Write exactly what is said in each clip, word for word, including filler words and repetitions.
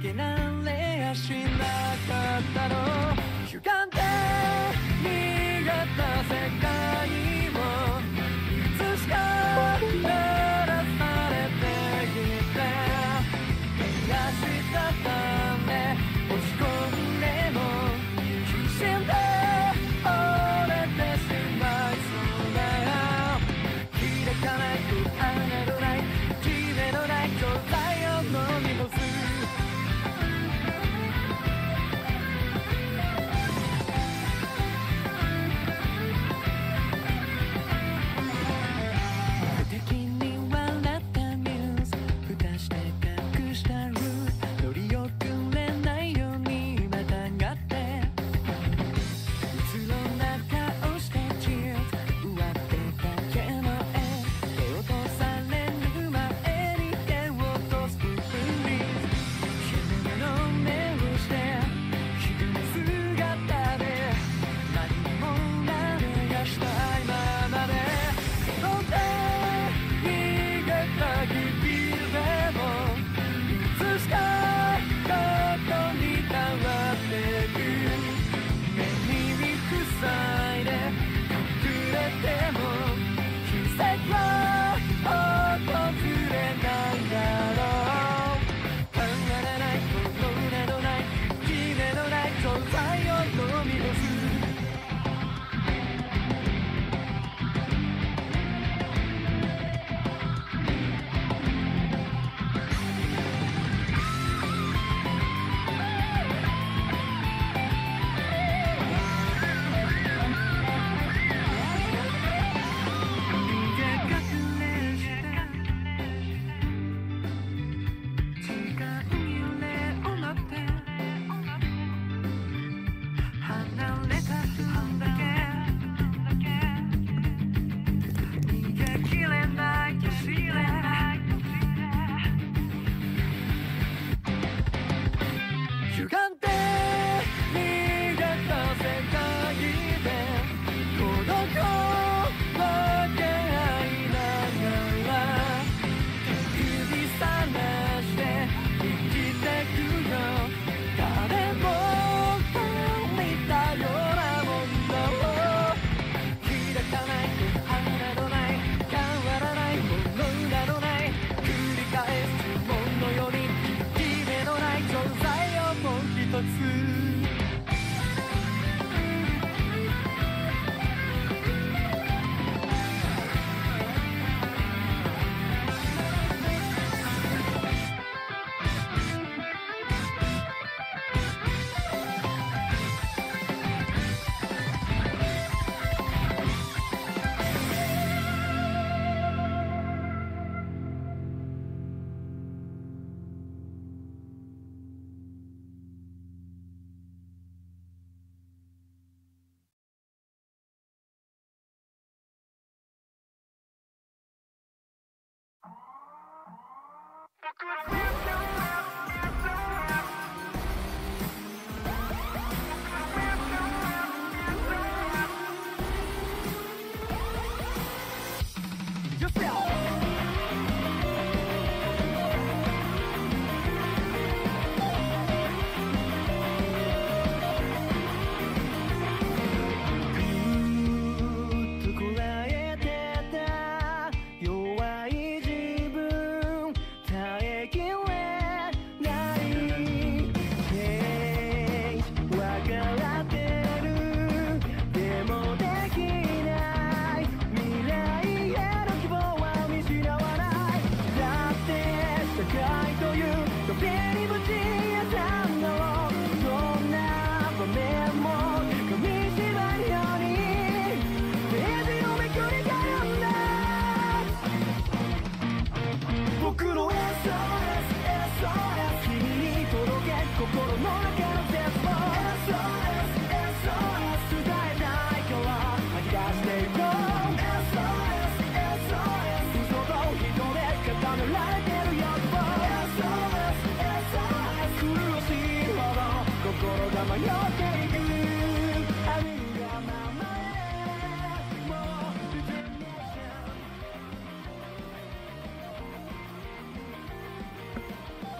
けられやしなかったの。歪んで逃げた世界にもいつしか照らされてきて、照らしたため落ち込んでもきしんで折れてしまいそうだよ。開かないと穴のない決めのない状態を飲み干す。 弱い自分耐えき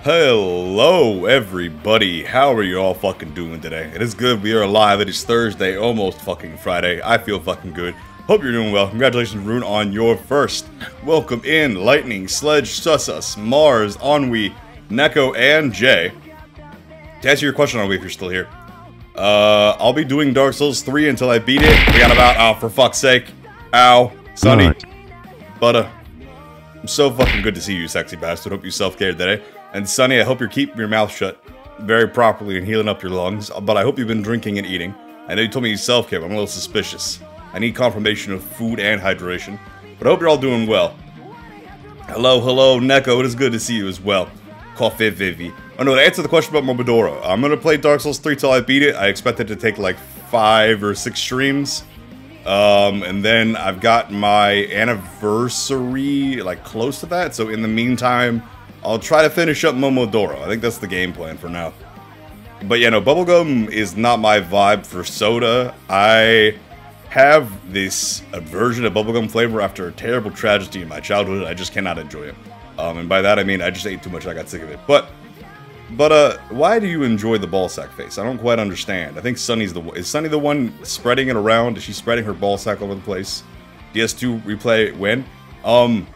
Hello everybody, how are you all fucking doing today? It is good, we are alive, it is Thursday, almost fucking Friday. I feel fucking good. Hope you're doing well. Congratulations, Rune, on your first. Welcome in, Lightning, Sledge, Susus, Mars, Ennui, Neko, and Jay. To answer your question, Ennui, if you're still here, uh, I'll be doing Dark Souls three until I beat it. We got about, oh, for fuck's sake. Ow. Sunny. Right. But, uh, I'm so fucking good to see you, sexy bastard. Hope you self-cared today. And Sunny, I hope you're keeping your mouth shut very properly and healing up your lungs, but I hope you've been drinking and eating. I know you told me you self-care, but I'm a little suspicious. I need confirmation of food and hydration, but I hope you're all doing well. Hello, hello, Neko, it is good to see you as well. Coffee Vivi. Oh no, to answer the question about Momodora, I'm gonna play Dark Souls three till I beat it. I expect it to take like five or six streams. Um, and then I've got my anniversary, like, close to that, so in the meantime, I'll try to finish up Momodora. I think that's the game plan for now. But yeah, no, bubblegum is not my vibe for soda. I have this aversion to bubblegum flavor after a terrible tragedy in my childhood. I just cannot enjoy it. Um, and by that I mean I just ate too much and I got sick of it. But, but, uh, why do you enjoy the ballsack face? I don't quite understand. I think Sunny's the one. Is Sunny the one spreading it around? Is she spreading her ballsack over the place? D S two replay when? Um...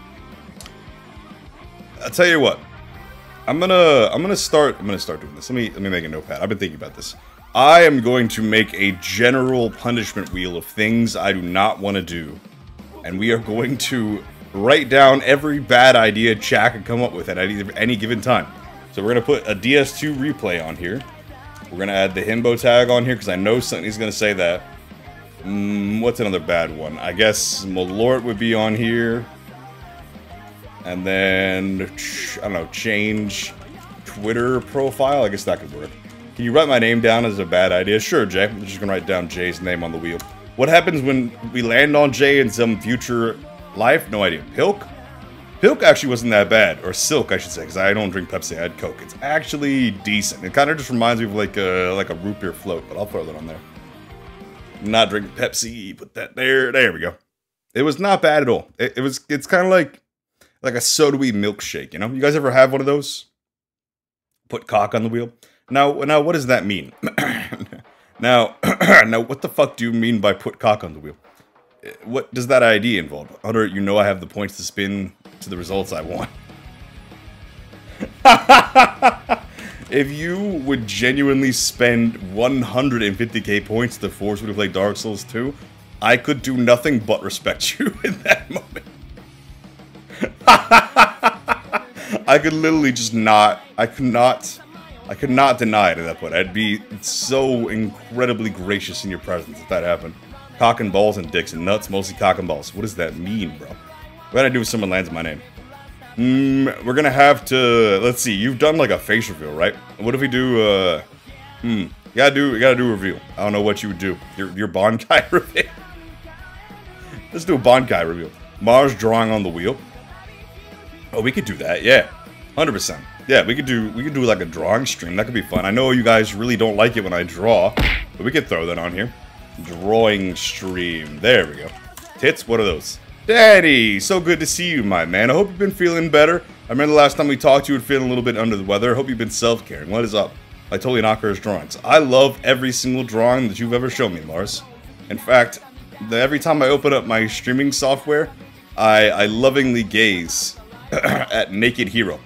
I'll tell you what. I'm gonna I'm gonna start I'm gonna start doing this. Let me let me make a notepad. I've been thinking about this. I am going to make a general punishment wheel of things I do not want to do. And we are going to write down every bad idea Jack can come up with at any, any given time. So we're gonna put a D S two replay on here. We're gonna add the himbo tag on here because I know somebody's gonna say that. Mm, what's another bad one? I guess Malort would be on here. And then, I don't know, change Twitter profile? I guess that could work. Can you write my name down as a bad idea? Sure, Jay. I'm just gonna write down Jay's name on the wheel. What happens when we land on Jay in some future life? No idea. Pilk? Pilk actually wasn't that bad. Or Silk, I should say, because I don't drink Pepsi. I had Coke. It's actually decent. It kind of just reminds me of like a, like a root beer float, but I'll throw that on there. Not drinking Pepsi. Put that there. There we go. It was not bad at all. It, it was, it's kind of like... like a soda-y milkshake, you know? You guys ever have one of those? Put cock on the wheel? Now, now, what does that mean? now, now, what the fuck do you mean by put cock on the wheel? What does that I D involve? Hunter, you know I have the points to spin to the results I want. If you would genuinely spend one hundred fifty K points to force me to play Dark Souls two, I could do nothing but respect you in that moment. I could literally just not, I could not, I could not deny it at that point. I'd be so incredibly gracious in your presence if that happened. Cock and balls and dicks and nuts, mostly cock and balls. What does that mean, bro? What did I do if someone lands in my name? Mm, we're gonna have to, let's see, you've done like a face reveal, right? What if we do, uh, hmm, you gotta do, you gotta do a reveal. I don't know what you would do. Your, your Bonkai reveal? Let's do a Bonkai reveal. Mars drawing on the wheel. Oh, we could do that, yeah. one hundred percent. Yeah, we could do we could do like a drawing stream. That could be fun. I know you guys really don't like it when I draw, but we could throw that on here. Drawing stream. There we go. Tits, what are those? Daddy, so good to see you, my man. I hope you've been feeling better. I remember the last time we talked, you were feeling a little bit under the weather. I hope you've been self-caring. What is up? I totally knock her drawings. I love every single drawing that you've ever shown me, Mars. In fact, the, every time I open up my streaming software, I, I lovingly gaze at Naked Hero.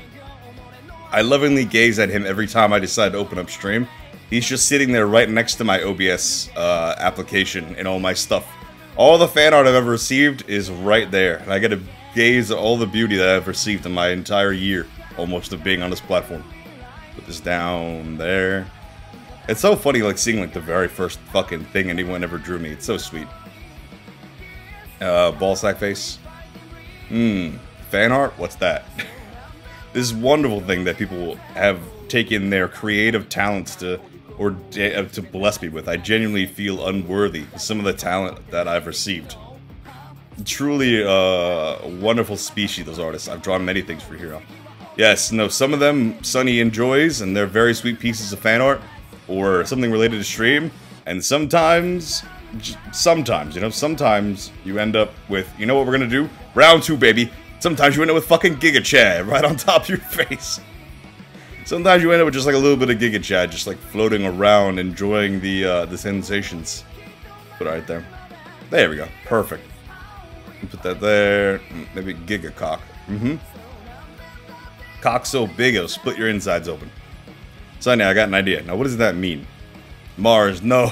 I lovingly gaze at him every time I decide to open up stream. He's just sitting there right next to my O B S uh, application and all my stuff. All the fan art I've ever received is right there. And I get to gaze at all the beauty that I've received in my entire year, almost, of being on this platform. Put this down there. It's so funny, like, seeing, like, the very first fucking thing anyone ever drew me. It's so sweet. Uh, ballsack face. Hmm. Fan art? What's that? This wonderful thing that people have taken their creative talents to, or to bless me with. I genuinely feel unworthy of some of the talent that I've received. Truly a wonderful species, those artists. I've drawn many things for Hero. Yes, no, some of them Sunny enjoys, and they're very sweet pieces of fan art, or something related to stream, and sometimes, sometimes, you know, sometimes you end up with, you know what we're gonna do? Round two, baby. Sometimes you end up with fucking Giga Chad right on top of your face. Sometimes you end up with just like a little bit of Giga Chad, just like floating around, enjoying the uh, the sensations. Put it right there. There we go. Perfect. Put that there. Maybe Giga Cock. Mm-hmm. Cock so big it'll split your insides open. Sonny, I got an idea. Now, what does that mean? Mars, no.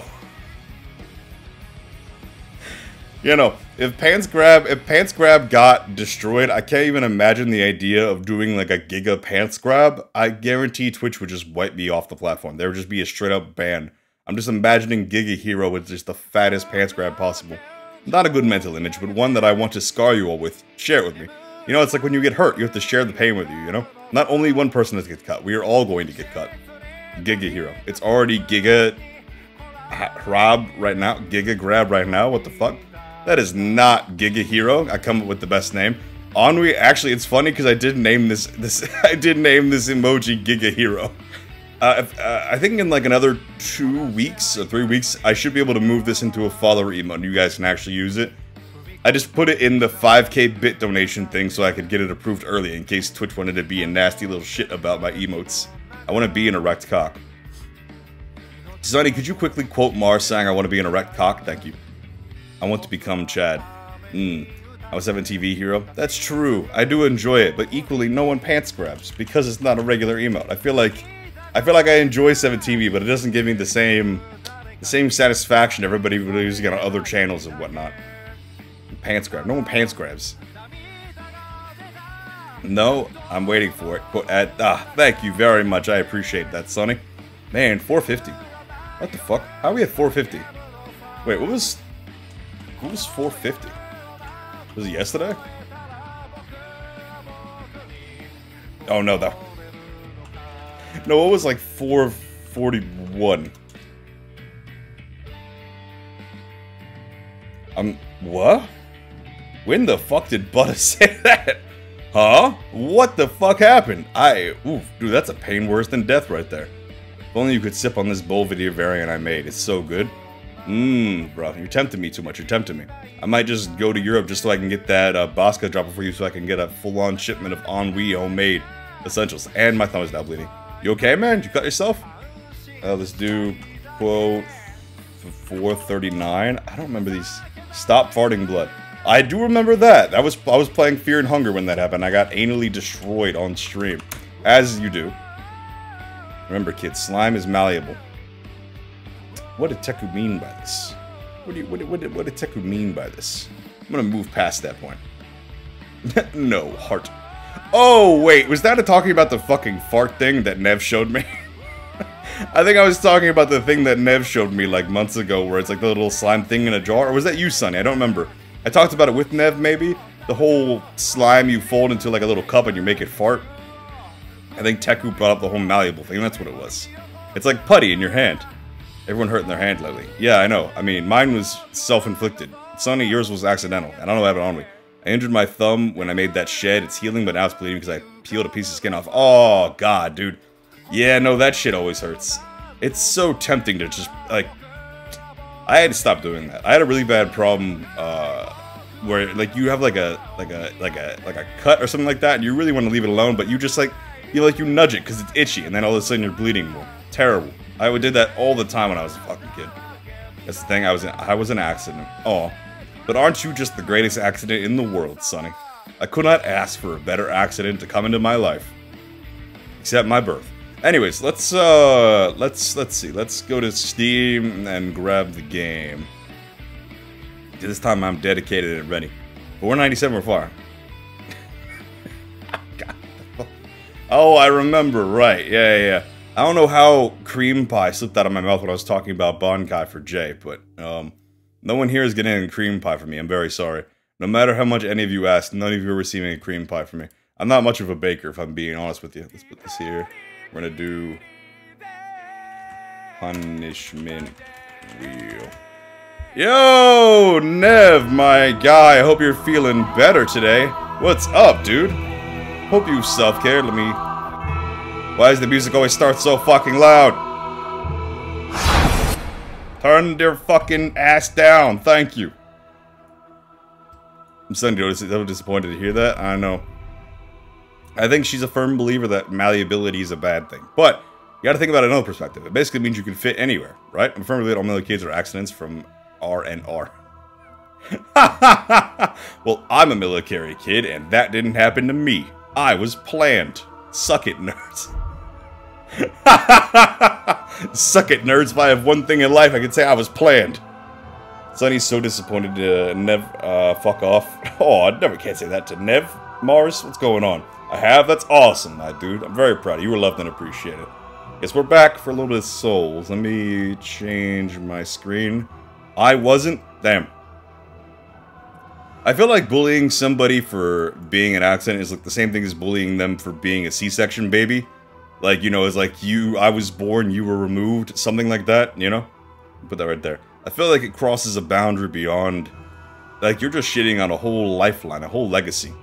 You know, if Pants Grab, if Pants Grab got destroyed, I can't even imagine the idea of doing like a Giga Pants Grab. I guarantee Twitch would just wipe me off the platform. There would just be a straight up ban. I'm just imagining Giga Hero with just the fattest Pants Grab possible. Not a good mental image, but one that I want to scar you all with. Share it with me. You know, it's like when you get hurt, you have to share the pain with you, you know? Not only one person has to get cut, we are all going to get cut. Giga Hero. It's already Giga Grab right now. Giga Grab right now, what the fuck? That is not Giga Hero. I come up with the best name. Ennui, actually, it's funny because I did name this, this I did name this emoji Giga Hero. Uh, if, uh, I think in like another two weeks or three weeks, I should be able to move this into a follower emote and you guys can actually use it. I just put it in the five K bit donation thing so I could get it approved early in case Twitch wanted to be a nasty little shit about my emotes. I want to be an erect cock. Sonny, could you quickly quote Mars saying I want to be an erect cock? Thank you. I want to become Chad. Hmm. I was having T V Hero. That's true. I do enjoy it, but equally no one pants grabs because it's not a regular emote. I feel like I feel like I enjoy seven T V, but it doesn't give me the same the same satisfaction everybody using it on other channels and whatnot. Pants grab. No one pants grabs. No, I'm waiting for it. Quote at ah, thank you very much. I appreciate that, Sonny. Man, four fifty. What the fuck? How are we at four fifty? Wait, what was what was four fifty? Was it yesterday? Oh no, that. No, what was like four forty-one? Um, what? When the fuck did Butter say that? Huh? What the fuck happened? I, oof, dude, that's a pain worse than death right there. If only you could sip on this bowl video variant I made. It's so good. Mmm, bro, you're tempting me too much. You're tempting me. I might just go to Europe just so I can get that uh, Bosca dropper for you so I can get a full-on shipment of Ennui homemade essentials. And my thumb is now bleeding. You okay, man? Did you cut yourself? Uh, let's do quote four thirty-nine. I don't remember these. Stop farting blood. I do remember that. That was I was playing Fear and Hunger when that happened. I got anally destroyed on stream, as you do. Remember, kids, slime is malleable. What did Teku mean by this? What do you what did, what did, what did Teku mean by this? I'm gonna move past that point. No heart. Oh wait, was that a talking about the fucking fart thing that Nev showed me? I think I was talking about the thing that Nev showed me like months ago, where it's like the little slime thing in a jar. Or was that you, Sonny? I don't remember. I talked about it with Nev, maybe? The whole slime you fold into like a little cup and you make it fart. I think Teku brought up the whole malleable thing. That's what it was. It's like putty in your hand. Everyone hurting their hand lately. Yeah, I know. I mean, mine was self-inflicted. Sonny, yours was accidental. I don't know what happened on me. I injured my thumb when I made that shed. It's healing, but now it's bleeding because I peeled a piece of skin off. Oh, God, dude. Yeah, no, that shit always hurts. It's so tempting to just, like... I had to stop doing that. I had a really bad problem, uh... where, like, you have, like, a... Like a... Like a... Like a cut or something like that, and you really want to leave it alone, but you just, like... You, like, you nudge it because it's itchy, and then all of a sudden you're bleeding more. Terrible. I did that all the time when I was a fucking kid. That's the thing, I was in, I was an accident. Oh. But aren't you just the greatest accident in the world, Sonny? I could not ask for a better accident to come into my life. Except my birth. Anyways, let's, uh, let's, let's see. Let's go to Steam and grab the game. This time I'm dedicated and ready. four ninety-seven, we're far. God. Oh, I remember, right. Yeah, yeah, yeah. I don't know how cream pie slipped out of my mouth when I was talking about Bankai for Jay, but, um, no one here is getting a cream pie from me. I'm very sorry. No matter how much any of you ask, none of you are receiving a cream pie from me. I'm not much of a baker, if I'm being honest with you. Let's put this here. We're gonna do... Punishment Wheel. Yo, Nev, my guy. I hope you're feeling better today. What's up, dude? Hope you self-cared. Let me... Why does the music always start so fucking loud? Turn your fucking ass down. Thank you. I'm so disappointed to hear that. I know. I think she's a firm believer that malleability is a bad thing. But you gotta think about another perspective. It basically means you can fit anywhere, right? I'm a firm believer that all military kids are accidents from R and R. Well, I'm a military kid, and that didn't happen to me. I was planned. Suck it, nerds. Suck it, nerds. If I have one thing in life, I can say I was planned. Sonny's so disappointed to Nev, uh, fuck off. Oh, I never can't say that to Nev. Mars, what's going on? I have? That's awesome, my dude. I'm very proud of you. You were loved and appreciated. Guess we're back for a little bit of souls. Let me change my screen. I wasn't. Damn. I feel like bullying somebody for being an accident is like the same thing as bullying them for being a C-section baby. Like, you know, it's like you, I was born, you were removed, something like that, you know? Put that right there. I feel like it crosses a boundary beyond, like, you're just shitting on a whole lifeline, a whole legacy.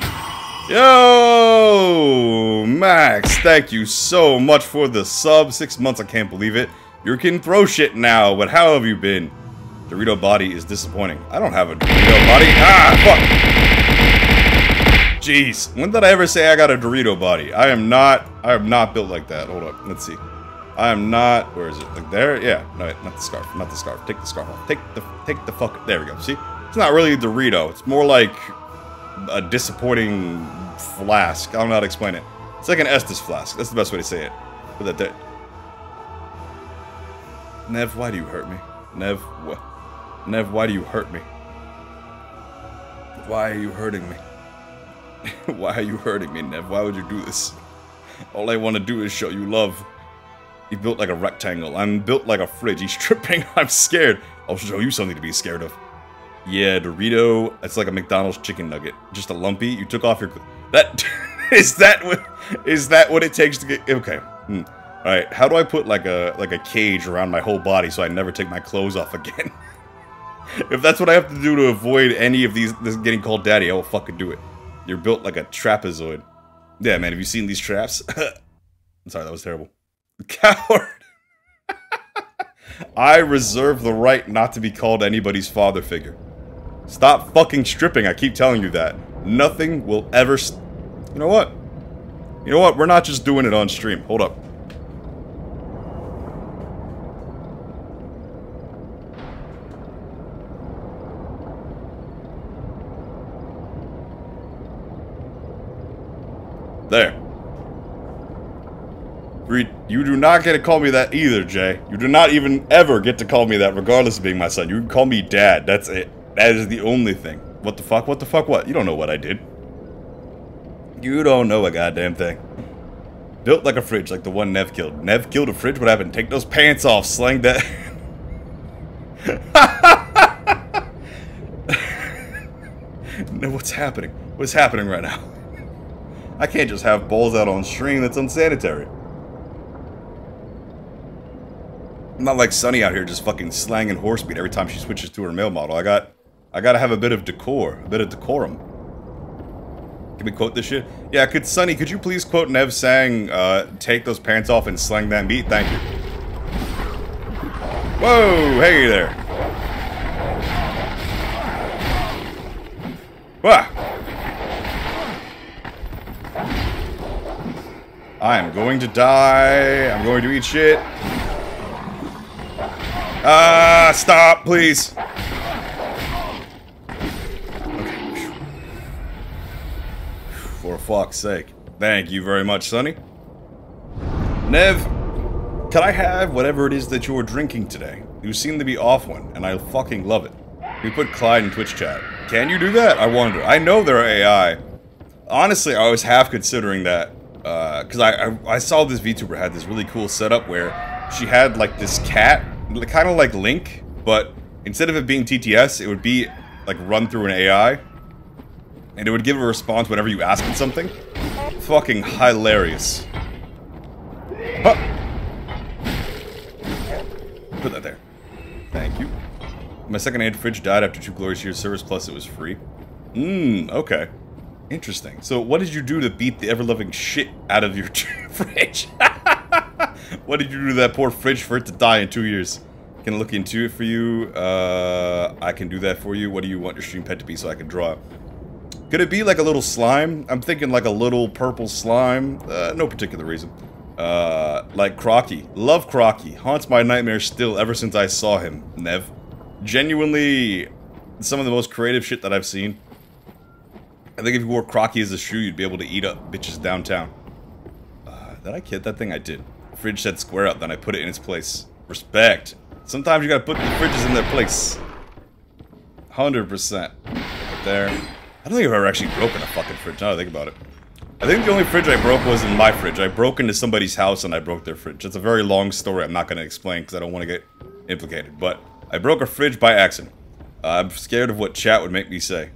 Yo, Max, thank you so much for the sub. Six months, I can't believe it. You can throw shit now, but how have you been? Dorito body is disappointing. I don't have a Dorito body. Ah, fuck. Jeez, when did I ever say I got a Dorito body? I am not, I am not built like that. Hold up, let's see. I am not, where is it? Like there? Yeah, no, wait, not the scarf, not the scarf. Take the scarf off. Take the, take the fuck, there we go. See? It's not really a Dorito. It's more like a disappointing flask. I don't know how to explain it. It's like an Estes flask. That's the best way to say it. Put that there. Nev, why do you hurt me? Nev, what? Nev, why do you hurt me? Why are you hurting me? Why are you hurting me, Nev? Why would you do this? All I want to do is show you love. You built like a rectangle. I'm built like a fridge. He's tripping. I'm scared. I'll show you something to be scared of. Yeah, Dorito. It's like a McDonald's chicken nugget. Just a lumpy. You took off your... That... is that what... Is that what it takes to get... Okay. Hmm. Alright, how do I put like a like a cage around my whole body so I never take my clothes off again? If that's what I have to do to avoid any of these this getting called daddy, I will fucking do it. You're built like a trapezoid. Yeah, man, have you seen these traps? I'm sorry, that was terrible. Coward! I reserve the right not to be called anybody's father figure. Stop fucking stripping, I keep telling you that. Nothing will ever st- You know what? You know what? We're not just doing it on stream. Hold up. There. You do not get to call me that either, Jay. You do not even ever get to call me that, regardless of being my son. You can call me Dad. That's it. That is the only thing. What the fuck? What the fuck? What? You don't know what I did. You don't know a goddamn thing. Built like a fridge, like the one Nev killed. Nev killed a fridge? What happened? Take those pants off, slang that. No, what's happening? What's happening right now? I can't just have balls out on string. That's unsanitary. I'm not like Sunny out here just fucking slanging horse beat every time she switches to her male model. I got, I gotta have a bit of decor, a bit of decorum. Can we quote this shit? Yeah, could Sunny, could you please quote Nev saying, uh, take those pants off and slang that meat? Thank you. Whoa, hey there. Wah. I am going to die. I'm going to eat shit. Ah, uh, stop, please. Okay. For fuck's sake. Thank you very much, Sonny. Nev, can I have whatever it is that you're drinking today? You seem to be off one, and I fucking love it. We put Clyde in Twitch chat. Can you do that? I wonder. I know there are A I. Honestly, I was half considering that. Because uh, I, I, I saw this VTuber had this really cool setup where she had like this cat, kind of like Link, but instead of it being T T S, it would be like run through an A I, and it would give a response whenever you ask it something. Fucking hilarious. Huh. Put that there. Thank you. My second-hand fridge died after two glorious years service, plus it was free. Mmm, okay. Interesting. So, what did you do to beat the ever-loving shit out of your fridge? What did you do to that poor fridge for it to die in two years? Can I look into it for you? Uh, I can do that for you. What do you want your stream pet to be so I can draw it? Could it be like a little slime? I'm thinking like a little purple slime. Uh, no particular reason. Uh, like Crocky. Love Crocky. Haunts my nightmares still ever since I saw him, Nev. Genuinely, some of the most creative shit that I've seen. I think if you wore Crocky as a shoe, you'd be able to eat up bitches downtown. Uh, did I kid that thing? I did. The fridge said square up, then I put it in its place. Respect. Sometimes you gotta put the fridges in their place. one hundred percent. Right there. I don't think I've ever actually broken a fucking fridge, now that I think about it. I think the only fridge I broke was in my fridge. I broke into somebody's house and I broke their fridge. It's a very long story I'm not gonna explain because I don't want to get implicated. But I broke a fridge by accident. Uh, I'm scared of what chat would make me say.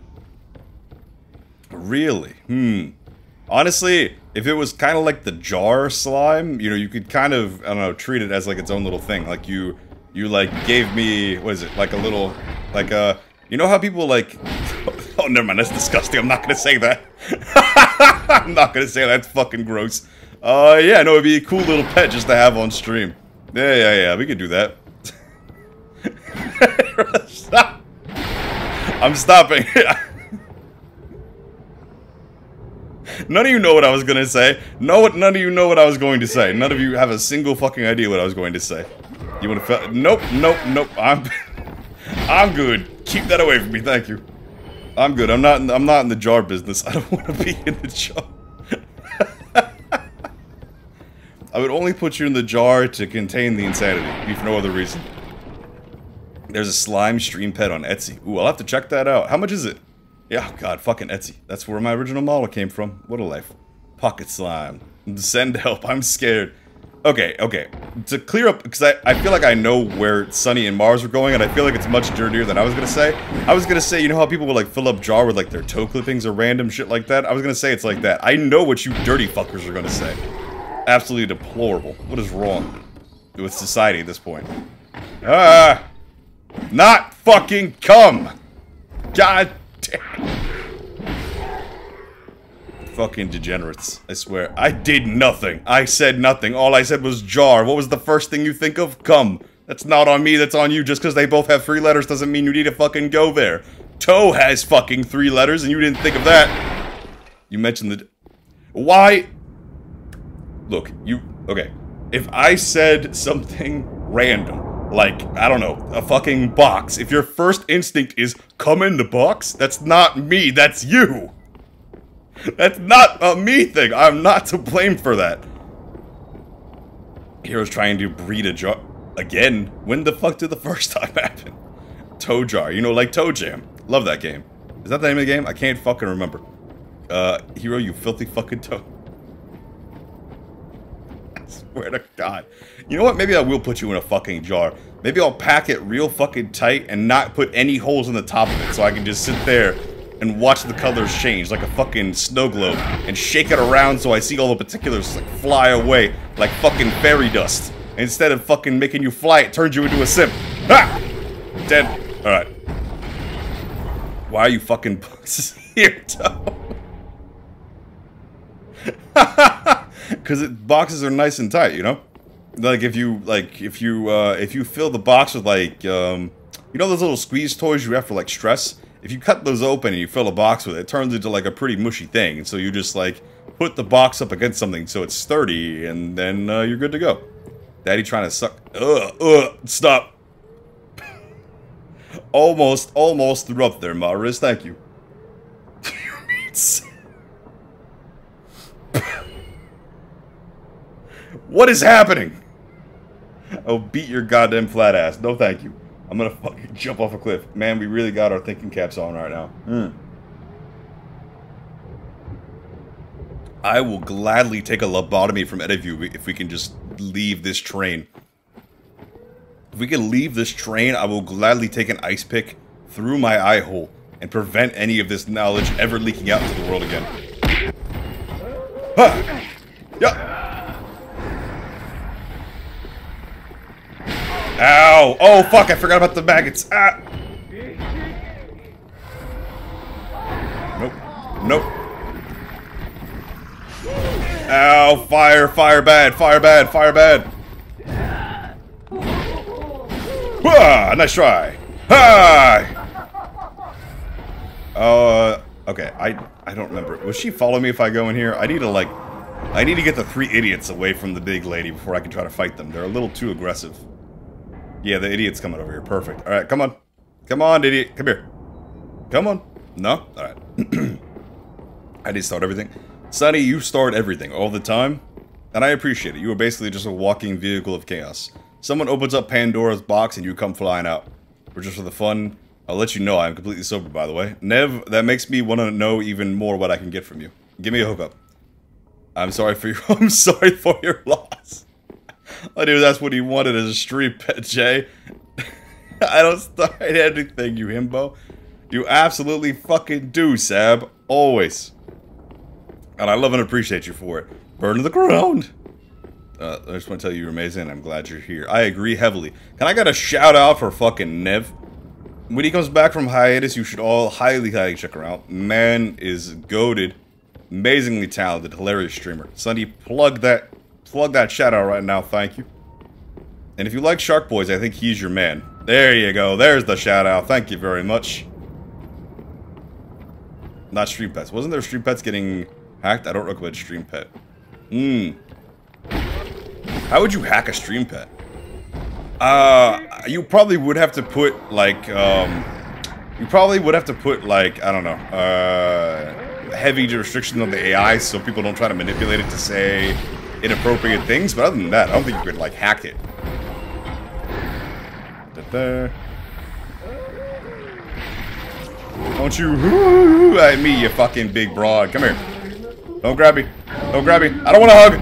Really? Hmm. Honestly, if it was kind of like the jar slime, you know, you could kind of, I don't know, treat it as like its own little thing. Like you, you like gave me, what is it, like a little, like a, you know how people like, oh, never mind, that's disgusting, I'm not gonna say that. I'm not gonna say that, that's fucking gross. Uh, yeah, no, it'd be a cool little pet just to have on stream. Yeah, yeah, yeah, we could do that. Stop. I'm stopping. None of you know what I was gonna say. No, none of you know what I was going to say. None of you have a single fucking idea what I was going to say. You wanna fe- Nope, nope, nope. I'm, I'm good. Keep that away from me. Thank you. I'm good. I'm not. In, I'm not in the jar business. I don't want to be in the jar. I would only put you in the jar to contain the insanity, if for no other reason. There's a slime stream pet on Etsy. Ooh, I'll have to check that out. How much is it? Yeah, oh God, fucking Etsy. That's where my original model came from. What a life. Pocket slime. Send help. I'm scared. Okay, okay. To clear up, because I, I feel like I know where Sunny and Mars are going, and I feel like it's much dirtier than I was gonna say. I was gonna say, you know how people will like fill up jar with like their toe clippings or random shit like that? I was gonna say it's like that. I know what you dirty fuckers are gonna say. Absolutely deplorable. What is wrong with society at this point? Ah! Not fucking cum! God damn. Fucking degenerates, I swear. I did nothing. I said nothing. All I said was jar. What was the first thing you think of? Cum. That's not on me, that's on you. Just because they both have three letters doesn't mean you need to fucking go there. Toe has fucking three letters and you didn't think of that. You mentioned the... Why? Look, you... Okay. If I said something random, like, I don't know, a fucking box, if your first instinct is, come in the box, that's not me, that's you. That's not a me thing. I'm not to blame for that. Hero's trying to breed a jar. Again? When the fuck did the first time happen? Toe Jar. You know, like Toe Jam. Love that game. Is that the name of the game? I can't fucking remember. Uh, Hero, you filthy fucking toe. I swear to God. You know what? Maybe I will put you in a fucking jar. Maybe I'll pack it real fucking tight and not put any holes in the top of it so I can just sit there and watch the colors change like a fucking snow globe and shake it around so I see all the particulars like fly away like fucking fairy dust. And instead of fucking making you fly, it turns you into a simp. Ha! Dead. Alright. Why are you fucking boxes here, Toe? Because boxes are nice and tight, you know? Like if you, like, if you, uh, if you fill the box with like, um, you know those little squeeze toys you have for like stress? If you cut those open and you fill a box with it, it turns into like a pretty mushy thing. And so you just like put the box up against something so it's sturdy and then uh, you're good to go. Daddy trying to suck. Ugh, ugh, stop. almost, almost threw up there, Maris. Thank you. What is happening? Oh, beat your goddamn flat ass. No, thank you. I'm gonna fucking jump off a cliff. Man, we really got our thinking caps on right now. Mm. I will gladly take a lobotomy from any of you if we can just leave this train. If we can leave this train, I will gladly take an ice pick through my eye hole and prevent any of this knowledge ever leaking out into the world again. Huh. Yeah. Ow! Oh fuck, I forgot about the maggots. Ah! Nope. Nope. Ow, fire, fire bad, fire bad, fire bad. Ah, nice try. Hi! Uh, Okay, I I don't remember. Will she follow me if I go in here? I need to, like... I need to get the three idiots away from the big lady before I can try to fight them. They're a little too aggressive. Yeah, the idiot's coming over here. Perfect. Alright, come on. Come on, idiot. Come here. Come on. No? Alright. I did start everything. Sonny, you start everything all the time. And I appreciate it. You are basically just a walking vehicle of chaos. Someone opens up Pandora's box and you come flying out. Or just for the fun. I'll let you know I'm completely sober, by the way. Nev, that makes me want to know even more what I can get from you. Give me a hookup. I'm sorry for your- I'm sorry for your loss. I knew that's what he wanted as a street pet, Jay. I don't start anything, you himbo. You absolutely fucking do, Sab. Always. And I love and appreciate you for it. Burn to the ground. Uh, I just want to tell you you're amazing. I'm glad you're here. I agree heavily. Can I get a shout out for fucking Nev? When he comes back from hiatus, you should all highly, highly check her out. Man is goated. Amazingly talented, hilarious streamer. Sunny, plug that, plug that shout out right now, thank you. And if you like Shark Boys, I think he's your man. There you go, there's the shout out, thank you very much. Not Stream Pets. Wasn't there Stream Pets getting hacked? I don't recommend Stream Pet. Hmm. How would you hack a Stream Pet? Uh, you probably would have to put, like, um... You probably would have to put, like, I don't know, uh... heavy restrictions on the A I so people don't try to manipulate it to say inappropriate things, but other than that, I don't think you could, like, hack it. Da-da. Don't you hoo at me, you fucking big broad. Come here. Don't grab me. Don't grab me. I don't want to hug.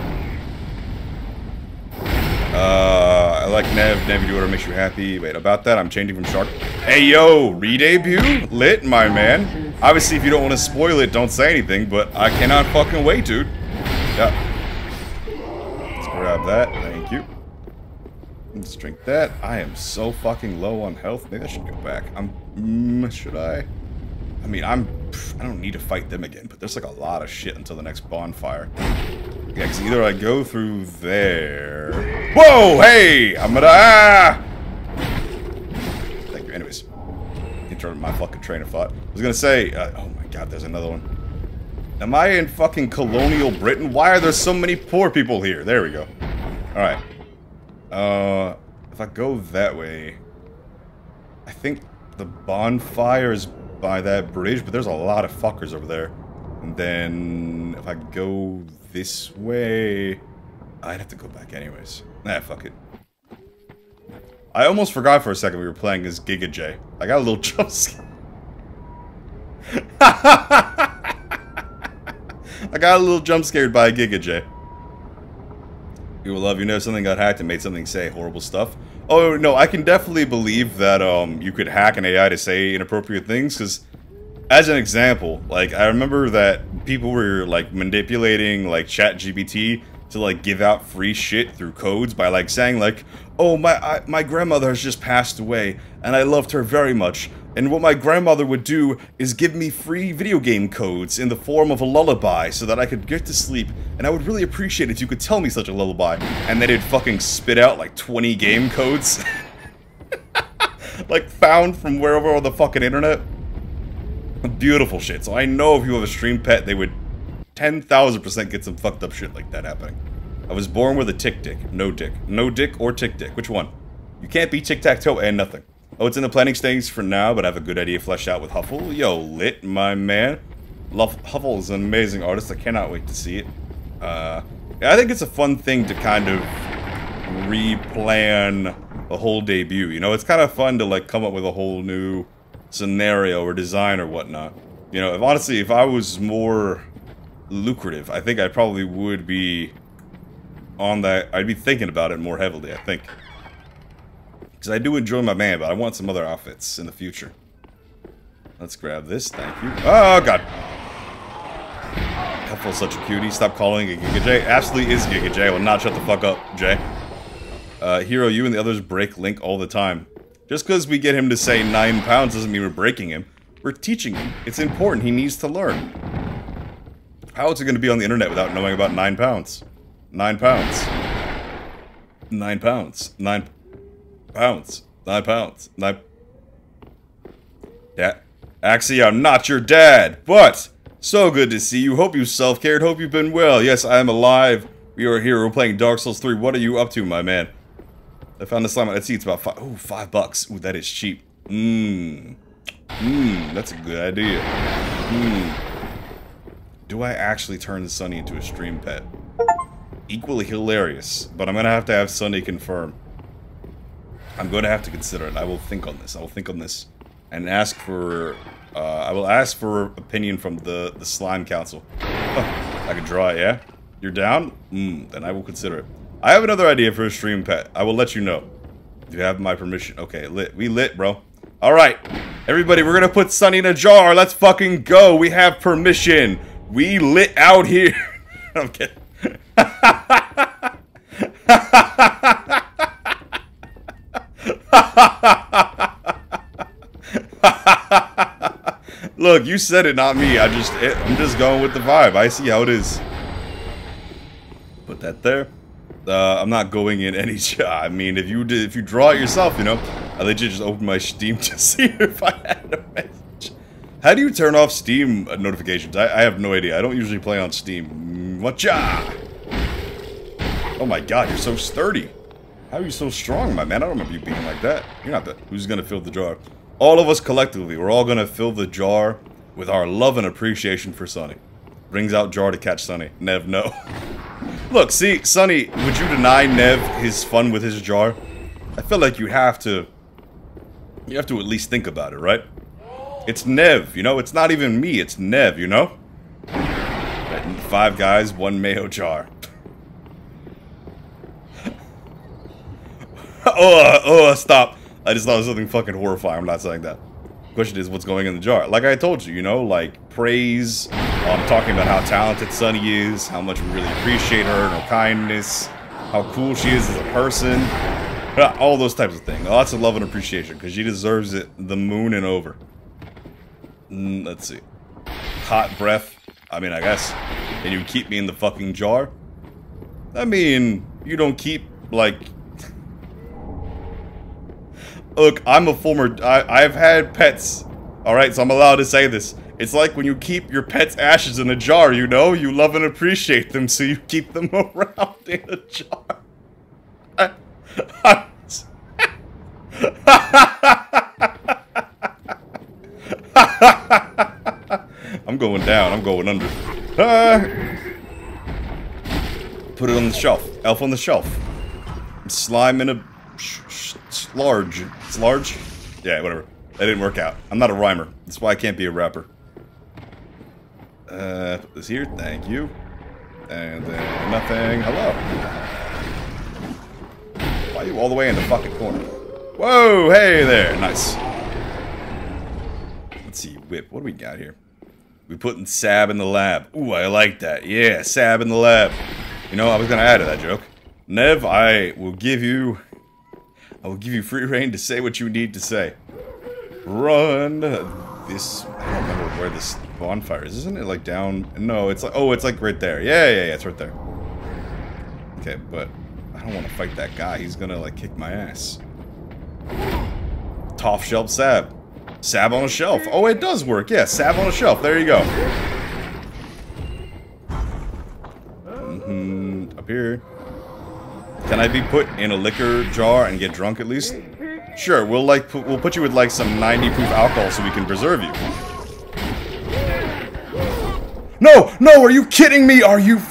Uh, I like Nev. Nev, you do whatever makes you happy. Wait, about that, I'm changing from Shark. Hey, yo, re-debut? Lit, my man. Obviously, if you don't want to spoil it, don't say anything, but I cannot fucking wait, dude. Yeah. Let's grab that. Thank you. Let's drink that. I am so fucking low on health. Maybe I should go back. I'm... Mm, should I? I mean, I'm... I don't need to fight them again, but there's like a lot of shit until the next bonfire. Yeah, because either I go through there... Whoa! Hey! I'm gonna... Ah! Thank you. Anyways. Interrupted my fucking train of thought. I was gonna say... Uh, oh my god, there's another one. Am I in fucking colonial Britain? Why are there so many poor people here? There we go. Alright. Uh... If I go that way... I think the bonfire is by that bridge, but there's a lot of fuckers over there. And then... If I go this way... I'd have to go back anyways. Nah, fuck it. I almost forgot for a second we were playing as Giga J. I got a little jump scare. I got a little jump scared by Giga J. People love you know something got hacked and made something say horrible stuff. Oh no, I can definitely believe that um you could hack an A I to say inappropriate things, because as an example, like I remember that people were like manipulating like ChatGPT to like give out free shit through codes by like saying like, oh my I, my grandmother has just passed away and I loved her very much, and what my grandmother would do is give me free video game codes in the form of a lullaby so that I could get to sleep, and I would really appreciate it if you could tell me such a lullaby. And then it'd fucking spit out like twenty game codes like found from wherever on the fucking internet. Beautiful shit. So I know if you have a stream pet, they would ten thousand percent get some fucked up shit like that happening. I was born with a tick dick. No dick. No dick or tick dick. Which one? You can't be tic-tac-toe and nothing. Oh, it's in the planning stage for now, but I have a good idea fleshed out with Huffle. Yo, lit, my man. Love Huffle is an amazing artist. I cannot wait to see it. Uh, I think it's a fun thing to kind of replan the whole debut. You know, it's kind of fun to like come up with a whole new scenario or design or whatnot. You know, if honestly, if I was more lucrative, I think I probably would be on that. I'd be thinking about it more heavily, I think. Because I do enjoy my man, but I want some other outfits in the future. Let's grab this, thank you. Oh, God. Huffle's such a cutie. Stop calling it Giga J. Absolutely is Giga J. I will not shut the fuck up, Jay. Uh, Hero, you and the others break Link all the time. Just because we get him to say nine pounds doesn't mean we're breaking him. We're teaching him. It's important. He needs to learn. How is it going to be on the internet without knowing about nine pounds? Nine pounds. Nine pounds. Nine pounds. Nine pounds. Nine... That Actually, I'm not your dad, but so good to see you. Hope you self-cared. Hope you've been well. Yes, I am alive. We are here. We're playing Dark Souls three. What are you up to, my man? I found this slime. Let's see. It's about five. Ooh, five bucks. Ooh, that is cheap. Mmm. Mmm. That's a good idea. Mmm. Do I actually turn Sunny into a stream pet? Equally hilarious, but I'm gonna have to have Sunny confirm. I'm going to have to consider it. I will think on this. I will think on this. And ask for, uh, I will ask for opinion from the, the Slime Council. Oh, I can draw it, yeah? You're down? Hmm, then I will consider it. I have another idea for a stream pet. I will let you know. If you have my permission. Okay, lit. We lit, bro. Alright. Everybody, we're gonna put Sunny in a jar. Let's fucking go. We have permission. We lit out here. I'm kidding. Look, you said it, not me. I just, it, I'm just going with the vibe. I see how it is. Put that there. Uh, I'm not going in any shot. I mean, if you did, if you draw it yourself, you know, I legit just opened my Steam to see if I had a message. How do you turn off Steam notifications? I, I have no idea. I don't usually play on Steam. Whatcha? Oh my God, you're so sturdy. How are you so strong, my man? I don't remember you being like that. You're not the. Who's gonna fill the jar? All of us collectively, we're all gonna fill the jar with our love and appreciation for Sunny. Brings out jar to catch Sunny. Nev, no. Look, see, Sunny, would you deny Nev his fun with his jar? I feel like you have to... You have to at least think about it, right? It's Nev, you know? It's not even me, it's Nev, you know? Five guys, one mayo jar. oh, oh, stop. I just thought it was something fucking horrifying. I'm not saying that. Question is, what's going in the jar? Like I told you, you know, like praise. Um, talking about how talented Sunny is, how much we really appreciate her and her kindness, how cool she is as a person, all those types of things. Lots of love and appreciation because she deserves it. The moon and over. Mm, let's see. Hot breath. I mean, I guess. And you keep me in the fucking jar. I mean, you don't keep like. Look, I'm a former... I, I've had pets, alright, so I'm allowed to say this. It's like when you keep your pet's ashes in a jar, you know? You love and appreciate them, so you keep them around in a jar. I, I, I'm going down, I'm going under. Ah. Put it on the shelf. Elf on the shelf. Slime in a... Sh sh large. It's large? Yeah, whatever. That didn't work out. I'm not a rhymer. That's why I can't be a rapper. Uh, put this here. Thank you. And then nothing. Hello. Why are you all the way in the fucking corner? Whoa, hey there. Nice. Let's see. Whip. What do we got here? We putting Sab in the lab. Ooh, I like that. Yeah, Sab in the lab. You know, I was going to add to that joke. Nev, I will give you... I will give you free reign to say what you need to say. Run this... I don't remember where this bonfire is. Isn't it like down... No, it's like... Oh, it's like right there. Yeah, yeah, yeah, it's right there. Okay, but... I don't want to fight that guy. He's gonna like kick my ass. Top shelf Sab. Sab on a shelf. Oh, it does work. Yeah, Sab on a shelf. There you go. Mm-hmm. Up here. Can I be put in a liquor jar and get drunk at least? Sure, we'll like put, we'll put you with like some ninety proof alcohol so we can preserve you. No, no, are you kidding me? Are you?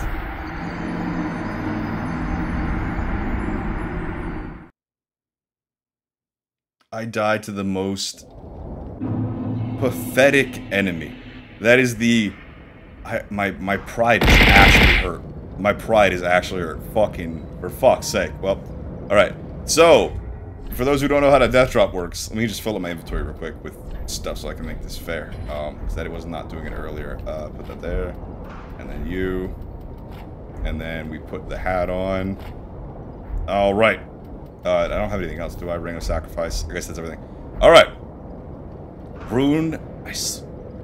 I died to the most pathetic enemy. That is the... I, my, my pride is actually hurt. My pride is actually hurt. Fucking... For fuck's sake. Well, alright. So, for those who don't know how the death drop works, let me just fill up my inventory real quick with stuff so I can make this fair. Um, because Daddy was not doing it earlier. Uh, put that there. And then you. And then we put the hat on. Alright. Uh, I don't have anything else, do I? Ring of Sacrifice. I guess that's everything. Alright. Rune. I s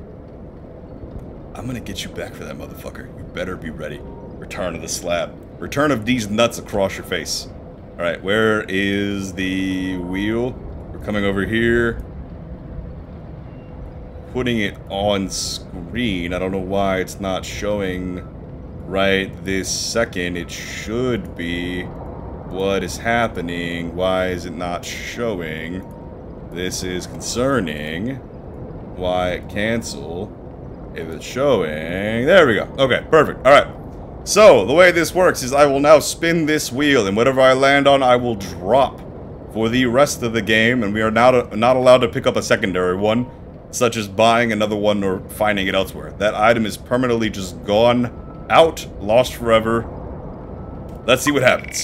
I'm gonna get you back for that motherfucker. You better be ready. Return of the slab. Return of these nuts across your face. Alright, where is the wheel? We're coming over here. putting it on screen. I don't know why it's not showing right this second. It should be. What is happening? Why is it not showing? This is concerning. Why cancel? If it's showing... There we go. Okay, perfect. Alright. So, the way this works is I will now spin this wheel, and whatever I land on, I will drop for the rest of the game, and we are now not allowed to pick up a secondary one, such as buying another one or finding it elsewhere. That item is permanently just gone, out, lost forever. Let's see what happens.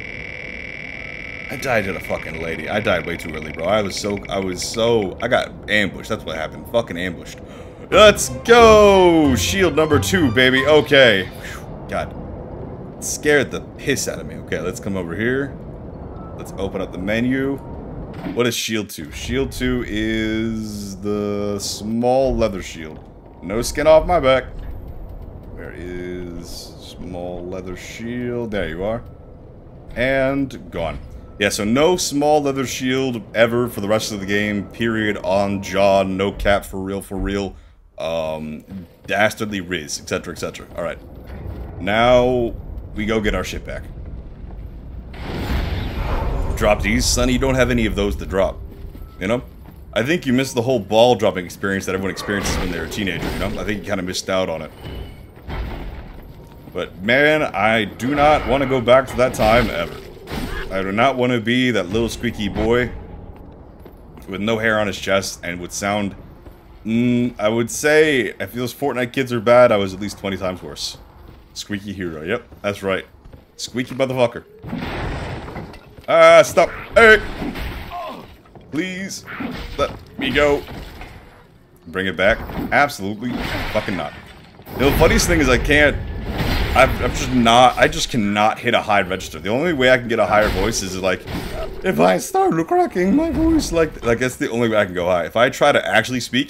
I died to the fucking lady. I died way too early, bro. I was so... I was so... I got ambushed. That's what happened. Fucking ambushed. Let's go! Shield number two, baby. Okay. Whew. God. It scared the piss out of me. Okay, let's come over here. Let's open up the menu. What is shield two? Shield two is the small leather shield. No skin off my back. Where is small leather shield? There you are. And gone. Yeah, so no small leather shield ever for the rest of the game. Period. On John. No cap. For real. For real. Um, dastardly Riz. Etc. Etc. Alright. Now, we go get our shit back. Drop these. Sonny, you don't have any of those to drop. You know? I think you missed the whole ball dropping experience that everyone experiences when they're a teenager, you know? I think you kind of missed out on it. But, man, I do not want to go back to that time ever. I do not want to be that little squeaky boy with no hair on his chest and would sound... Mm, I would say, if those Fortnite kids are bad, I was at least twenty times worse. Squeaky hero. Yep, that's right. Squeaky motherfucker. Ah, uh, stop. Hey! Please, let me go. Bring it back? Absolutely fucking not. You know, the funniest thing is I can't... I'm, I'm just not... I just cannot hit a high register. The only way I can get a higher voice is like... If I start cracking my voice like... Like, that's the only way I can go high. If I try to actually speak...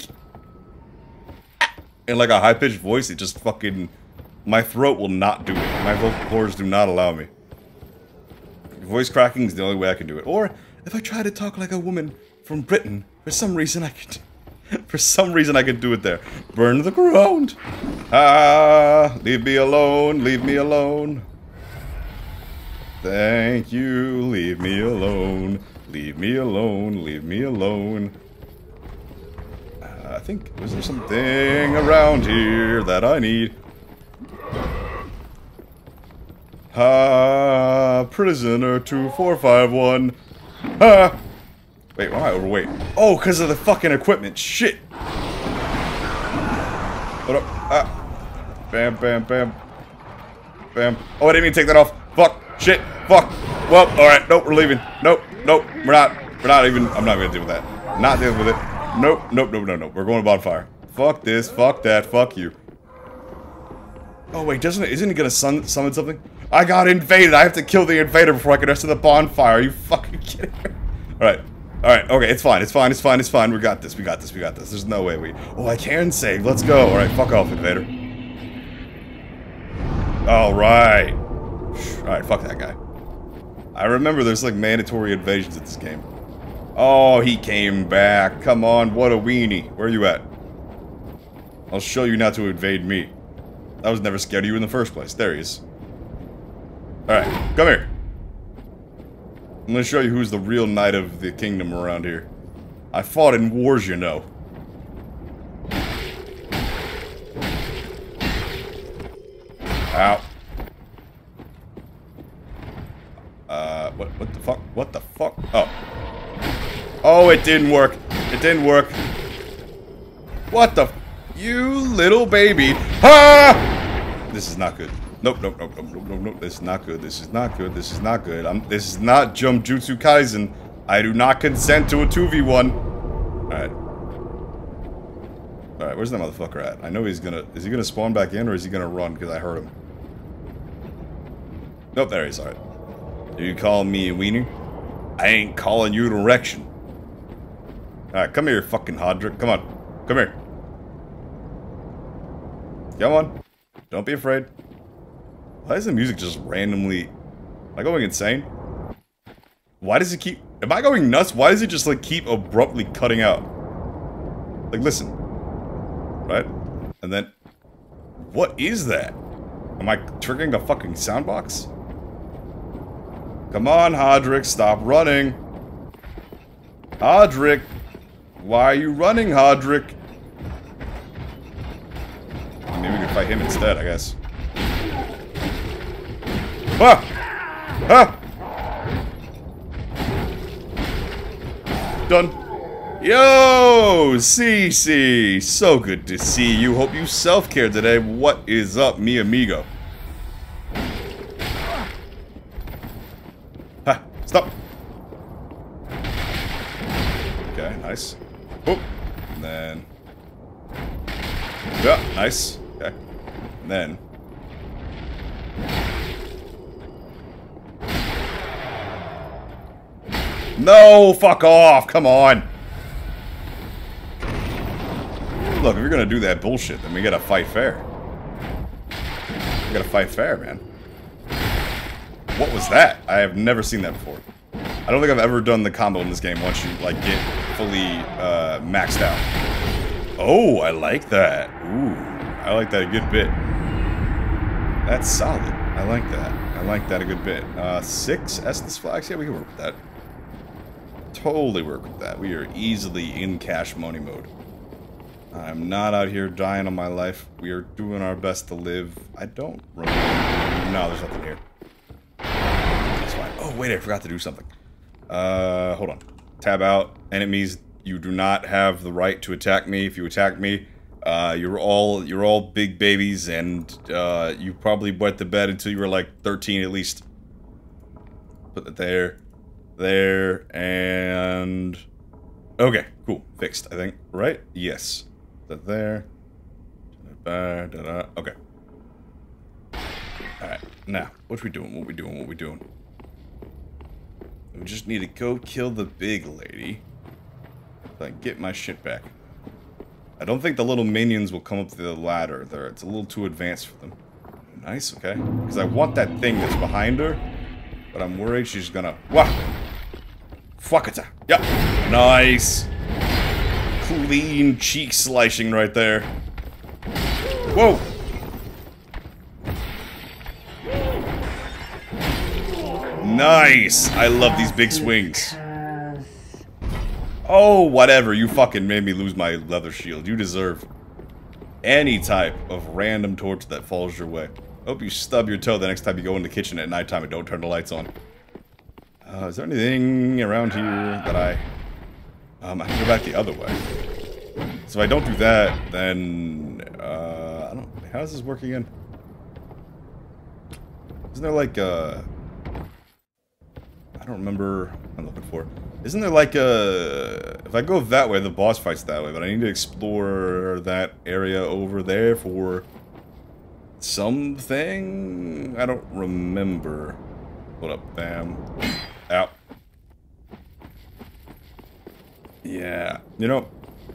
in like a high-pitched voice, it just fucking... My throat will not do it. My vocal cords do not allow me. Voice cracking is the only way I can do it. Or, if I try to talk like a woman from Britain, for some reason I can... For some reason I can do it there. Burn the ground! Ah, leave me alone, leave me alone. Thank you, leave me alone. Leave me alone, leave me alone. Uh, I think, was there something around here that I need? Ah, prisoner two four five one. Ah! Wait, why am I overweight? Oh, because of the fucking equipment. Shit! What up? Ah. Bam, bam, bam. Bam. Oh, I didn't even take that off. Fuck. Shit. Fuck. Well, alright. Nope, we're leaving. Nope. Nope. We're not. We're not even. I'm not gonna deal with that. Not dealing with it. Nope. Nope. Nope. No, no. We're going to bonfire. Fuck this. Fuck that. Fuck you. Oh, wait. Doesn't it? Isn't it gonna sun, summon something? I got invaded. I have to kill the invader before I can rest of the bonfire. Are you fucking kidding me? Alright. Alright, okay, it's fine, it's fine, it's fine, it's fine. We got this, we got this, we got this. There's no way we... Oh, I can save. Let's go. Alright, fuck off, invader. Alright. Alright, fuck that guy. I remember there's, like, mandatory invasions in this game. Oh, he came back. Come on, what a weenie. Where are you at? I'll show you not to invade me. I was never scared of you in the first place. There he is. Alright, come here. I'm gonna show you who's the real knight of the kingdom around here. I fought in wars, you know. Ow. Uh, what, what the fuck? What the fuck? Oh. Oh, it didn't work. It didn't work. What the f- You little baby. Ah! This is not good. Nope, nope, nope, nope, nope, nope, nope. This is not good. This is not good. This is not good. I'm. This is not Jumjutsu Kaisen. I do not consent to a two v one. Alright. Alright, where's that motherfucker at? I know he's gonna... Is he gonna spawn back in, or is he gonna run? Because I heard him. Nope, there he is. Alright. You call me a weenie? I ain't calling you direction. Alright, come here, fucking Hodrick. Come on. Come here. Come on. Don't be afraid. Why is the music just randomly... Am I going insane? Why does it keep... Am I going nuts? Why does it just, like, keep abruptly cutting out? Like, listen. right? And then... What is that? Am I triggering a fucking soundbox? Come on, Hodrick, stop running. Hodrick! Why are you running, Hodrick? Maybe we can fight him instead, I guess. Ah! Ah! Done. Yo, Cece! So good to see you. Hope you self-care today. What is up, mi amigo? Ha! Stop! Okay, nice. Oh! And then... Yeah, nice. Okay. And then... No! Fuck off! Come on! Look, if you're gonna do that bullshit, then we gotta fight fair. We gotta fight fair, man. What was that? I have never seen that before. I don't think I've ever done the combo in this game once you, like, get fully, uh, maxed out. Oh, I like that. Ooh, I like that a good bit. That's solid. I like that. I like that a good bit. Uh, six Estus flags? Yeah, we can work with that. Totally work with that. We are easily in cash money mode. I'm not out here dying on my life. We are doing our best to live. I don't remember. No, there's nothing here. That's fine. Oh, wait, I forgot to do something. Uh, hold on. Tab out. Enemies, you do not have the right to attack me. If you attack me, uh, you're all you're all big babies, and uh, you probably wet the bed until you were like thirteen at least. Put that there, there, and okay, cool, fixed. I think, right? Yes. That there. Da, da, da. Okay. All right. Now, what we doing? What we doing? What we doing? We just need to go kill the big lady. So I can get my shit back. I don't think the little minions will come up the ladder there. It's a little too advanced for them. Nice, okay. Because I want that thing that's behind her. But I'm worried she's gonna... Wah! Fuck it. Yep. Nice. Clean cheek slicing right there. Whoa! Nice! I love these big swings. Oh, whatever. You fucking made me lose my leather shield. You deserve any type of random torch that falls your way. Hope you stub your toe the next time you go in the kitchen at nighttime and don't turn the lights on. Uh, is there anything around here that I... Um, I can go back the other way. So if I don't do that, then... Uh, I don't... How does this work again? Isn't there like, uh... I don't remember what I'm looking for. Isn't there like a... If I go that way, the boss fight's that way, but I need to explore that area over there for... something? I don't remember. Hold up, bam. Out. Yeah, you know...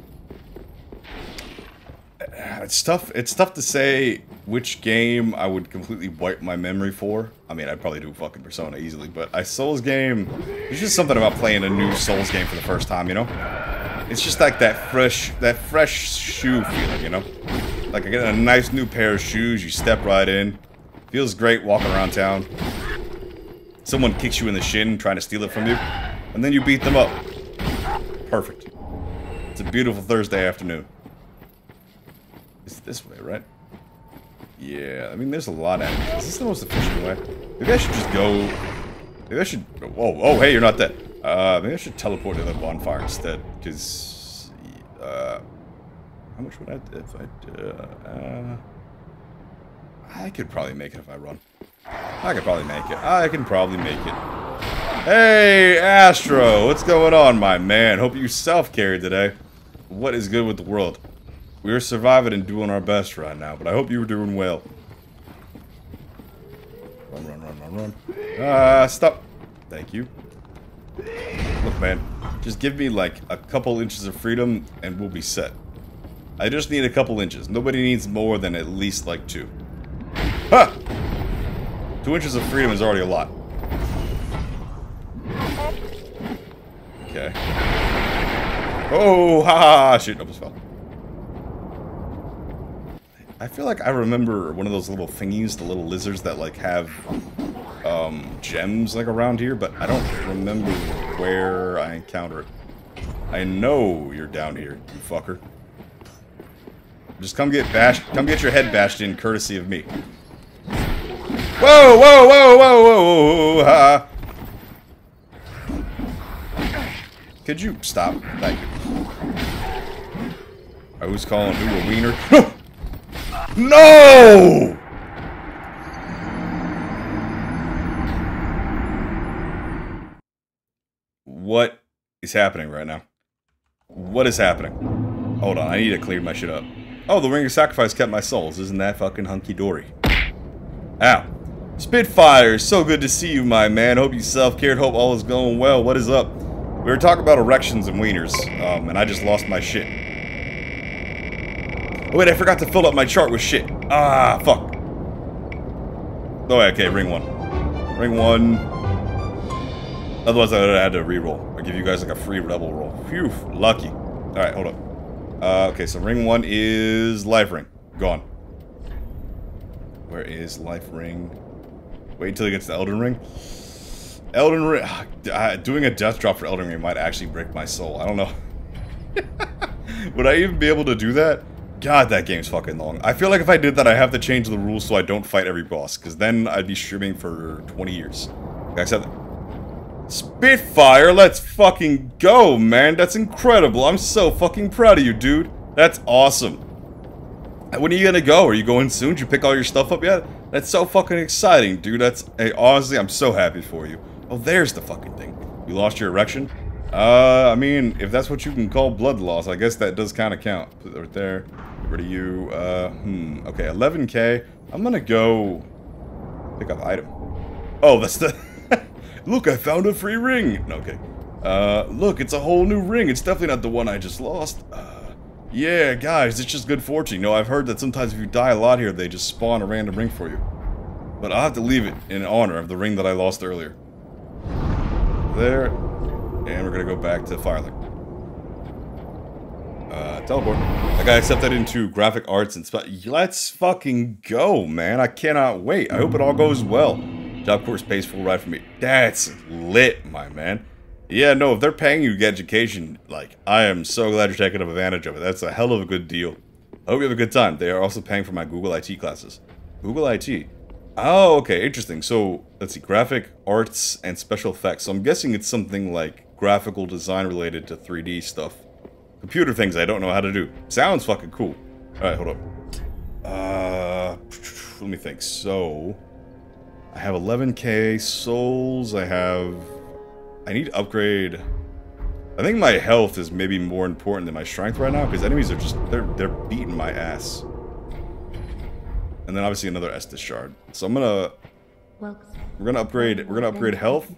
It's tough, it's tough to say which game I would completely wipe my memory for. I mean, I'd probably do fucking Persona easily, but a Souls game... There's just something about playing a new Souls game for the first time, you know? It's just like that fresh, that fresh shoe feeling, you know? Like I get a nice new pair of shoes, you step right in. Feels great walking around town. Someone kicks you in the shin trying to steal it from you, and then you beat them up. Perfect. It's a beautiful Thursday afternoon. It's this way, right? Yeah, I mean, there's a lot of enemies. Is this the most efficient way? Maybe I should just go... Maybe I should... Whoa, oh, hey, you're not dead. Uh, maybe I should teleport to the bonfire instead, because... Uh... How much would I... If I... Uh, uh... I could probably make it if I run. I could probably make it. I can probably make it. Hey, Astro! What's going on, my man? Hope you self-carried today. What is good with the world? We're surviving and doing our best right now, but I hope you were doing well. Run, run, run, run, run. Ah, uh, stop. Thank you. Look, man. Just give me, like, a couple inches of freedom, and we'll be set. I just need a couple inches. Nobody needs more than at least, like, two. Ha! Two inches of freedom is already a lot. Okay. Oh, ha ha! Shit, almost fell. I feel like I remember one of those little thingies, the little lizards that like have um, gems like around here, but I don't remember where I encounter it. I know you're down here, you fucker. Just come get bashed, come get your head bashed in courtesy of me. Whoa, whoa, whoa, whoa, whoa, whoa, ha. Could you stop? Thank you. I was calling who a wiener. No! What is happening right now? What is happening? Hold on, I need to clear my shit up. Oh, the Ring of Sacrifice kept my souls. Isn't that fucking hunky-dory? Ow. Spitfire, so good to see you, my man. Hope you self-cared. Hope all is going well. What is up? We were talking about erections and wieners, um, and I just lost my shit. Oh, wait, I forgot to fill up my chart with shit. Ah, fuck. Oh, okay, ring one. Ring one. Otherwise, I would have had to re-roll. I'll give you guys like a free rebel roll. Phew, lucky. Alright, hold up. Uh, okay, so ring one is life ring. Gone. Where is life ring? Wait until he gets to Elden Ring. Elden Ring. Uh, doing a death drop for Elden Ring might actually break my soul. I don't know. Would I even be able to do that? God, that game's fucking long. I feel like if I did that, I have to change the rules so I don't fight every boss, because then I'd be streaming for twenty years. Except Spitfire, let's fucking go, man. That's incredible. I'm so fucking proud of you, dude. That's awesome. When are you gonna go? Are you going soon? Did you pick all your stuff up yet? That's so fucking exciting, dude. That's, hey, honestly, I'm so happy for you. Oh, there's the fucking thing. You lost your erection? Uh, I mean, if that's what you can call blood loss, I guess that does kind of count. Put it right there. Where do you, uh, hmm. Okay, eleven K. I'm gonna go pick up item. Oh, that's the... Look, I found a free ring! No, okay. Uh, look, it's a whole new ring. It's definitely not the one I just lost. Uh, yeah, guys, it's just good fortune. You know, I've heard that sometimes if you die a lot here, they just spawn a random ring for you. But I'll have to leave it in honor of the ring that I lost earlier. There. And we're gonna go back to Firelink. Uh, teleport. I got accepted into graphic arts and spe- Let's fucking go, man. I cannot wait. I hope it all goes well. Job course pays full ride for me. That's lit, my man. Yeah, no, if they're paying you to get education, like, I am so glad you're taking advantage of it. That's a hell of a good deal. I hope you have a good time. They are also paying for my Google I T classes. Google I T? Oh, okay, interesting. So, let's see, graphic arts and special effects. So I'm guessing it's something like graphical design related to three D stuff. Computer things I don't know how to do. Sounds fucking cool. Alright, hold up. Uh, let me think. So... I have eleven K souls, I have... I need to upgrade... I think my health is maybe more important than my strength right now, because enemies are just... They're, they're beating my ass. And then obviously another Estus shard. So I'm gonna... We're gonna upgrade... We're gonna upgrade health.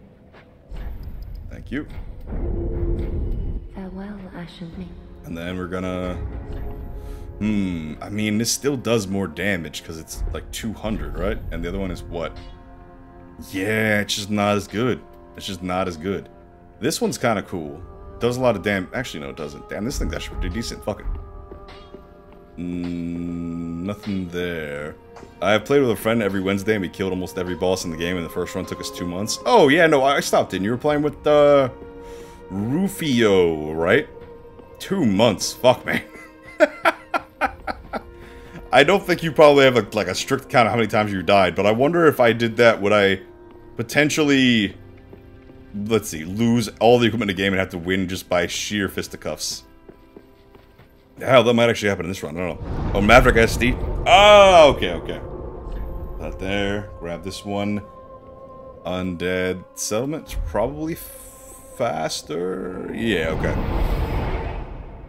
Thank you. Farewell, Ashenby. And then we're gonna... Hmm, I mean, this still does more damage because it's like two hundred, right? And the other one is what? Yeah, it's just not as good. It's just not as good. This one's kind of cool. Does a lot of damage. Actually, no, it doesn't. Damn, this thing's actually pretty decent. Fuck it. Mm, nothing there. I have played with a friend every Wednesday and we killed almost every boss in the game, and the first run took us two months. Oh, yeah, no, I stopped in. You were playing with, uh, Rufio, right? Two months. Fuck, man. I don't think you probably have a, like a strict count of how many times you died, but I wonder if I did that, would I potentially, let's see, lose all the equipment in the game and have to win just by sheer fisticuffs? Hell, that might actually happen in this run, I don't know. Oh, Maverick S D? Oh, okay, okay. That there, grab this one. Undead Settlement's probably faster? Yeah, okay.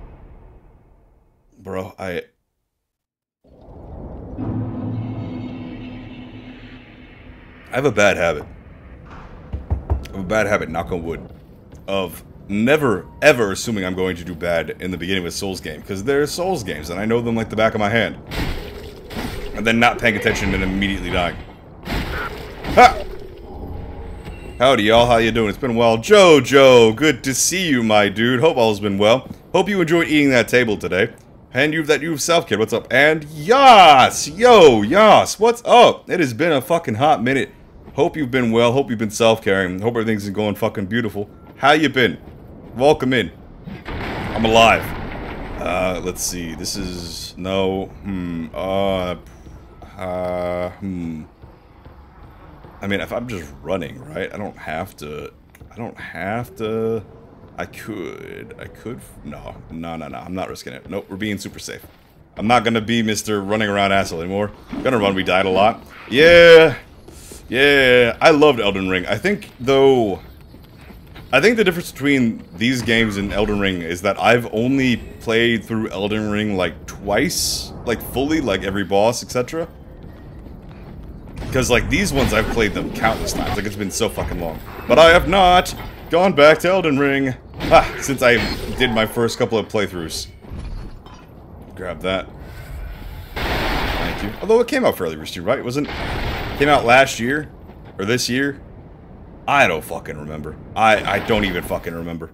Bro, I... I have a bad habit. I have a bad habit, knock on wood, of never, ever assuming I'm going to do bad in the beginning of a Souls game. Because they're Souls games, and I know them like the back of my hand. And then not paying attention and immediately dying. Ha! Howdy, y'all. How you doing? It's been a while. Jojo, good to see you, my dude. Hope all's been well. Hope you enjoyed eating that table today. And you that you've self-cared, what's up? And Yas! Yo, Yas, what's up? It has been a fucking hot minute. Hope you've been well, hope you've been self-caring, hope everything's been going fucking beautiful. How you been? Welcome in. I'm alive. Uh, let's see, this is... No, hmm, uh... Uh, hmm... I mean, if I'm just running, right? I don't have to... I don't have to... I could. I could. No. No, no, no. I'm not risking it. Nope, we're being super safe. I'm not gonna be Mister running around asshole anymore. Gonna run, we died a lot. Yeah. Yeah. I loved Elden Ring. I think, though... I think the difference between these games and Elden Ring is that I've only played through Elden Ring, like, twice. Like, fully, like, every boss, et cetera. Because, like, these ones, I've played them countless times. Like, it's been so fucking long. But I have not gone back to Elden Ring. Ah, since I did my first couple of playthroughs. Grab that. Thank you. Although it came out fairly recently, right? It wasn't... Came out last year? Or this year? I don't fucking remember. I, I don't even fucking remember.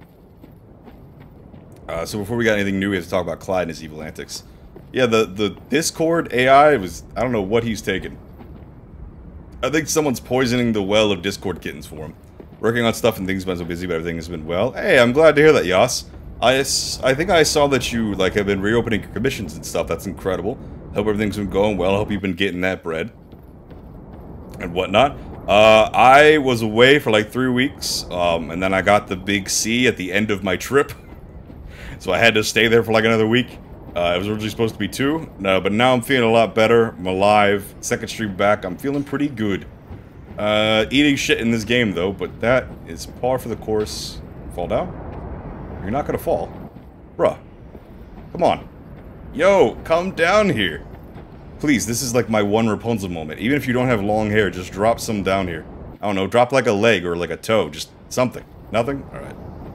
Uh, so before we got anything new, we have to talk about Clyde and his evil antics. Yeah, the, the Discord A I was... I don't know what he's taking. I think someone's poisoning the well of Discord kittens for him. Working on stuff and things been so busy, but everything has been well. Hey, I'm glad to hear that, Yas. I, I think I saw that you, like, have been reopening your commissions and stuff. That's incredible. Hope everything's been going well. I hope you've been getting that bread. And whatnot. Uh, I was away for, like, three weeks. Um, and then I got the big C at the end of my trip. So I had to stay there for, like, another week. Uh, it was originally supposed to be two. No, but now I'm feeling a lot better. I'm alive. Second stream back. I'm feeling pretty good. Uh, eating shit in this game, though, but that is par for the course. Fall down? You're not gonna fall. Bruh. Come on. Yo, come down here. Please, this is like my one Rapunzel moment. Even if you don't have long hair, just drop some down here. I don't know, drop like a leg or like a toe. Just something. Nothing? Alright.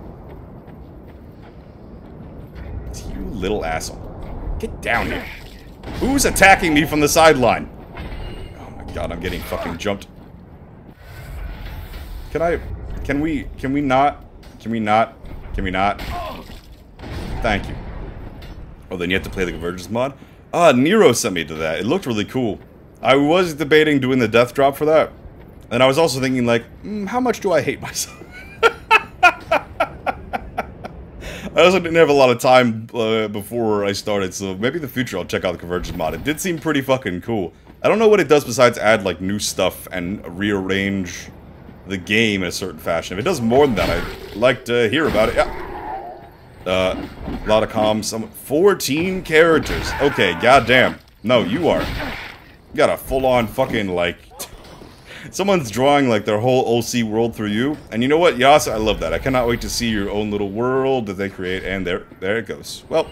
You little asshole. Get down here. Who's attacking me from the sideline? Oh my god, I'm getting fucking jumped. Can I... Can we... Can we not... Can we not... Can we not... Thank you. Oh, then you have to play the Convergence mod? Ah, Nero sent me to that. It looked really cool. I was debating doing the death drop for that. And I was also thinking, like, mm, how much do I hate myself? I also didn't have a lot of time uh, before I started, so maybe in the future I'll check out the Convergence mod. It did seem pretty fucking cool. I don't know what it does besides add, like, new stuff and rearrange the game in a certain fashion. If it does more than that, I'd like to hear about it. Yeah. Uh, a lot of comms. Some fourteen characters. Okay, goddamn. No, you are. You got a full-on fucking, like... Someone's drawing, like, their whole O C world through you. And you know what? Yas, I love that. I cannot wait to see your own little world that they create. And there, there it goes. Well.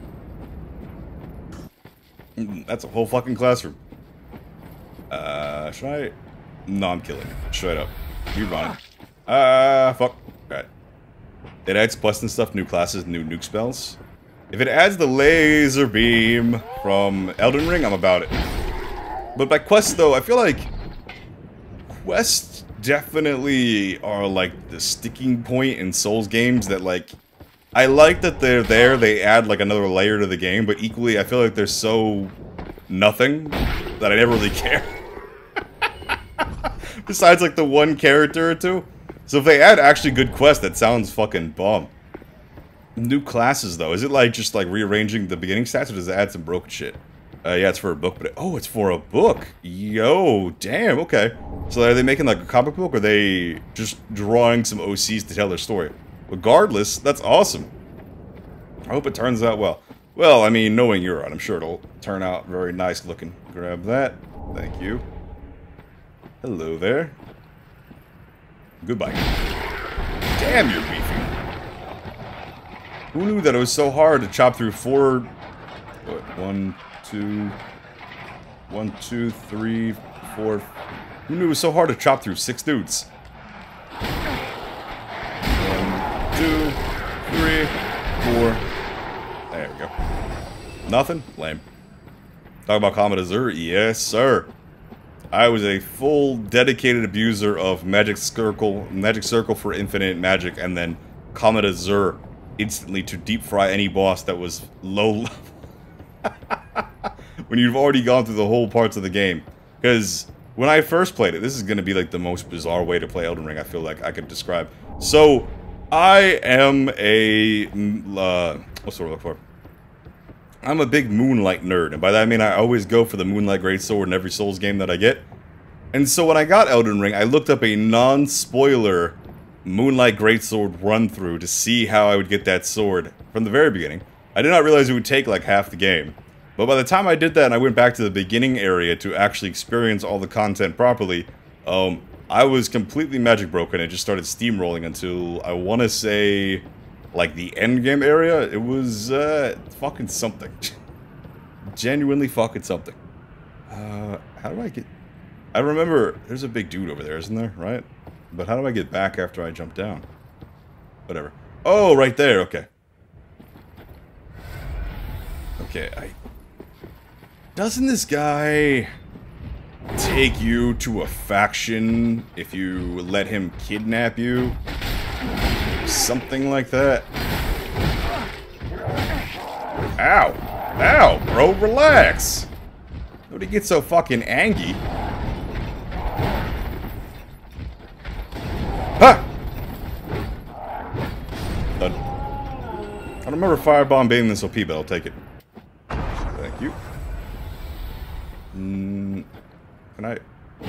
That's a whole fucking classroom. Uh, should I... No, I'm killing you. Straight up. You run. Ah, uh, fuck. Alright. It adds quests and stuff, new classes, new nuke spells. If it adds the laser beam from Elden Ring, I'm about it. But by quests, though, I feel like... Quests definitely are, like, the sticking point in Souls games that, like... I like that they're there, they add, like, another layer to the game, but equally, I feel like they're so... nothing that I never really care. Besides, like, the one character or two. So if they add actually good quests, that sounds fucking bomb. New classes, though. Is it, like, just, like, rearranging the beginning stats, or does it add some broken shit? Uh, yeah, it's for a book, but... It, oh, it's for a book! Yo, damn, okay. So are they making, like, a comic book, or are they just drawing some O Cs to tell their story? Regardless, that's awesome. I hope it turns out well. Well, I mean, knowing Euron, I'm sure it'll turn out very nice looking. Grab that. Thank you. Hello there. Goodbye. Damn, you're beefy. Who knew that it was so hard to chop through four... What, one, two... One, two, three, four... Who knew it was so hard to chop through six dudes? One, two, three, four... There we go. Nothing? Lame. Talk about Comet Azure? Yes, sir. I was a full, dedicated abuser of Magic Circle, Magic Circle for infinite magic, and then Comet Azure instantly to deep fry any boss that was low level. When you've already gone through the whole parts of the game. Because when I first played it, this is going to be like the most bizarre way to play Elden Ring I feel like I could describe. So, I am a... Uh, what's the word I'm looking for? I'm a big Moonlight nerd, and by that I mean I always go for the Moonlight Greatsword in every Souls game that I get. And so when I got Elden Ring, I looked up a non-spoiler Moonlight Greatsword run-through to see how I would get that sword from the very beginning. I did not realize it would take like half the game. But by the time I did that and I went back to the beginning area to actually experience all the content properly, um, I was completely magic broken and just started steamrolling until, I want to say, like the end game area. It was, uh, fucking something. Genuinely fucking something. Uh, how do I get... I remember, there's a big dude over there, isn't there, right? But how do I get back after I jump down? Whatever. Oh, right there, okay. Okay, I... Doesn't this guy take you to a faction if you let him kidnap you? Something like that? Ow! Ow, bro, relax! Nobody gets so fucking angry. Ha! Done. I don't remember Firebomb being this O P, but I'll take it. Thank you. Mm, can I...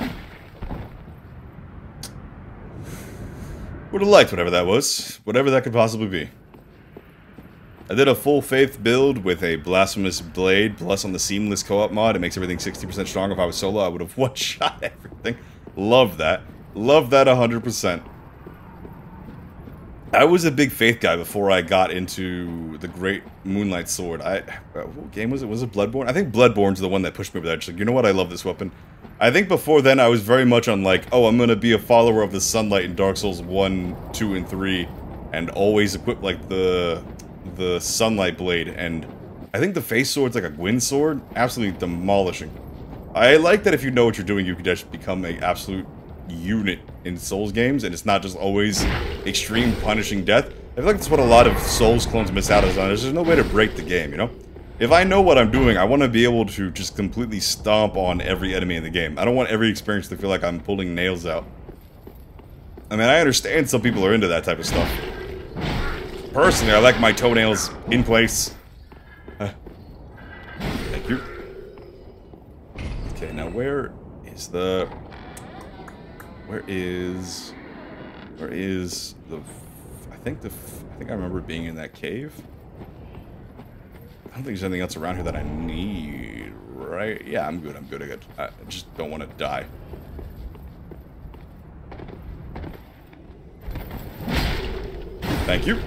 Would have liked whatever that was. Whatever that could possibly be. I did a full faith build with a Blasphemous Blade, plus on the Seamless co-op mod. It makes everything sixty percent stronger. If I was solo, I would have one-shot everything. Love that. Love that one hundred percent. I was a big Faith guy before I got into the Great Moonlight Sword. I, uh, what game was it? Was it Bloodborne? I think Bloodborne's the one that pushed me over there. Just like, you know what? I love this weapon. I think before then I was very much on like, oh, I'm gonna be a follower of the Sunlight in Dark Souls one, two, and three, and always equip like the the Sunlight Blade. And I think the Faith Sword's like a Gwyn sword, absolutely demolishing. I like that if you know what you're doing, you can just become an absolute unit in Souls games, and it's not just always extreme punishing death. I feel like that's what a lot of Souls clones miss out on. There's no way to break the game, you know? If I know what I'm doing, I want to be able to just completely stomp on every enemy in the game. I don't want every experience to feel like I'm pulling nails out. I mean, I understand some people are into that type of stuff. Personally, I like my toenails in place. Uh, thank you. Okay, now where is the... Where is... Where is the... I think the... I think I remember being in that cave. I don't think there's anything else around here that I need, right? Yeah, I'm good, I'm good, I'm good. I just don't want to die. Thank you.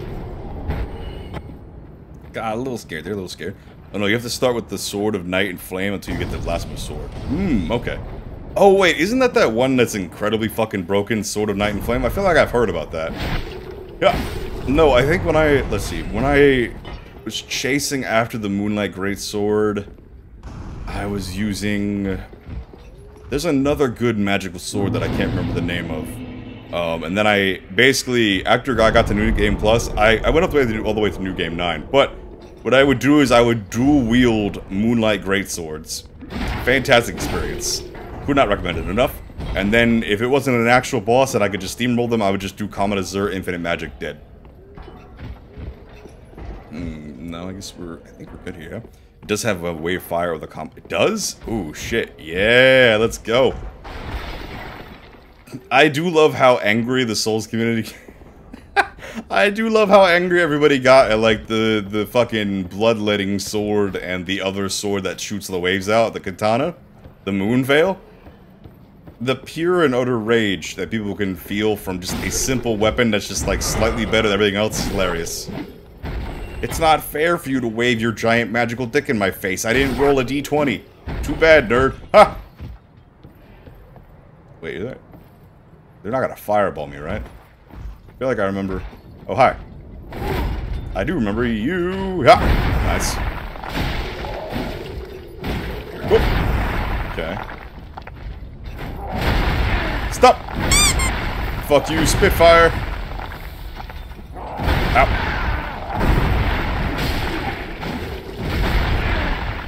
God, a little scared. They're a little scared. Oh no, you have to start with the Sword of Night and Flame until you get the Blasphemous Sword. Hmm, okay. Oh wait, isn't that that one that's incredibly fucking broken, Sword of Night and Flame? I feel like I've heard about that. Yeah. No, I think when I... Let's see. When I was chasing after the Moonlight Greatsword, I was using... There's another good magical sword that I can't remember the name of. Um, and then I basically, after I got to New Game Plus, I, I went all the, way to, all the way to New Game nine. But what I would do is I would dual wield Moonlight Greatswords. Fantastic experience. Could not recommend it enough. And then if it wasn't an actual boss and I could just steamroll them, I would just do Comet Azure, Infinite Magic, dead. Mm, no, I guess we're, I think we're good here. It does have a Wave Fire with a comp. It does? Ooh, shit. Yeah, let's go. I do love how angry the Souls community... I do love how angry everybody got at, like, the, the fucking bloodletting sword and the other sword that shoots the waves out, the katana. The Moon Veil. The pure and utter rage that people can feel from just a simple weapon that's just, like, slightly better than everything else is hilarious. It's not fair for you to wave your giant magical dick in my face. I didn't roll a d twenty. Too bad, nerd. Ha! Wait, is that... They're not gonna fireball me, right? I feel like I remember... Oh, hi. I do remember you. Yeah. Nice. Whoop. Okay. Stop! Fuck you, Spitfire. Ow.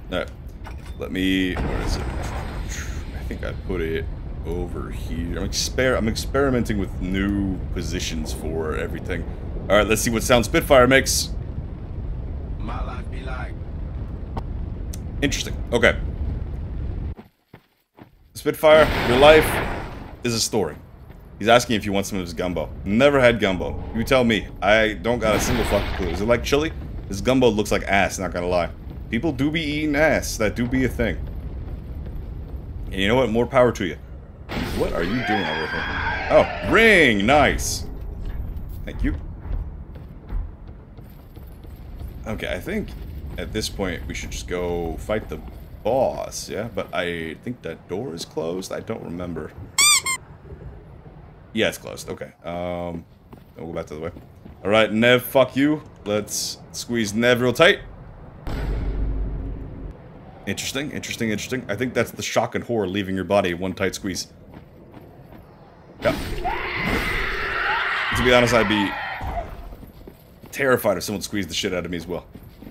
Alright. Let me... Where is it? I think I put it over here. I'm, exper I'm experimenting with new positions for everything. Alright, let's see what sound Spitfire makes. My life be like. Interesting. Okay. Spitfire, your life is a story. He's asking if you want some of his gumbo. Never had gumbo. You tell me. I don't got a single fucking clue. Is it like chili? This gumbo looks like ass, not gonna lie. People do be eating ass. That do be a thing. And you know what? More power to you. What are you doing over here? Oh, ring! Nice! Thank you. Okay, I think at this point we should just go fight the boss, yeah? But I think that door is closed? I don't remember. Yeah, it's closed. Okay. Um, we'll go back to the way. Alright, Nev, fuck you. Let's squeeze Nev real tight. Interesting, interesting, interesting. I think that's the shock and horror leaving your body. One tight squeeze. Yeah. To be honest, I'd be terrified if someone squeezed the shit out of me as well.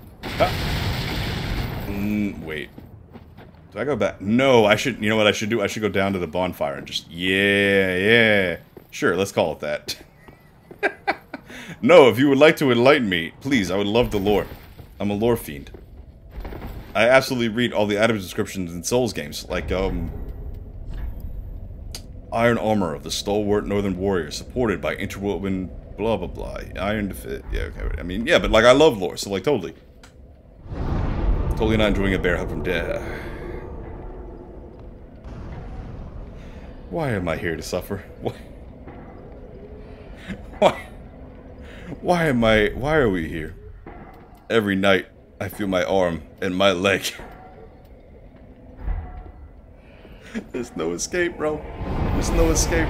Ah. Mm, wait. Do I go back? No, I should... You know what I should do? I should go down to the bonfire and just... Yeah, yeah. Sure, let's call it that. No, if you would like to enlighten me, please, I would love the lore. I'm a lore fiend. I absolutely read all the item descriptions in Souls games, like, um... Iron Armor of the Stalwart Northern Warrior, supported by interwoven blah blah blah. Iron Defit. Yeah, okay. I mean, yeah, but, like, I love lore, so, like, totally. Totally not enjoying a bear hug from death. Why am I here to suffer? Why? Why? Why am I... Why are we here? Every night, I feel my arm and my leg. There's no escape, bro. There's no escape.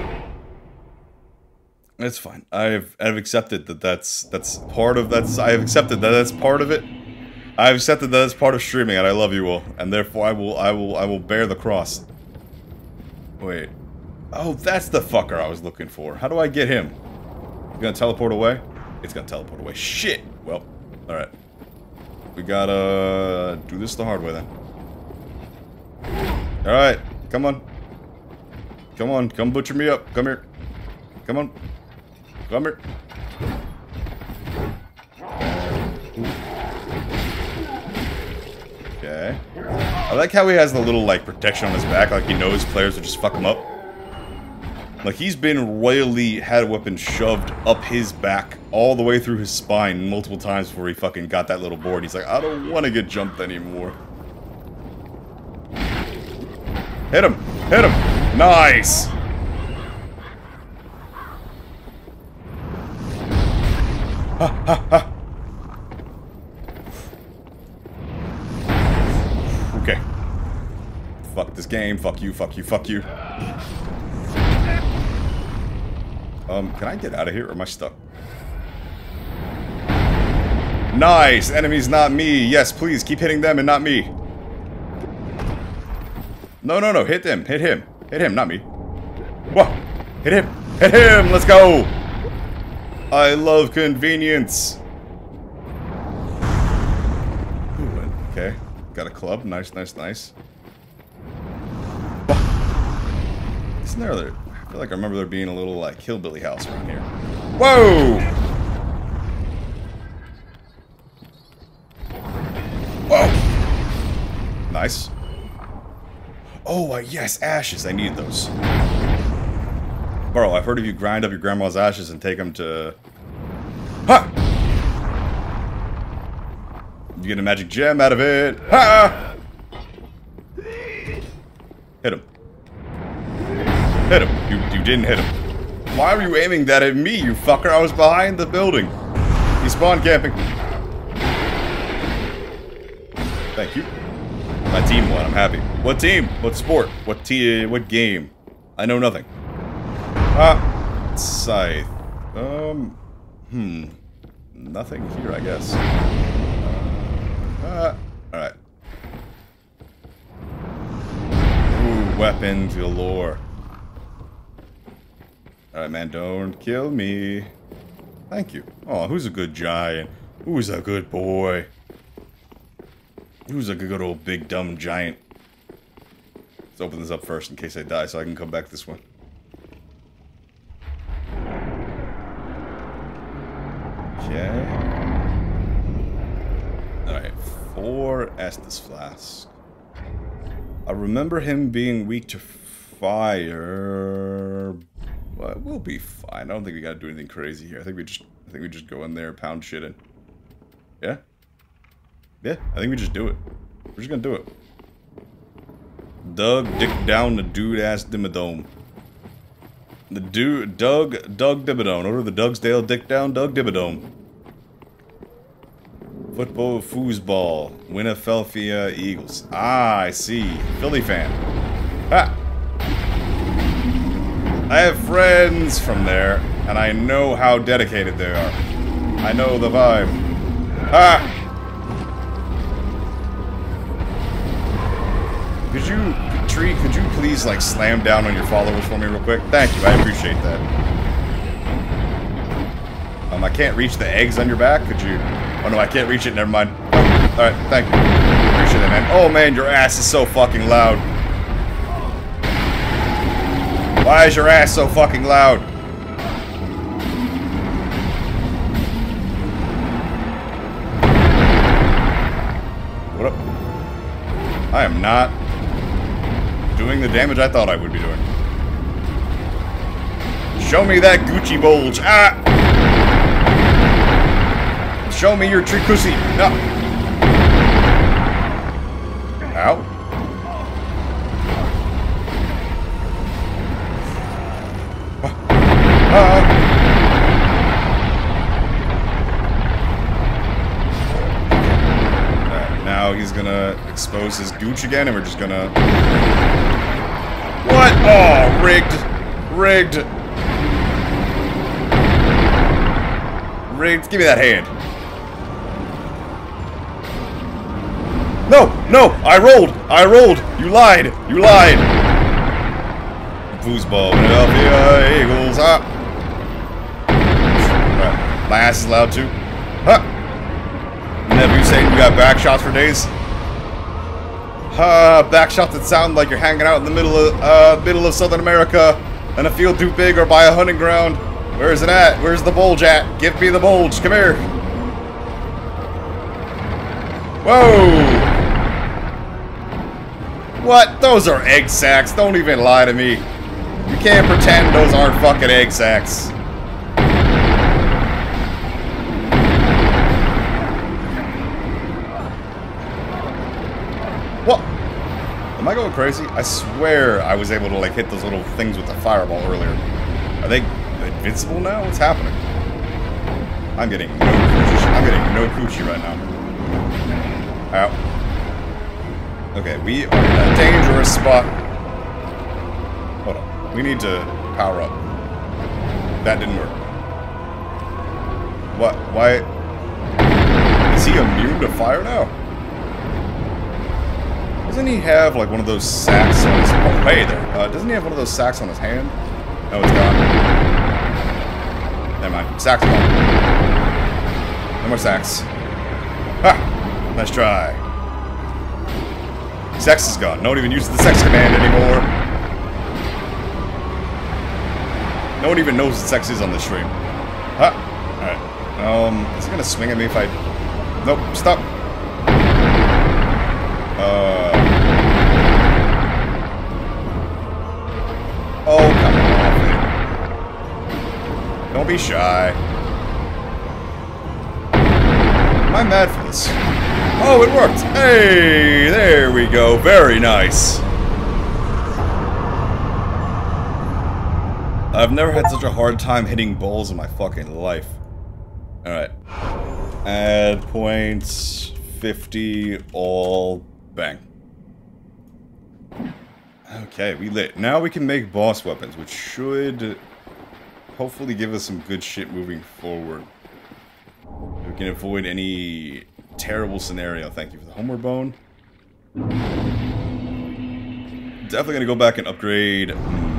It's fine. I've I've accepted that that's that's part of that's I have accepted that that's part of it. I've accepted that that's part of streaming, and I love you all, and therefore I will I will I will bear the cross. Wait. Oh, that's the fucker I was looking for. How do I get him? You gonna teleport away? It's gonna teleport away. Shit! Well, alright. We gotta do this the hard way then. Alright, come on. Come on, come butcher me up. Come here. Come on. Come here. Okay. I like how he has the little, like, protection on his back, like he knows players will just fuck him up. Like, he's been royally had a weapon shoved up his back all the way through his spine multiple times before he fucking got that little board. He's like, I don't want to get jumped anymore. Hit him! Hit him! Nice! Ha ha ha! Okay. Fuck this game. Fuck you, fuck you, fuck you. Um, can I get out of here, or am I stuck? Nice! Enemies, not me! Yes, please, keep hitting them and not me. No, no, no, hit them. Hit him. Hit him, not me. Whoa! Hit him! Hit him! Let's go! I love convenience! Ooh, okay. Got a club. Nice, nice, nice. Isn't there other... I feel like I remember there being a little, like, hillbilly house around here. Whoa! Whoa! Nice. Oh, uh, yes, ashes. I need those. Bro, I've heard of you grind up your grandma's ashes and take them to... Ha! You get a magic gem out of it. Ha! Hit him. Hit him. You, you didn't hit him. Why were you aiming that at me, you fucker? I was behind the building. He's spawn camping. Thank you. My team won. I'm happy. What team? What sport? What t? What game? I know nothing. Ah, scythe. Um, hmm. Nothing here, I guess. Uh, all right. Ooh, weapons galore. Alright, man, don't kill me. Thank you. Oh, who's a good giant? Who's a good boy? Who's a good old big dumb giant? Let's open this up first in case I die so I can come back this way. Okay. Alright, four Estus flask. I remember him being weak to fire. But we'll be fine. I don't think we gotta do anything crazy here. I think we just I think we just go in there, pound shit in. Yeah? Yeah, I think we just do it. We're just gonna do it. Doug dick down the dude ass Dimmadome. The dude Doug Doug Dimmadome. Order the Dougsdale dick down Doug Dimmadome. Football foosball. Winna-Philadelphia Eagles. Ah, I see. Philly fan. Ah! I have friends from there, and I know how dedicated they are. I know the vibe. Ah! Could you, Tree, could you please, like, slam down on your followers for me real quick? Thank you, I appreciate that. Um, I can't reach the eggs on your back, could you? Oh no, I can't reach it, never mind. Alright, thank you. Appreciate it, man. Oh man, your ass is so fucking loud. Why is your ass so fucking loud? What up? I am not doing the damage I thought I would be doing. Show me that Gucci bulge. Ah! Show me your Trikusi. No. Ow. Uh, right, now he's gonna expose his gooch again, and we're just gonna... What? Oh, rigged. Rigged. Rigged. Give me that hand. No! No! I rolled! I rolled! You lied! You lied! Foosball. Philadelphia Eagles. Ah! Right. My ass is loud too. Huh! Never you saying you got back shots for days? Uh, back shots that sound like you're hanging out in the middle of uh middle of Southern America in a field too big or by a hunting ground. Where's it at? Where's the bulge at? Give me the bulge. Come here. Whoa! What? Those are egg sacs. Don't even lie to me. You can't pretend those aren't fucking egg sacs. What? Am I going crazy? I swear I was able to like hit those little things with the fireball earlier. Are they invincible now? What's happening? I'm getting no coochie. I'm getting no coochie right now. Ow. Okay, we are in a dangerous spot. Hold on. We need to power up. That didn't work. What? Why? Is he immune to fire now? Doesn't he have like one of those sacks on his... Oh, hey there. Uh, doesn't he have one of those sacks on his hand? No, it's gone. Never mind. Sack's gone. No more sacks. Ha! Nice try. Sex is gone. No one even uses the sex command anymore. No one even knows what sex is on this stream. Huh. Alright. Um, is he gonna swing at me if I... Nope, stop. Uh... Oh, come on. Don't be shy. Am I mad for this? Oh, it worked! Hey, there we go. Very nice. I've never had such a hard time hitting balls in my fucking life. Alright. Add points. fifty all. Bang. Okay, we lit. Now we can make boss weapons, which should hopefully give us some good shit moving forward. We can avoid any terrible scenario. Thank you for the homeward bone. Definitely gonna go back and upgrade.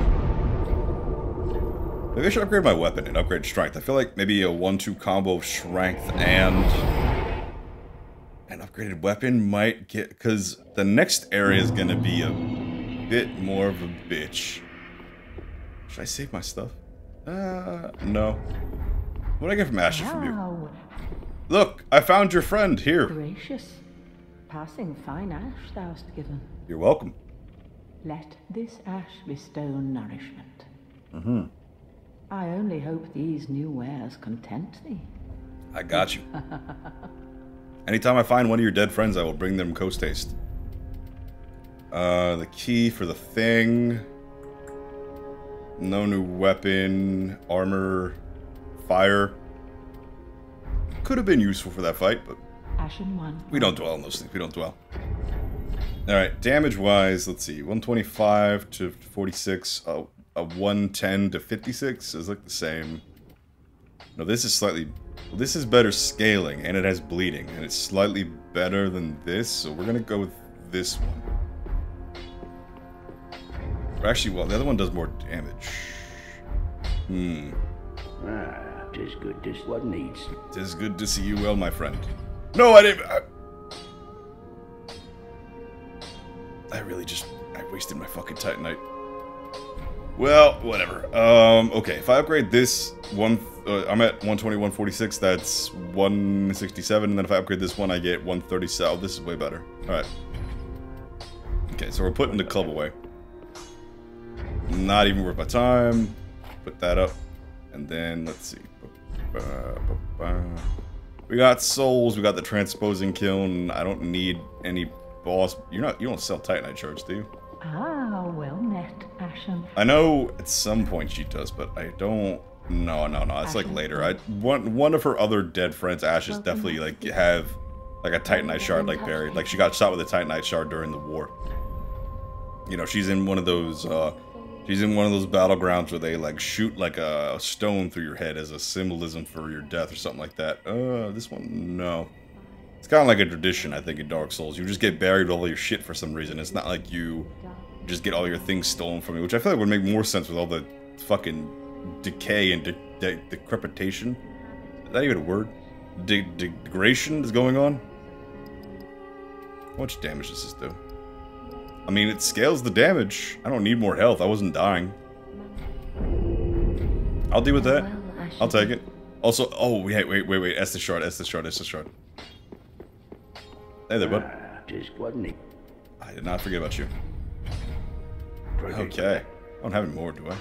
Maybe I should upgrade my weapon and upgrade strength. I feel like maybe a one two combo of strength and and upgrade Upgraded weapon might get... Because the next area is going to be a bit more of a bitch. Should I save my stuff? Uh, no. What did I get from Asher from you? Wow, Look, I found your friend here. gracious. Passing fine ash thou'st given. You're welcome. Let this ash bestow nourishment. Mm-hmm. I only hope these new wares content thee. I got you. Anytime I find one of your dead friends, I will bring them Coast Taste. Uh, the key for the thing. No new weapon. Armor. Fire. Could have been useful for that fight, but Ashen one. we don't dwell on those things. We don't dwell. Alright, damage-wise, let's see. one twenty-five to forty-six. Uh, a one ten to fifty-six is like the same. No, this is slightly... This is better scaling, and it has bleeding, and it's slightly better than this, so we're gonna go with this one. Or actually, well, the other one does more damage. Hmm. Ah, tis good this what needs. Tis good to see you well, my friend. No, I didn't... I, I really just... I wasted my fucking Titanite. Well, whatever. Um, okay, if I upgrade this one... Uh, I'm at one twenty, one forty-six, that's one sixty-seven, and then if I upgrade this one, I get one thirty-seven. Oh, this is way better. Alright. Okay, so we're putting the club away. Not even worth my time. Put that up. And then, let's see. We got souls, we got the transposing kiln. I don't need any boss. You're not, you don't sell Titanite shards, do you? Ah, well met, Ashen. I know at some point she does, but I don't... No, no, no, it's like later. I one one of her other dead friends, Ashes, definitely like have like a Titanite shard like buried. Like she got shot with a Titanite shard during the war. You know, she's in one of those uh she's in one of those battlegrounds where they like shoot like a stone through your head as a symbolism for your death or something like that. Uh this one, no. It's kind of like a tradition, I think, in Dark Souls. You just get buried with all your shit for some reason. It's not like you just get all your things stolen from you, which I feel like would make more sense with all the fucking decay and de de decrepitation. Is that even a word? De degradation is going on? How much damage does this do? I mean, it scales the damage. I don't need more health. I wasn't dying. I'll deal with that. Well, Ashen. I'll take it. Also, oh, wait, wait, wait, wait. Estus shard, Estus shard, Estus shard. Hey there, bud. Ah, tis what needs. I did not forget about you. Okay. I don't have any more, do I?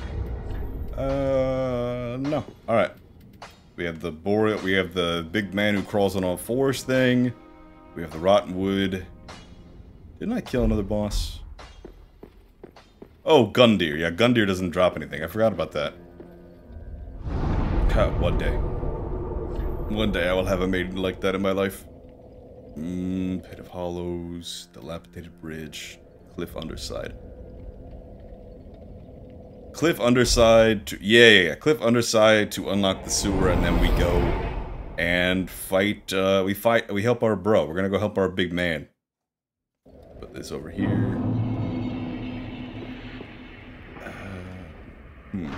Uh, no. Alright. We have the boreal, we have the big man who crawls on all fours thing. We have the rotten wood. Didn't I kill another boss? Oh, Gundyr. Yeah, Gundyr doesn't drop anything. I forgot about that. God, one day. One day I will have a maiden like that in my life. Mmm, Pit of Hollows, dilapidated bridge, cliff underside. Cliff underside to yeah, yeah, yeah, cliff underside to unlock the sewer, and then we go and fight. Uh, we fight. We help our bro. We're gonna go help our big man. Put this over here. Uh, hmm.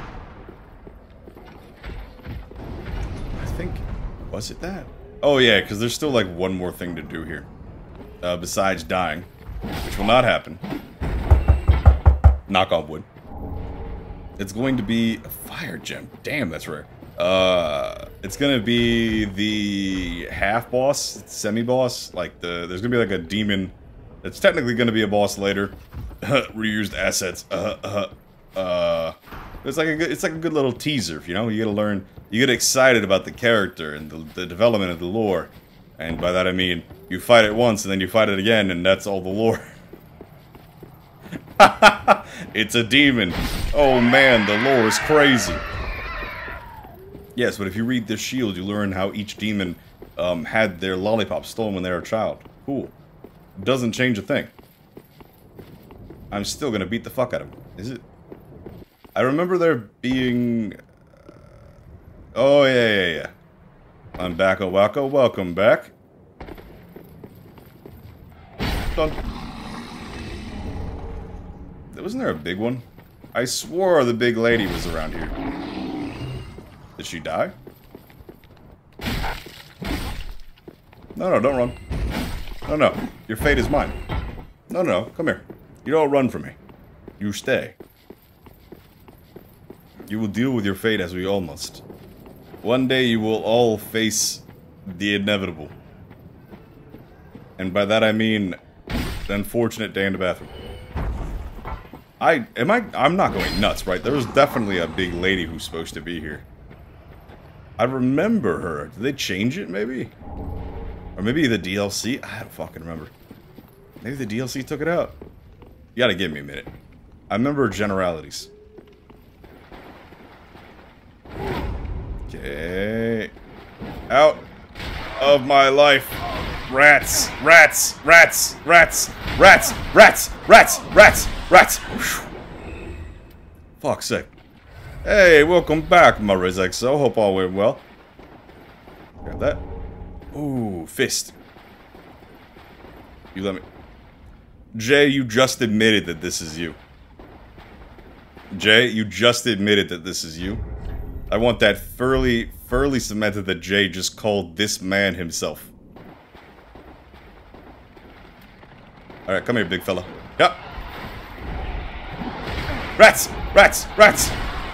I think was it that? Oh yeah, because there's still like one more thing to do here, uh, besides dying, which will not happen. Knock on wood. It's going to be a fire gem. Damn, that's rare. Uh, it's gonna be the half boss, semi boss. Like the there's gonna be like a demon. It's technically gonna be a boss later. Reused assets. Uh, uh, uh. It's like a good, it's like a good little teaser. You know, you gotta learn. You get excited about the character and the, the development of the lore. And by that I mean you fight it once and then you fight it again, and that's all the lore. It's a demon. Oh man, the lore is crazy. Yes, but if you read this shield, you learn how each demon um, had their lollipop stolen when they were a child. Cool. Doesn't change a thing. I'm still gonna beat the fuck out of him. Is it? I remember there being... Oh, yeah, yeah, yeah. I'm back, Owako. Welcome back. Done. Wasn't there a big one? I swore the big lady was around here. Did she die? No, no, don't run. No, no. Your fate is mine. No, no, come here. You don't run from me. You stay. You will deal with your fate as we all must. One day you will all face the inevitable. And by that I mean the unfortunate day in the bathroom. I, am I, I'm not going nuts, right? There was definitely a big lady who's supposed to be here. I remember her. Did they change it, maybe? Or maybe the D L C? I don't fucking remember. Maybe the D L C took it out. You gotta give me a minute. I remember generalities. Okay. Out of my life. Rats, rats, rats, rats, rats, rats, rats, rats, rats. Whew. Fuck's sake. Hey, welcome back, Mariz X O. Hope all went well. Grab that. Ooh, fist. You let me... Jay, you just admitted that this is you. Jay, you just admitted that this is you. I want that firmly, firmly cemented that Jay just called this man himself. Alright, come here, big fella. Yep. Rats! Rats! Rats!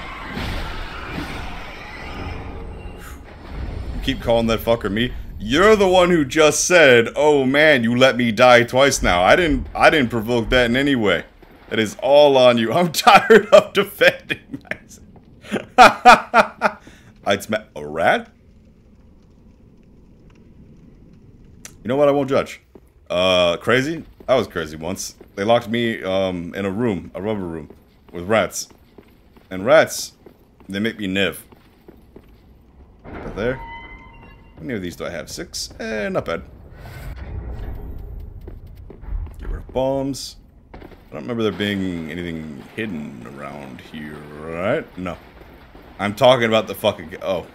You keep calling that fucker me. You're the one who just said, "Oh man, you let me die twice now." I didn't I didn't provoke that in any way. That is all on you. I'm tired of defending myself. I'd smack a rat? You know what? I won't judge. Uh, crazy? I was crazy once. They locked me um in a room, a rubber room, with rats. And rats, they make me niv. Right there. How many of these do I have? Six? Eh, not bad. Get rid of bombs. I don't remember there being anything hidden around here, right? No. I'm talking about the fucking... Oh.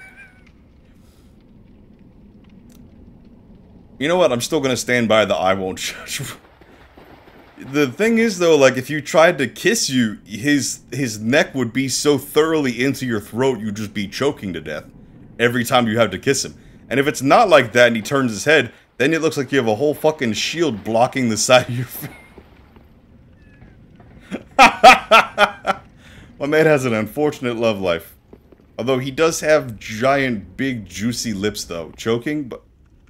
You know what? I'm still gonna stand by the I won't judge. The thing is, though, like, if you tried to kiss you, his his neck would be so thoroughly into your throat, you'd just be choking to death every time you have to kiss him. And if it's not like that and he turns his head, then it looks like you have a whole fucking shield blocking the side of your face. My man has an unfortunate love life. Although he does have giant, big, juicy lips, though. Choking, but...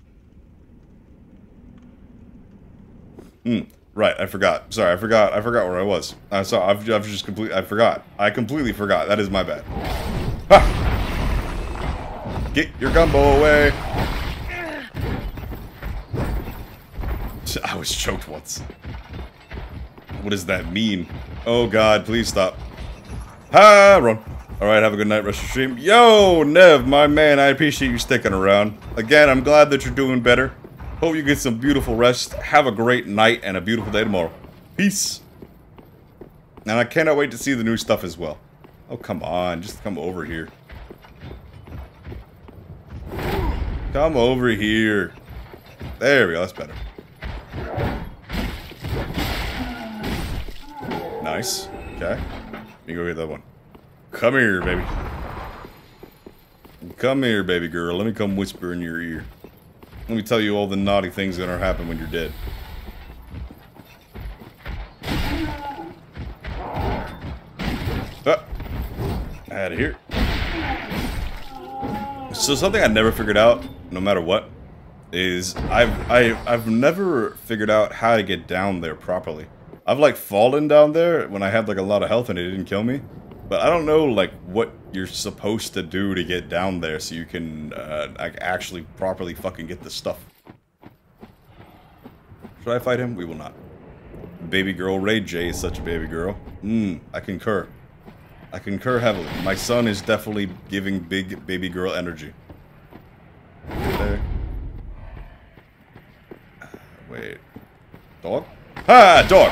Hmm. Right, I forgot. Sorry, I forgot. I forgot where I was. I saw. I've, I've just completely. I forgot. I completely forgot. That is my bad. Ha! Get your gumbo away. I was choked once. What does that mean? Oh God! Please stop. Ha! Run. All right. Have a good night, rest of stream. Yo, Nev, my man. I appreciate you sticking around. Again, I'm glad that you're doing better. Hope you get some beautiful rest. Have a great night and a beautiful day tomorrow. Peace. And I cannot wait to see the new stuff as well. Oh, come on. Just come over here. Come over here. There we go. That's better. Nice. Okay. Let me go get that one. Come here, baby. Come here, baby girl. Let me come whisper in your ear. Let me tell you all the naughty things that are happen when you're dead. Ah, out of here. So something I never figured out, no matter what, is I've I I've never figured out how to get down there properly. I've like fallen down there when I had like a lot of health and it didn't kill me, but I don't know like what you're supposed to do to get down there so you can uh, like actually properly fucking get the stuff. Should I fight him? We will not. Baby girl Ray J is such a baby girl. Mmm, I concur. I concur heavily. My son is definitely giving big baby girl energy. There. Wait. Dog? Ah, dog!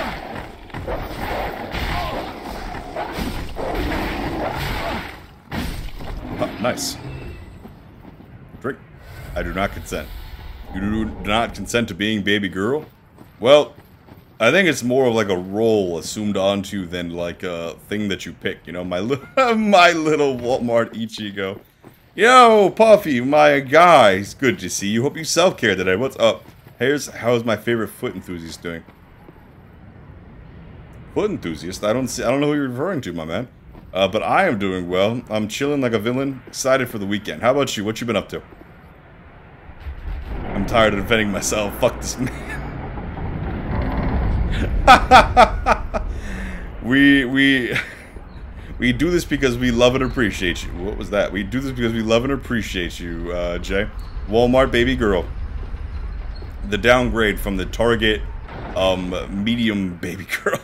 Oh, nice. Drink. I do not consent. You do not consent to being baby girl? Well, I think it's more of like a role assumed onto than like a thing that you pick. You know, my, li my little Walmart Ichigo. Yo, Puffy, my guy. It's good to see you. Hope you self-care today. What's up? Here's how's my favorite foot enthusiast doing. Foot enthusiast? I don't see. I don't know who you're referring to, my man. Uh, but I am doing well. I'm chilling like a villain, excited for the weekend. How about you? What you been up to? I'm tired of defending myself. Fuck this man. we we we do this because we love and appreciate you. What was that? We do this because we love and appreciate you, uh, Jay. Walmart baby girl. The downgrade from the Target um, medium baby girl.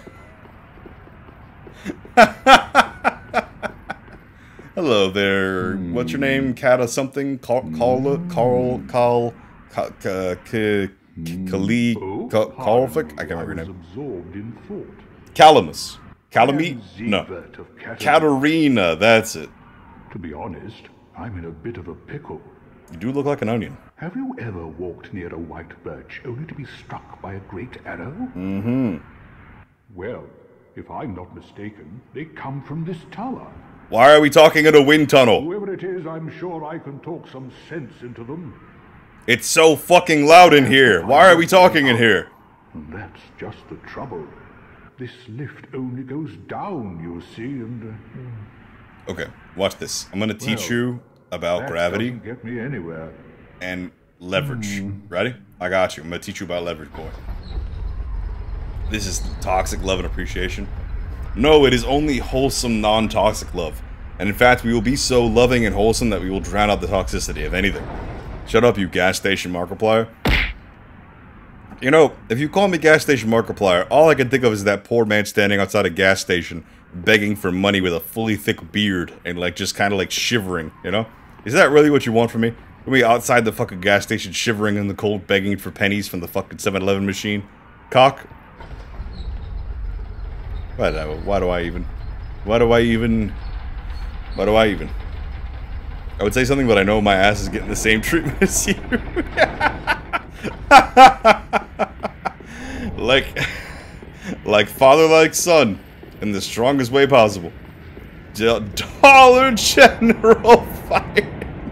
Hello there. Mm. What's your name? Kata something? Carl, Carl, Carl, Carl, Kali, Carlfic? I can't remember your name. Calamus. Calamite? No. Katarina, that's it. To be honest, I'm in a bit of a pickle. You do look like an onion. Have you ever walked near a white birch only to be struck by a great arrow? Mm-hmm. Well, if I'm not mistaken, they come from this tower. Why are we talking in a wind tunnel? Whoever it is, I'm sure I can talk some sense into them. It's so fucking loud in here. Why are we talking in here? That's just the trouble. This lift only goes down, you see, and... Uh, okay, watch this. I'm gonna teach well, you about gravity. Doesn't get me anywhere. And leverage. Mm. Ready? I got you. I'm gonna teach you about leverage, boy. This is toxic love and appreciation. No, it is only wholesome, non-toxic love. And in fact, we will be so loving and wholesome that we will drown out the toxicity, if anything. Shut up, you gas station Markiplier. You know, if you call me gas station Markiplier, all I can think of is that poor man standing outside a gas station begging for money with a fully thick beard and like just kind of like shivering, you know? Is that really what you want from me? We outside the fucking gas station shivering in the cold begging for pennies from the fucking seven eleven machine? Cock? Why do, I, why do I even? Why do I even? Why do I even? I would say something, but I know my ass is getting the same treatment as you. like, like father, like son, in the strongest way possible. Dollar General fight.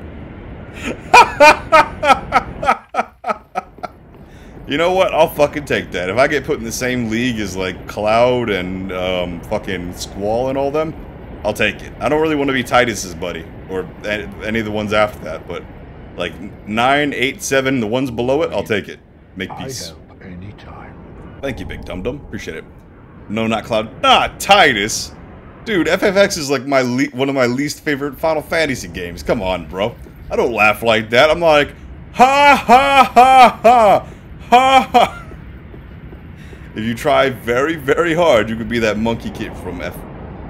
You know what? I'll fucking take that. If I get put in the same league as, like, Cloud and, um, fucking Squall and all them, I'll take it. I don't really want to be Titus's buddy, or any of the ones after that, but, like, nine, eight, seven, the ones below it, I'll take it. Make peace. I help anytime. Thank you, Big Dum Dum. Appreciate it. No, not Cloud. Not Titus! Dude, F F X is, like, my le one of my least favorite Final Fantasy games. Come on, bro. I don't laugh like that. I'm like, ha ha ha ha! Ha ha! If you try very, very hard, you could be that monkey kid from F.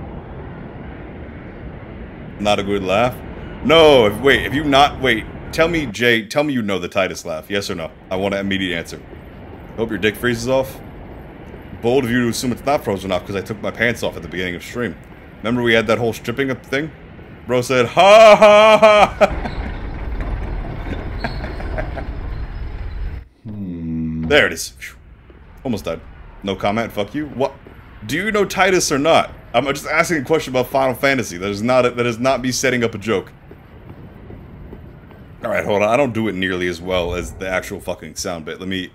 Not a good laugh? No, if, wait, if you not, wait, tell me, Jay, tell me you know the Titus laugh, yes or no? I want an immediate answer. Hope your dick freezes off. Bold of you to assume it's not frozen off because I took my pants off at the beginning of stream. Remember we had that whole stripping up thing? Bro said, ha ha ha! There it is. Almost died. No comment. Fuck you. What? Do you know Titus or not? I'm just asking a question about Final Fantasy. That is not. A, that is not me setting up a joke. All right, hold on. I don't do it nearly as well as the actual fucking sound bit. Let me.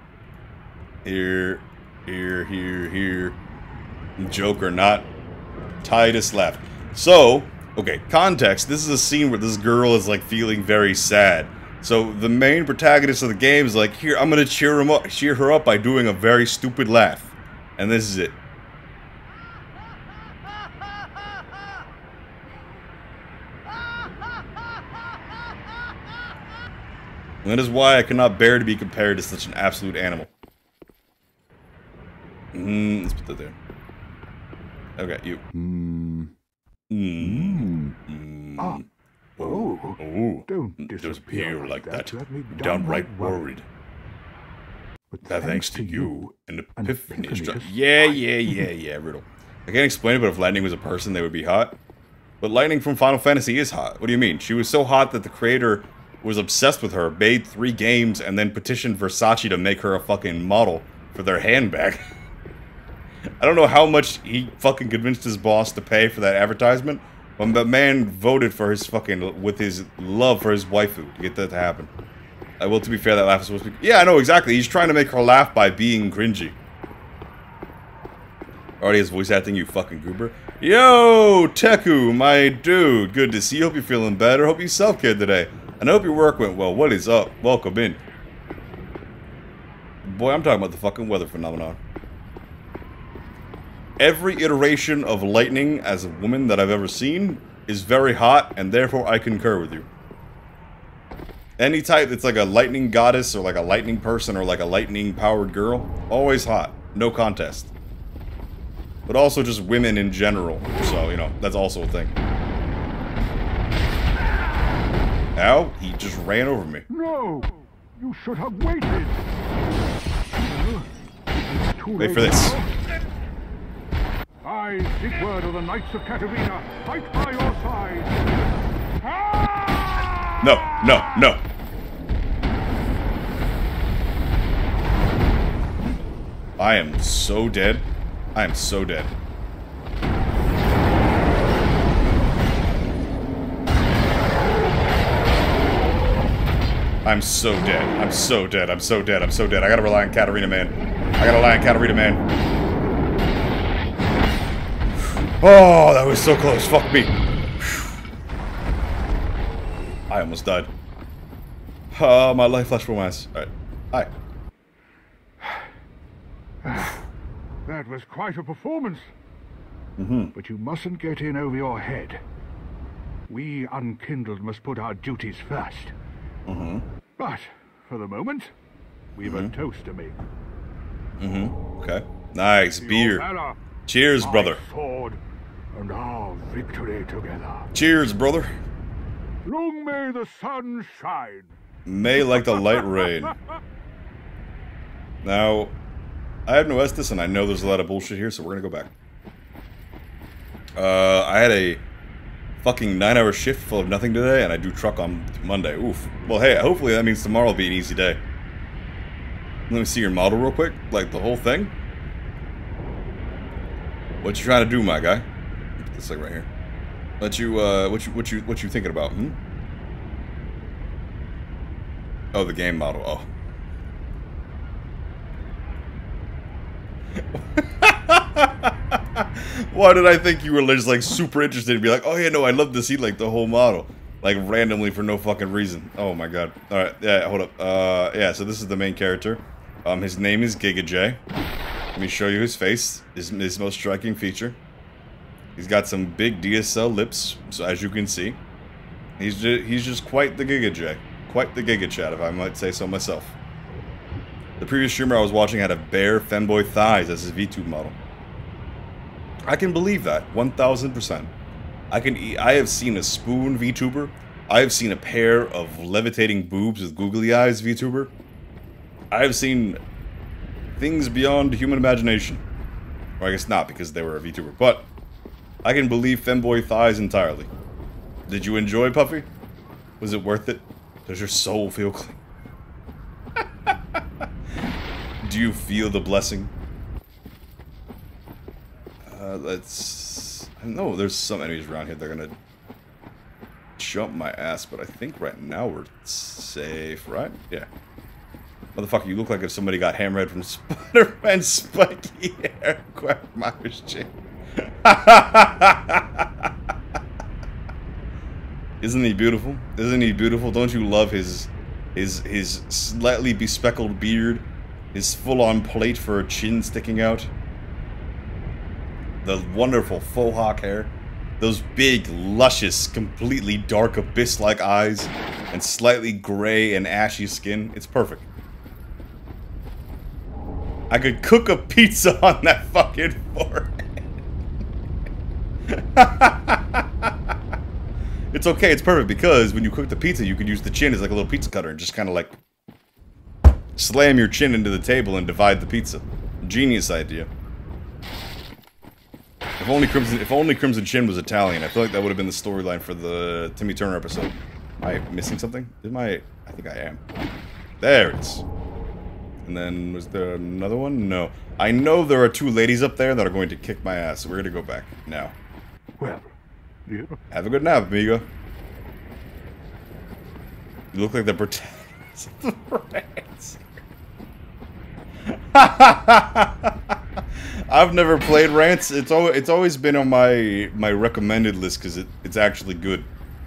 Here, here, here, here. Joke or not. Titus left. So, okay. Context. This is a scene where this girl is like feeling very sad. So the main protagonist of the game is like, here, I'm gonna cheer him up, cheer her up by doing a very stupid laugh, and this is it. And that is why I cannot bear to be compared to such an absolute animal. Mm, let's put that there. Okay, you. Mm. Mm. Mm. Ah. Oh, oh, don't disappear like, like that. that. I'm downright worried. But that thanks to you, an epiphany is struck. just- Yeah, yeah, yeah, yeah, Riddle. I can't explain it, but if Lightning was a person, they would be hot. But Lightning from Final Fantasy is hot. What do you mean? She was so hot that the creator was obsessed with her, made three games, and then petitioned Versace to make her a fucking model for their handbag. I don't know how much he fucking convinced his boss to pay for that advertisement, but the man voted for his fucking, with his love for his waifu to get that to happen. I will, to be fair, that laugh is supposed to be... Yeah, I know, exactly. He's trying to make her laugh by being cringy. Already has voice acting, you fucking goober. Yo, Teku, my dude. Good to see you. Hope you're feeling better. Hope you self-cared today. And I hope your work went well. What is up? Welcome in. Boy, I'm talking about the fucking weather phenomenon. Every iteration of lightning as a woman that I've ever seen is very hot, and therefore I concur with you. Any type that's like a lightning goddess, or like a lightning person, or like a lightning-powered girl, always hot. No contest. But also just women in general. So, you know, that's also a thing. Ow, he just ran over me. No! You should have waited! Wait for this. I, Sigurd of the Knights of Katarina, fight by your side! Ah! No, no, no. I am so dead. I am so dead. I'm so dead. I'm so dead. I'm so dead. I'm so dead. I gotta rely on Katarina, man. I gotta rely on Katarina, man. Oh, that was so close. Fuck me. I almost died. Oh, my life flashed from my ass. Alright. Hi. That was quite a performance. Mm-hmm. But you mustn't get in over your head. We Unkindled must put our duties first. Mm-hmm. But, for the moment, we've mm-hmm. a toast to make. Mm-hmm. Okay. Nice. Beer. Valor, Cheers, brother. Sword, and our victory together. Cheers, brother. Long may the sun shine. May like the light rain. Now, I have no Estus, and I know there's a lot of bullshit here, so we're gonna go back. Uh, I had a fucking nine-hour shift full of nothing today, and I do truck on Monday. Oof. Well, hey, hopefully that means tomorrow will be an easy day. Let me see your model real quick, like the whole thing. What you trying to do, my guy? Put this like right here. What you, uh, what you, what you, what you thinking about? Hmm. Oh, the game model. Oh. Why did I think you were just like super interested and be like, oh yeah, no, I'd love to see like the whole model, like randomly for no fucking reason. Oh my god. All right, yeah, hold up. Uh, yeah, so this is the main character. Um, his name is Giga J. Let me show you his face. His, his most striking feature. He's got some big D S L lips, so as you can see, he's just, he's just quite the Giga J, quite the Giga Chad, if I might say so myself. The previous streamer I was watching had a bare femboy thighs as his VTube model. I can believe that, one thousand percent. I can. E I have seen a spoon VTuber. I have seen a pair of levitating boobs with googly eyes VTuber. I have seen things beyond human imagination. Or I guess not, because they were a VTuber. But I can believe femboy thighs entirely. Did you enjoy Puffy? Was it worth it? Does your soul feel clean? Do you feel the blessing? Uh, let's... I know there's some enemies around here that are gonna jump my ass, but I think right now we're safe, right? Yeah. Motherfucker, you look like if somebody got hammerhead from Spider-Man spiky hair. Quagmire's chin. Isn't he beautiful? Isn't he beautiful? Don't you love his his his slightly bespeckled beard? His full-on plate for a chin sticking out? The wonderful faux hawk hair? Those big, luscious, completely dark abyss-like eyes? And slightly gray and ashy skin? It's perfect. I could cook a pizza on that fucking forehead. It's okay, it's perfect, because when you cook the pizza, you can use the chin as like a little pizza cutter and just kind of like slam your chin into the table and divide the pizza. Genius idea. If only Crimson, if only Crimson Chin was Italian, I feel like that would have been the storyline for the Timmy Turner episode. Am I missing something? Is my... I think I am. There it is. And then, was there another one? No. I know there are two ladies up there that are going to kick my ass, so we're going to go back now. Well, yeah. Have a good nap, amigo. You look like the protagonist the Rancer. I've never played Rants. It's always, it's always been on my my recommended list because it, it's actually good.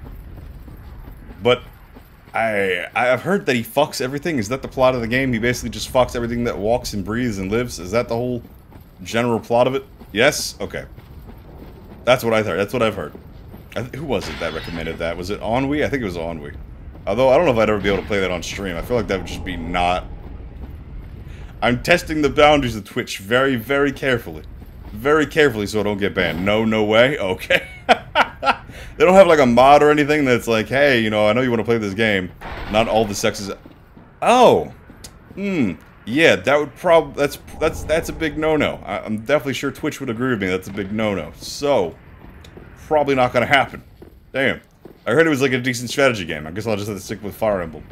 But I I've heard that he fucks everything. Is that the plot of the game? He basically just fucks everything that walks and breathes and lives. Is that the whole general plot of it? Yes? Okay. That's what I heard. That's what I've heard. I th who was it that recommended that? Was it Ennui? I think it was Ennui. Although, I don't know if I'd ever be able to play that on stream. I feel like that would just be not... I'm testing the boundaries of Twitch very, very carefully. Very carefully so I don't get banned. No, no way? Okay. They don't have like a mod or anything that's like, hey, you know, I know you want to play this game. Not all the sexes... Oh! Hmm. Yeah, that would prob... That's, that's, that's a big no-no. I'm definitely sure Twitch would agree with me that's a big no-no. So... Probably not gonna happen. Damn. I heard it was like a decent strategy game. I guess I'll just have to stick with Fire Emblem.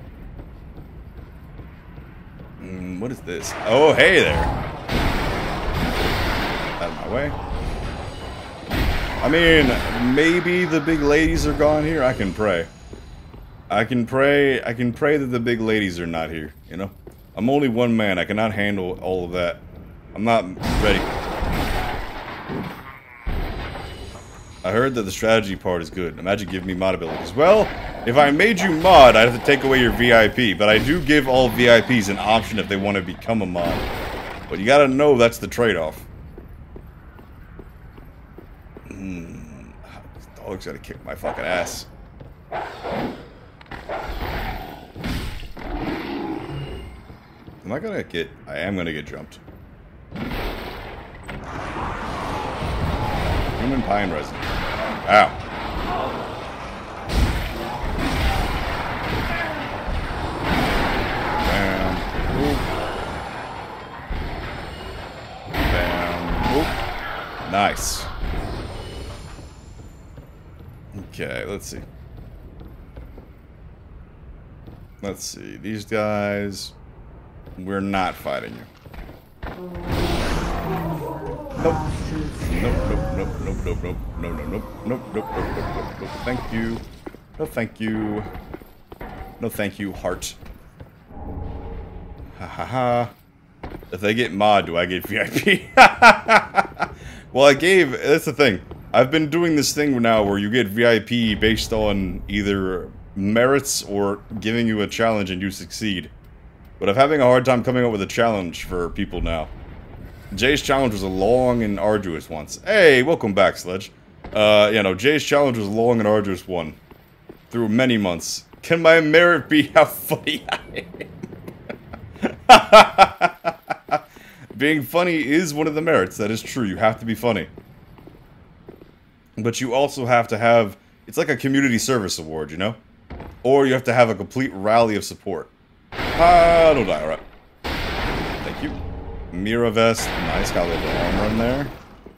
Mm, what is this? Oh, hey there. Out of my way. I mean, maybe the big ladies are gone here. I can pray. I can pray. I can pray that the big ladies are not here. You know, I'm only one man. I cannot handle all of that. I'm not ready. I heard that the strategy part is good. Imagine giving me mod abilities. Well, if I made you mod, I'd have to take away your V I P. But I do give all V I Ps an option if they want to become a mod. But you gotta know that's the trade-off. Hmm. This dog's gotta kick my fucking ass. Am I gonna get... I am gonna get jumped. Human pine resin. Ow. Bam. Oop. Bam. Oop. Nice. Okay, let's see. Let's see. These guys... We're not fighting you. Nope. Nope, nope, nope, nope, nope, nope, no, no, nope, nope, nope, nope, nope, nope, nope, thank you. No, thank you. No, thank you, heart. Ha ha ha. If they get mod, do I get V I P? Well, I gave, that's the thing. I've been doing this thing now where you get V I P based on either merits or giving you a challenge and you succeed. But I'm having a hard time coming up with a challenge for people now. Jay's challenge was a long and arduous one. Hey, welcome back, Sledge. Uh, you know, Jay's challenge was a long and arduous one. Through many months. Can my merit be how funny I am? Being funny is one of the merits, that is true. You have to be funny. But you also have to have... It's like a community service award, you know? Or you have to have a complete rally of support. Ah, don't die, alright. Thank you. Mira vest, nice, got a little bit of armor in there.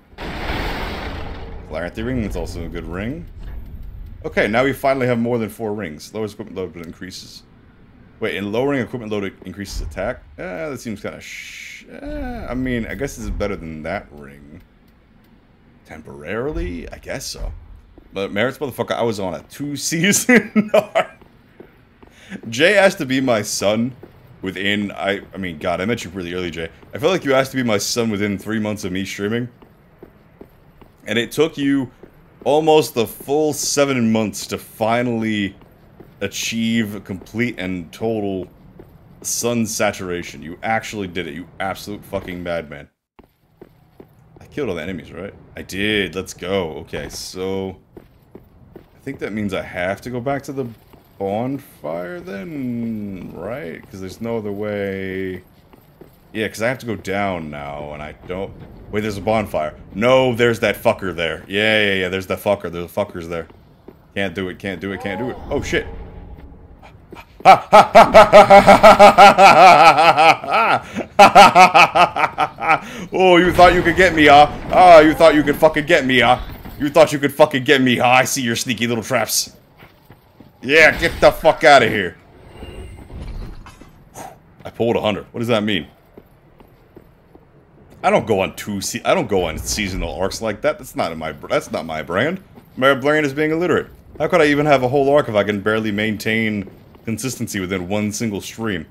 Clarity ring, that's also a good ring. Okay, now we finally have more than four rings. Lowers equipment load, but increases. Wait, and lowering equipment load increases attack? Eh, that seems kind of sh... Eh, I mean, I guess this is better than that ring. Temporarily? I guess so. But merits, motherfucker, I was on a two-season arc. Jay asked to be my son within, I I mean, God, I met you really early, Jay. I feel like you asked to be my son within three months of me streaming. And it took you almost the full seven months to finally achieve complete and total sun saturation. You actually did it, you absolute fucking madman. I killed all the enemies, right? I did, let's go. Okay, so... I think that means I have to go back to the bonfire then, right? Because there's no other way... Yeah, because I have to go down now, and I don't... Wait, there's a bonfire. No, there's that fucker there. Yeah, yeah, yeah, there's that fucker. There's fuckers there. Can't do it, can't do it, can't do it. Oh, shit. Oh, you thought you could get me, huh? Oh, you thought you could fucking get me, huh? You thought you could fucking get me, huh? I see your sneaky little traps. Yeah, get the fuck out of here. I pulled a hundred. What does that mean? I don't go on two se I don't go on seasonal arcs like that. That's not in my that's not my brand. My brand is being illiterate. How could I even have a whole arc if I can barely maintain consistency within one single stream.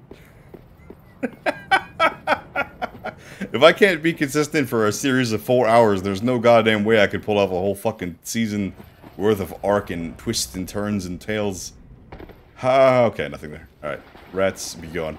If I can't be consistent for a series of four hours, there's no goddamn way I could pull off a whole fucking season worth of arc and twists and turns and tails. Ah, okay, nothing there. Alright, rats, be gone.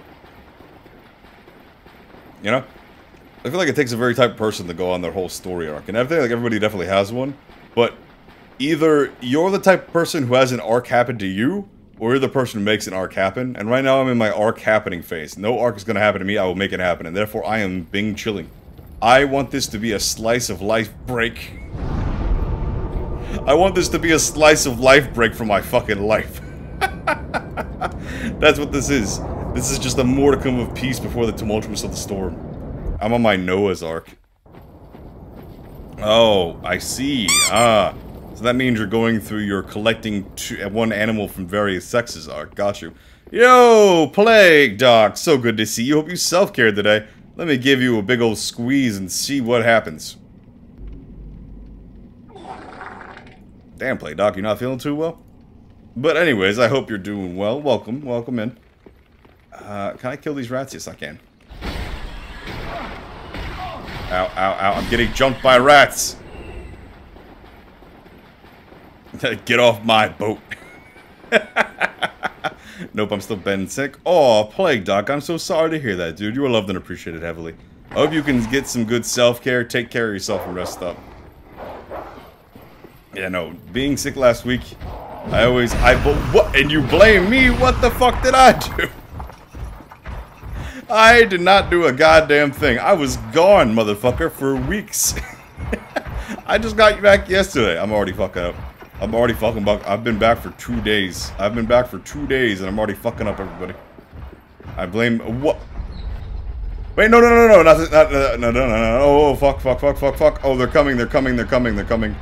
You know? I feel like it takes a very type of person to go on their whole story arc. And I think like everybody definitely has one. But either you're the type of person who has an arc happen to you, or you're the person who makes an arc happen. And right now I'm in my arc happening phase. No arc is going to happen to me, I will make it happen. And therefore I am Bing chilling. I want this to be a slice of life break. I want this to be a slice of life break for my fucking life. That's what this is. This is just a modicum of peace before the tumultuous of the storm. I'm on my Noah's Ark. Oh, I see. Ah. So that means you're going through your collecting two, one animal from various sexes arc. Got you. Yo, Plague Doc. So good to see you. Hope you self-cared today. Let me give you a big old squeeze and see what happens. Damn, Plague Doc, you're not feeling too well? But anyways, I hope you're doing well. Welcome. Welcome in. Uh, can I kill these rats? Yes, I can. Ow, ow, ow. I'm getting jumped by rats. Get off my boat. Nope, I'm still bending sick. Oh, Plague Doc, I'm so sorry to hear that, dude. You are loved and appreciated heavily. I hope you can get some good self-care, take care of yourself, and rest up. Yeah, no, being sick last week, I always, I, what, and you blame me? What the fuck did I do? I did not do a goddamn thing. I was gone, motherfucker, for weeks. I just got back yesterday. I'm already fucking up. I'm already fucking back. I've been back for two days. I've been back for two days and I'm already fucking up everybody. I blame what? Wait, no, no, no, no, nothing. Not, no, no, no, no, no. Oh, fuck, fuck, fuck, fuck, fuck. Oh, they're coming. They're coming. They're coming. They're coming.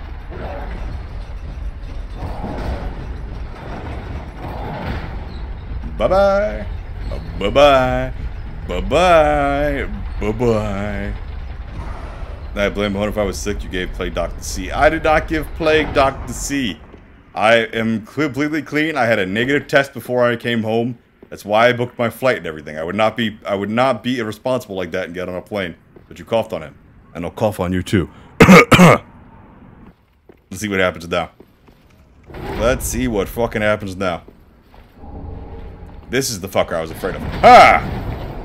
Bye bye. Bye bye. Bye bye. Bye bye. I blame one if I was sick. You gave Plague Doc the C. I did not give Plague Doc the C. I am completely clean. I had a negative test before I came home. That's why I booked my flight and everything. I would not be. I would not be irresponsible like that and get on a plane. But you coughed on him, and I'll cough on you too. Let's see what happens now. Let's see what fucking happens now. This is the fucker I was afraid of. Ha!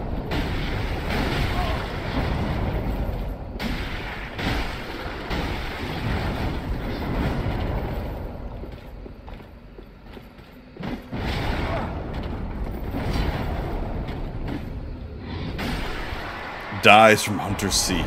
Dies from Hunter C.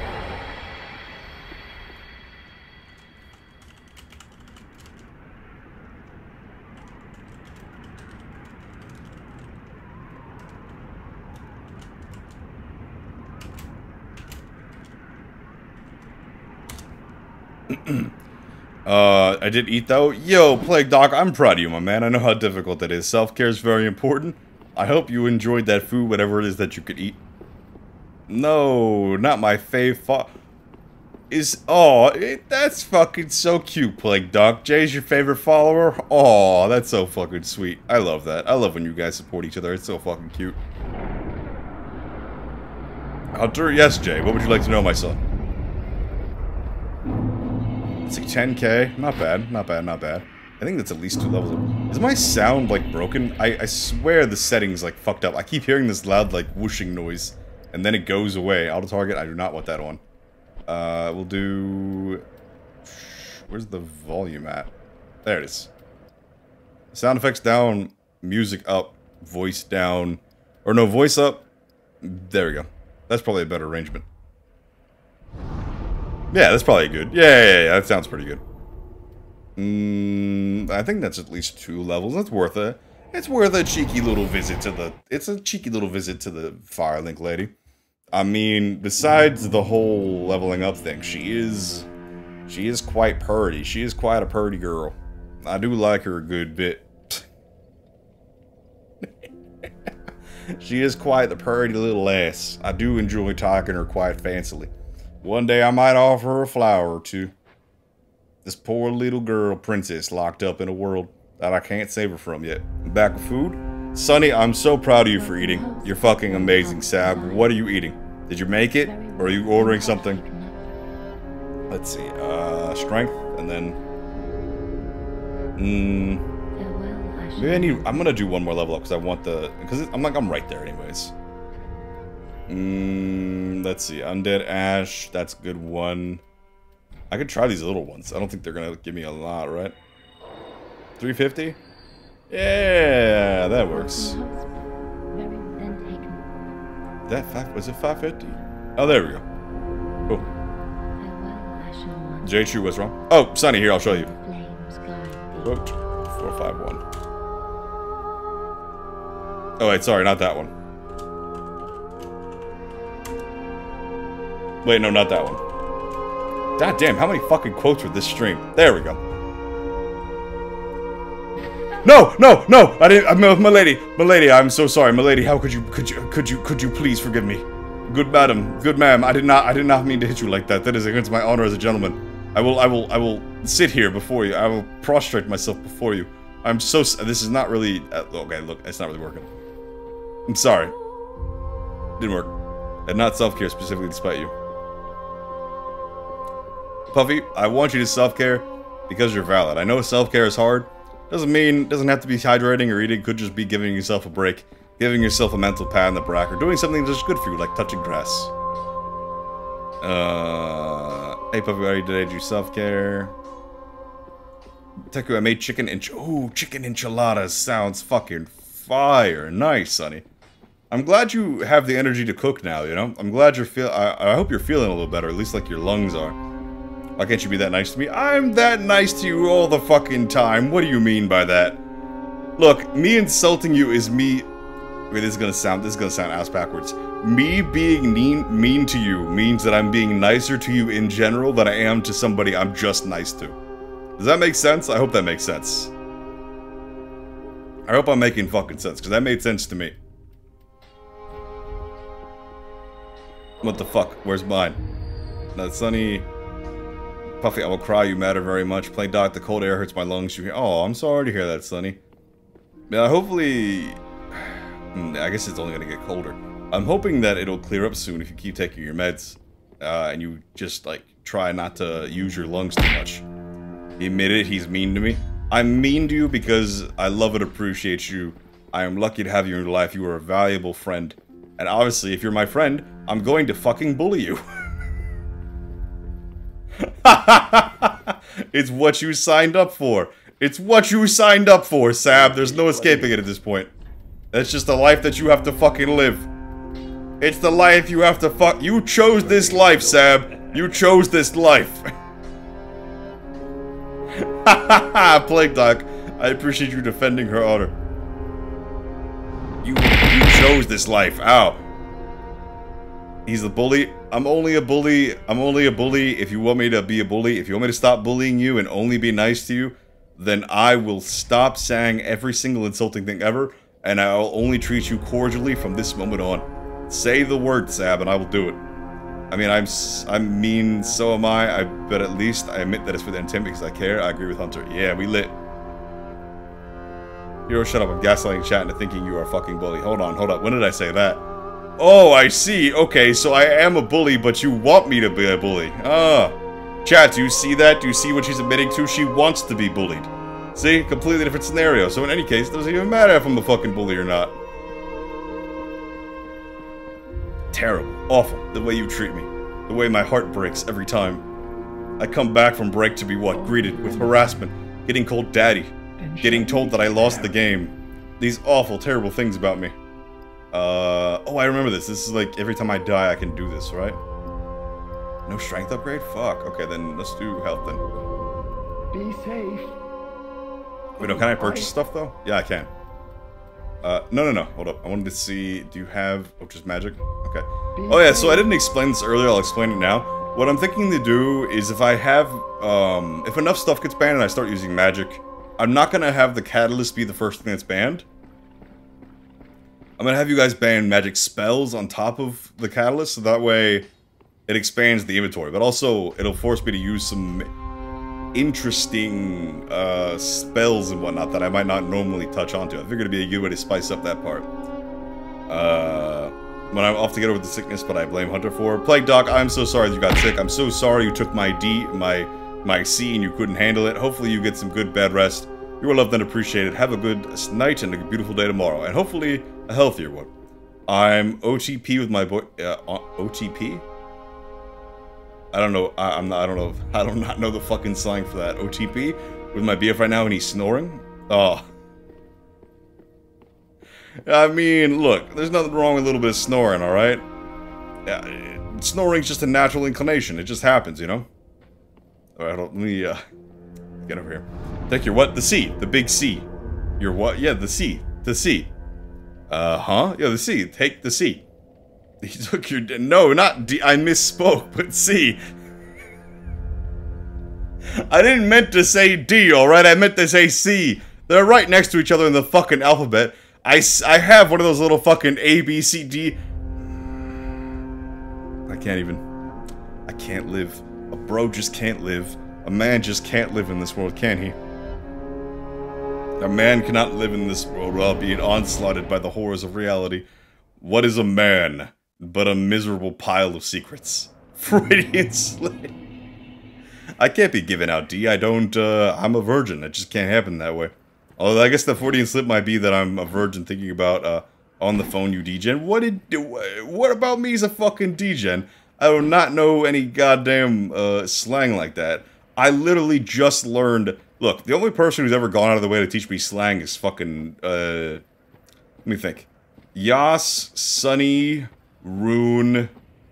uh, I did eat though. Yo, Plague Doc, I'm proud of you, my man. I know how difficult it is. Self-care is very important. I hope you enjoyed that food, whatever it is that you could eat. No, not my fave fo- Is- oh, it, that's fucking so cute, Plague Doc. Jay's your favorite follower? Oh, that's so fucking sweet. I love that. I love when you guys support each other. It's so fucking cute. Hunter, yes, Jay. What would you like to know, my son? It's like ten K. Not bad. Not bad. Not bad. I think that's at least two levels up. Is my sound, like, broken? I, I swear the settings, like, fucked up. I keep hearing this loud, like, whooshing noise. And then it goes away. Auto target, I do not want that on. Uh, we'll do... Where's the volume at? There it is. Sound effects down, music up, voice down. Or no, voice up. There we go. That's probably a better arrangement. Yeah, that's probably good. Yeah, yeah, yeah, that sounds pretty good. Mm, I think that's at least two levels. That's worth it. It's worth a cheeky little visit to the... It's a cheeky little visit to the Firelink lady. I mean, besides the whole leveling up thing, she is... She is quite purty. She is quite a purty girl. I do like her a good bit. She is quite the purty little ass. I do enjoy talking her quite fancily. One day I might offer her a flower or two. This poor little girl princess locked up in a world that I can't savor from yet. Back with food. Sonny, I'm so proud of you for eating. You're fucking amazing, Sab. What are you eating? Did you make it? Or are you ordering something? Let's see. Uh, strength, and then... Hmm... Maybe I need... I'm gonna do one more level up, because I want the... Because I'm like, I'm right there anyways. Hmm... Let's see. Undead Ash. That's a good one. I could try these little ones. I don't think they're gonna give me a lot, right? three fifty? Yeah, that works. That five, was it five fifty? Oh, there we go. Cool. J True, what's wrong? Oh, Sonny, here, I'll show you. Whoop. four five one. Oh, wait, sorry, not that one. Wait, no, not that one. God damn, how many fucking quotes were this stream? There we go. No, no, no! I didn't. I'm, my lady, my lady. I'm so sorry, my lady. How could you, could you, could you, could you please forgive me? Good madam, good ma'am. I did not, I did not mean to hit you like that. That is against my honor as a gentleman. I will, I will, I will sit here before you. I will prostrate myself before you. I'm so. This is not really. Uh, okay, look, it's not really working. I'm sorry. Didn't work. And not self-care specifically, despite you. Puffy, I want you to self-care because you're valid. I know self-care is hard. Doesn't mean, doesn't have to be hydrating or eating. Could just be giving yourself a break. Giving yourself a mental pat on the back. Or doing something that's good for you, like touching grass. Uh, hey Puffy, what did I do? Self-care. Teku, I made chicken ench- Ooh, chicken enchiladas sounds fucking fire. Nice, Sonny. I'm glad you have the energy to cook now, you know? I'm glad you're feel- I, I hope you're feeling a little better, at least like your lungs are. Why can't you be that nice to me? I'm that nice to you all the fucking time. What do you mean by that? Look, me insulting you is me... Wait, this is gonna sound... This is gonna sound ass backwards. Me being mean, mean to you means that I'm being nicer to you in general than I am to somebody I'm just nice to. Does that make sense? I hope that makes sense. I hope I'm making fucking sense, because that made sense to me. What the fuck? Where's mine? That's Sunny... Puffy, I will cry, you matter very much. Plain Doc, the cold air hurts my lungs. You hear? Oh, I'm sorry to hear that, Sonny. Yeah, hopefully... I guess it's only gonna get colder. I'm hoping that it'll clear up soon if you keep taking your meds. Uh, and you just, like, try not to use your lungs too much. He admitted he's mean to me. I'm mean to you because I love and appreciate you. I am lucky to have you in your life. You are a valuable friend. And obviously, if you're my friend, I'm going to fucking bully you. It's what you signed up for. It's what you signed up for, Sab. There's no escaping it at this point. That's just the life that you have to fucking live. It's the life you have to fuck- You chose this life, Sab. You chose this life. Plague Doc, I appreciate you defending her honor. You, you chose this life. Ow. He's a bully. I'm only a bully. I'm only a bully if you want me to be a bully. If you want me to stop bullying you and only be nice to you, then I will stop saying every single insulting thing ever, and I'll only treat you cordially from this moment on. Say the word, Sab, and I will do it. I mean, I'm I'm mean, so am I, I but at least I admit that it's with intent because I care. I agree with Hunter. Yeah, we lit. Hero, shut up. I'm gaslighting chat into thinking you are a fucking bully. Hold on, hold up. When did I say that? Oh, I see. Okay, so I am a bully, but you want me to be a bully. Ah. Chat, do you see that? Do you see what she's admitting to? She wants to be bullied. See? Completely different scenario. So in any case, it doesn't even matter if I'm a fucking bully or not. Terrible. Awful. The way you treat me. The way my heart breaks every time. I come back from break to be what? Greeted with harassment. Getting called daddy. Getting told that I lost the game. These awful, terrible things about me. Uh, oh, I remember this. This is like, every time I die, I can do this, right? No strength upgrade? Fuck. Okay, then let's do health then. Be safe. Wait, no, can I purchase stuff, though? Yeah, I can. Uh, no, no, no. Hold up. I wanted to see, do you have, oh, just magic? Okay. Oh, yeah, so I didn't explain this earlier. I'll explain it now. What I'm thinking to do is if I have, um, if enough stuff gets banned and I start using magic, I'm not gonna have the catalyst be the first thing that's banned. I'm gonna have you guys ban magic spells on top of the catalyst, so that way it expands the inventory. But also, it'll force me to use some... interesting uh, spells and whatnot that I might not normally touch onto. I figured it'd be a good way to spice up that part. Uh, when I'm off to get over the sickness, but I blame Hunter for. Plague Doc, I'm so sorry that you got sick. I'm so sorry you took my D, my my C, and you couldn't handle it. Hopefully you get some good bed rest. You are loved and appreciated. Have a good night and a beautiful day tomorrow, and hopefully a healthier one. I'm O T P with my boy. Uh, O T P? I don't know. I, I'm not. I don't know. I do not know the fucking slang for that. O T P with my B F right now, and he's snoring. Oh. I mean, look. There's nothing wrong with a little bit of snoring. All right. Yeah, snoring's just a natural inclination. It just happens, you know. All right. Let me uh, get over here. Take your what? The C. The big C. Your what? Yeah, the C. The C. Uh huh. Yeah, the C. Take the C. He took your... No, not D. I misspoke, but C. I didn't meant to say D, alright? I meant to say C. They're right next to each other in the fucking alphabet. I, I have one of those little fucking A, B, C, D. I can't even... I can't live. A bro just can't live. A man just can't live in this world, can he? A man cannot live in this world without being onslaughted by the horrors of reality. What is a man but a miserable pile of secrets? Freudian slip. I can't be giving out D. I don't, uh, I'm a virgin. It just can't happen that way. Although I guess the Freudian slip might be that I'm a virgin thinking about, uh, on the phone you D-gen. What did, what about me as a fucking D-gen? I do not know any goddamn, uh, slang like that. I literally just learned... Look, the only person who's ever gone out of the way to teach me slang is fucking, uh... let me think. Yas, Sunny, Rune,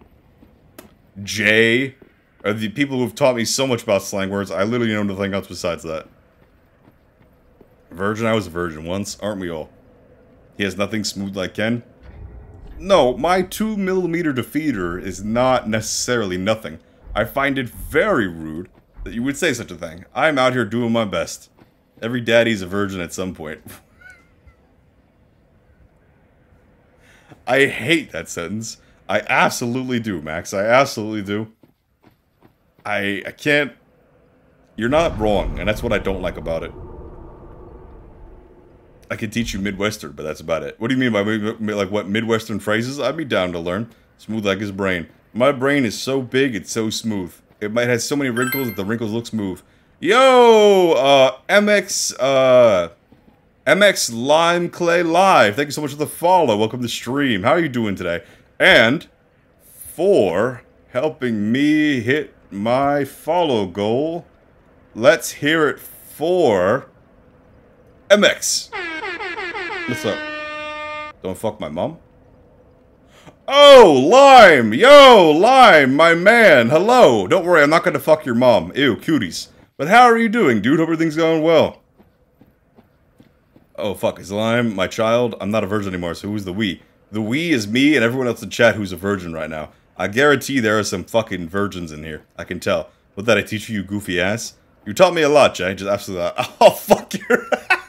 Jay are the people who've taught me so much about slang words. I literally know nothing else besides that. Virgin? I was a virgin once, aren't we all? He has nothing smooth like Ken? No, my two millimeter defeater is not necessarily nothing. I find it very rude that you would say such a thing. I'm out here doing my best. Every daddy's a virgin at some point. I hate that sentence. I absolutely do, Max. I absolutely do. I I can't... You're not wrong, and that's what I don't like about it. I can teach you Midwestern, but that's about it. What do you mean by, like, what, Midwestern phrases? I'd be down to learn. Smooth like his brain. My brain is so big, it's so smooth. It might have so many wrinkles that the wrinkles look smooth. Yo, uh, M X, uh, M X Lime Clay Live. Thank you so much for the follow. Welcome to the stream. How are you doing today? And for helping me hit my follow goal, let's hear it for M X. What's up? Don't fuck my mom? Oh, Lime! Yo, Lime, my man, hello! Don't worry, I'm not gonna fuck your mom. Ew, cuties. But how are you doing, dude? Hope everything's going well. Oh, fuck, is Lime my child? I'm not a virgin anymore, so who's the we? The we is me and everyone else in chat who's a virgin right now. I guarantee there are some fucking virgins in here. I can tell. What did I teach you, you goofy ass? You taught me a lot, Jay. Just absolutely a lot. Oh, fuck your...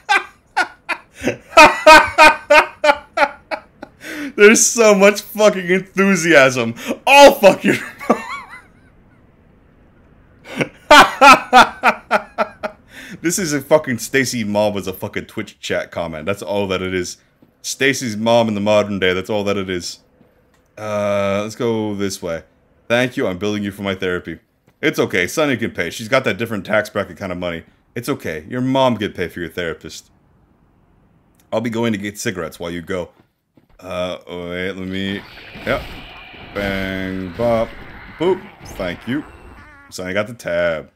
There's so much fucking enthusiasm. Oh, fuck your... This is a fucking Stacy mom was a fucking Twitch chat comment. That's all that it is. Stacy's mom in the modern day. That's all that it is. Uh, let's go this way. Thank you. I'm billing you for my therapy. It's okay. Sunny can pay. She's got that different tax bracket kind of money. It's okay. Your mom can pay for your therapist. I'll be going to get cigarettes while you go. Uh, wait, let me... Yep. Bang, bop, boop. Thank you. So I got the tab.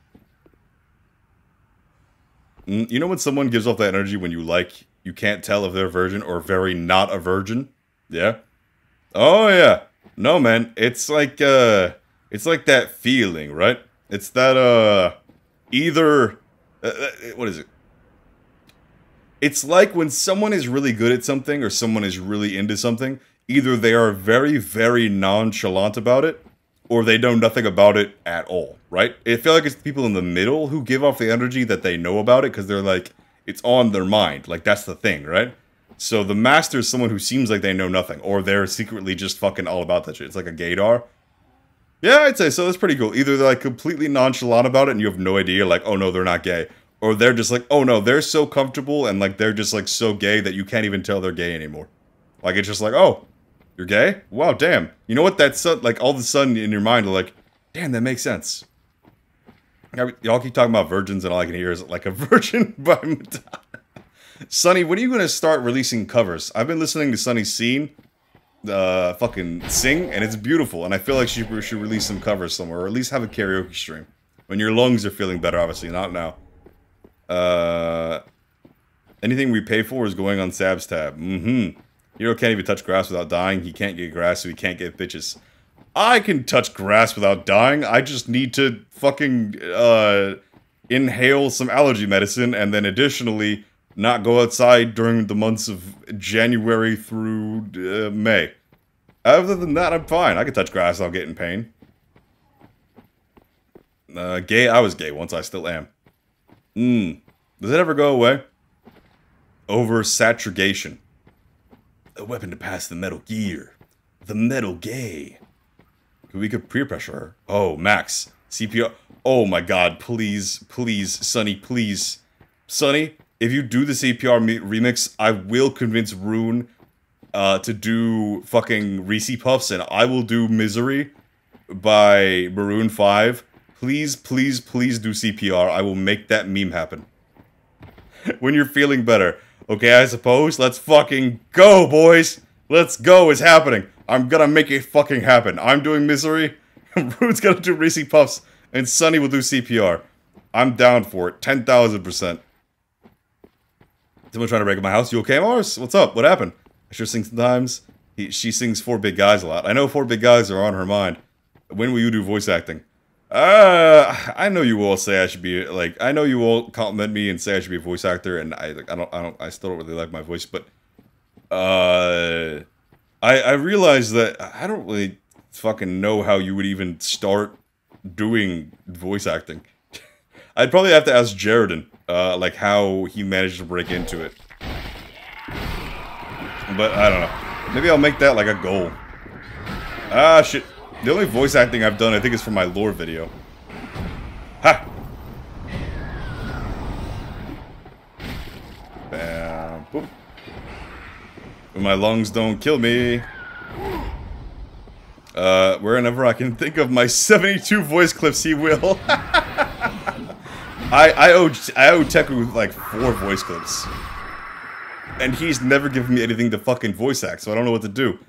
Mm, you know when someone gives off that energy when you like, you can't tell if they're a virgin or very not a virgin? Yeah? Oh, yeah. No, man. It's like, uh... It's like that feeling, right? It's that, uh... Either... Uh, what is it? It's like when someone is really good at something or someone is really into something, either they are very, very nonchalant about it, or they know nothing about it at all, right? I feel like it's the people in the middle who give off the energy that they know about it because they're like, it's on their mind. Like, that's the thing, right? So the master is someone who seems like they know nothing, or they're secretly just fucking all about that shit. It's like a gaydar. Yeah, I'd say so. That's pretty cool. Either they're like completely nonchalant about it and you have no idea, like, oh no, they're not gay. Or they're just like, oh no, they're so comfortable and like they're just like so gay that you can't even tell they're gay anymore. Like it's just like, oh, you're gay? Wow, damn. You know what? That's so, like all of a sudden in your mind, you're like, damn, that makes sense. Y'all keep talking about virgins and all I can hear is like a virgin by Madonna. Sunny, when are you gonna start releasing covers? I've been listening to Sunny Scene, uh, fucking sing, and it's beautiful. And I feel like she should release some covers somewhere, or at least have a karaoke stream when your lungs are feeling better. Obviously, not now. Uh, anything we pay for is going on Sab's tab. Mm-hmm. Hero can't even touch grass without dying. He can't get grass, so he can't get bitches. I can touch grass without dying. I just need to fucking uh inhale some allergy medicine, and then additionally not go outside during the months of January through uh, May. Other than that, I'm fine. I can touch grass without getting pain. Uh, gay, I was gay once, I still am. Mmm. Does it ever go away? Oversaturation. A weapon to pass the Metal Gear. The Metal Gay. We could peer pressure her. Oh, Max. C P R. Oh my god, please, please, Sunny, please. Sunny, if you do the C P R remix, I will convince Rune uh, to do fucking Reese Puffs, and I will do Misery by Maroon five. Please, please, please do C P R. I will make that meme happen. When you're feeling better. Okay, I suppose. Let's fucking go, boys. Let's go. It's happening. I'm gonna make it fucking happen. I'm doing Misery. Rune's gonna do Reese Puffs. And Sunny will do C P R. I'm down for it. ten thousand percent. Someone trying to break up my house. You okay, Mars? What's up? What happened? I sure sing sometimes. He, she sings Four Big Guys a lot. I know Four Big Guys are on her mind. When will you do voice acting? Uh, I know you all say I should be, like, I know you all compliment me and say I should be a voice actor, and I, like, I don't, I don't, I still don't really like my voice, but, uh, I, I realize that I don't really fucking know how you would even start doing voice acting. I'd probably have to ask Jaredon, uh, like, how he managed to break into it. But, I don't know. Maybe I'll make that, like, a goal. Ah, shit. The only voice acting I've done, I think, is for my lore video. Ha! Bam, boop. When my lungs don't kill me. Uh, wherever I can think of my seventy-two voice clips, he will. I, I owe, I owe Teku, like, four voice clips. And he's never given me anything to fucking voice act, so I don't know what to do.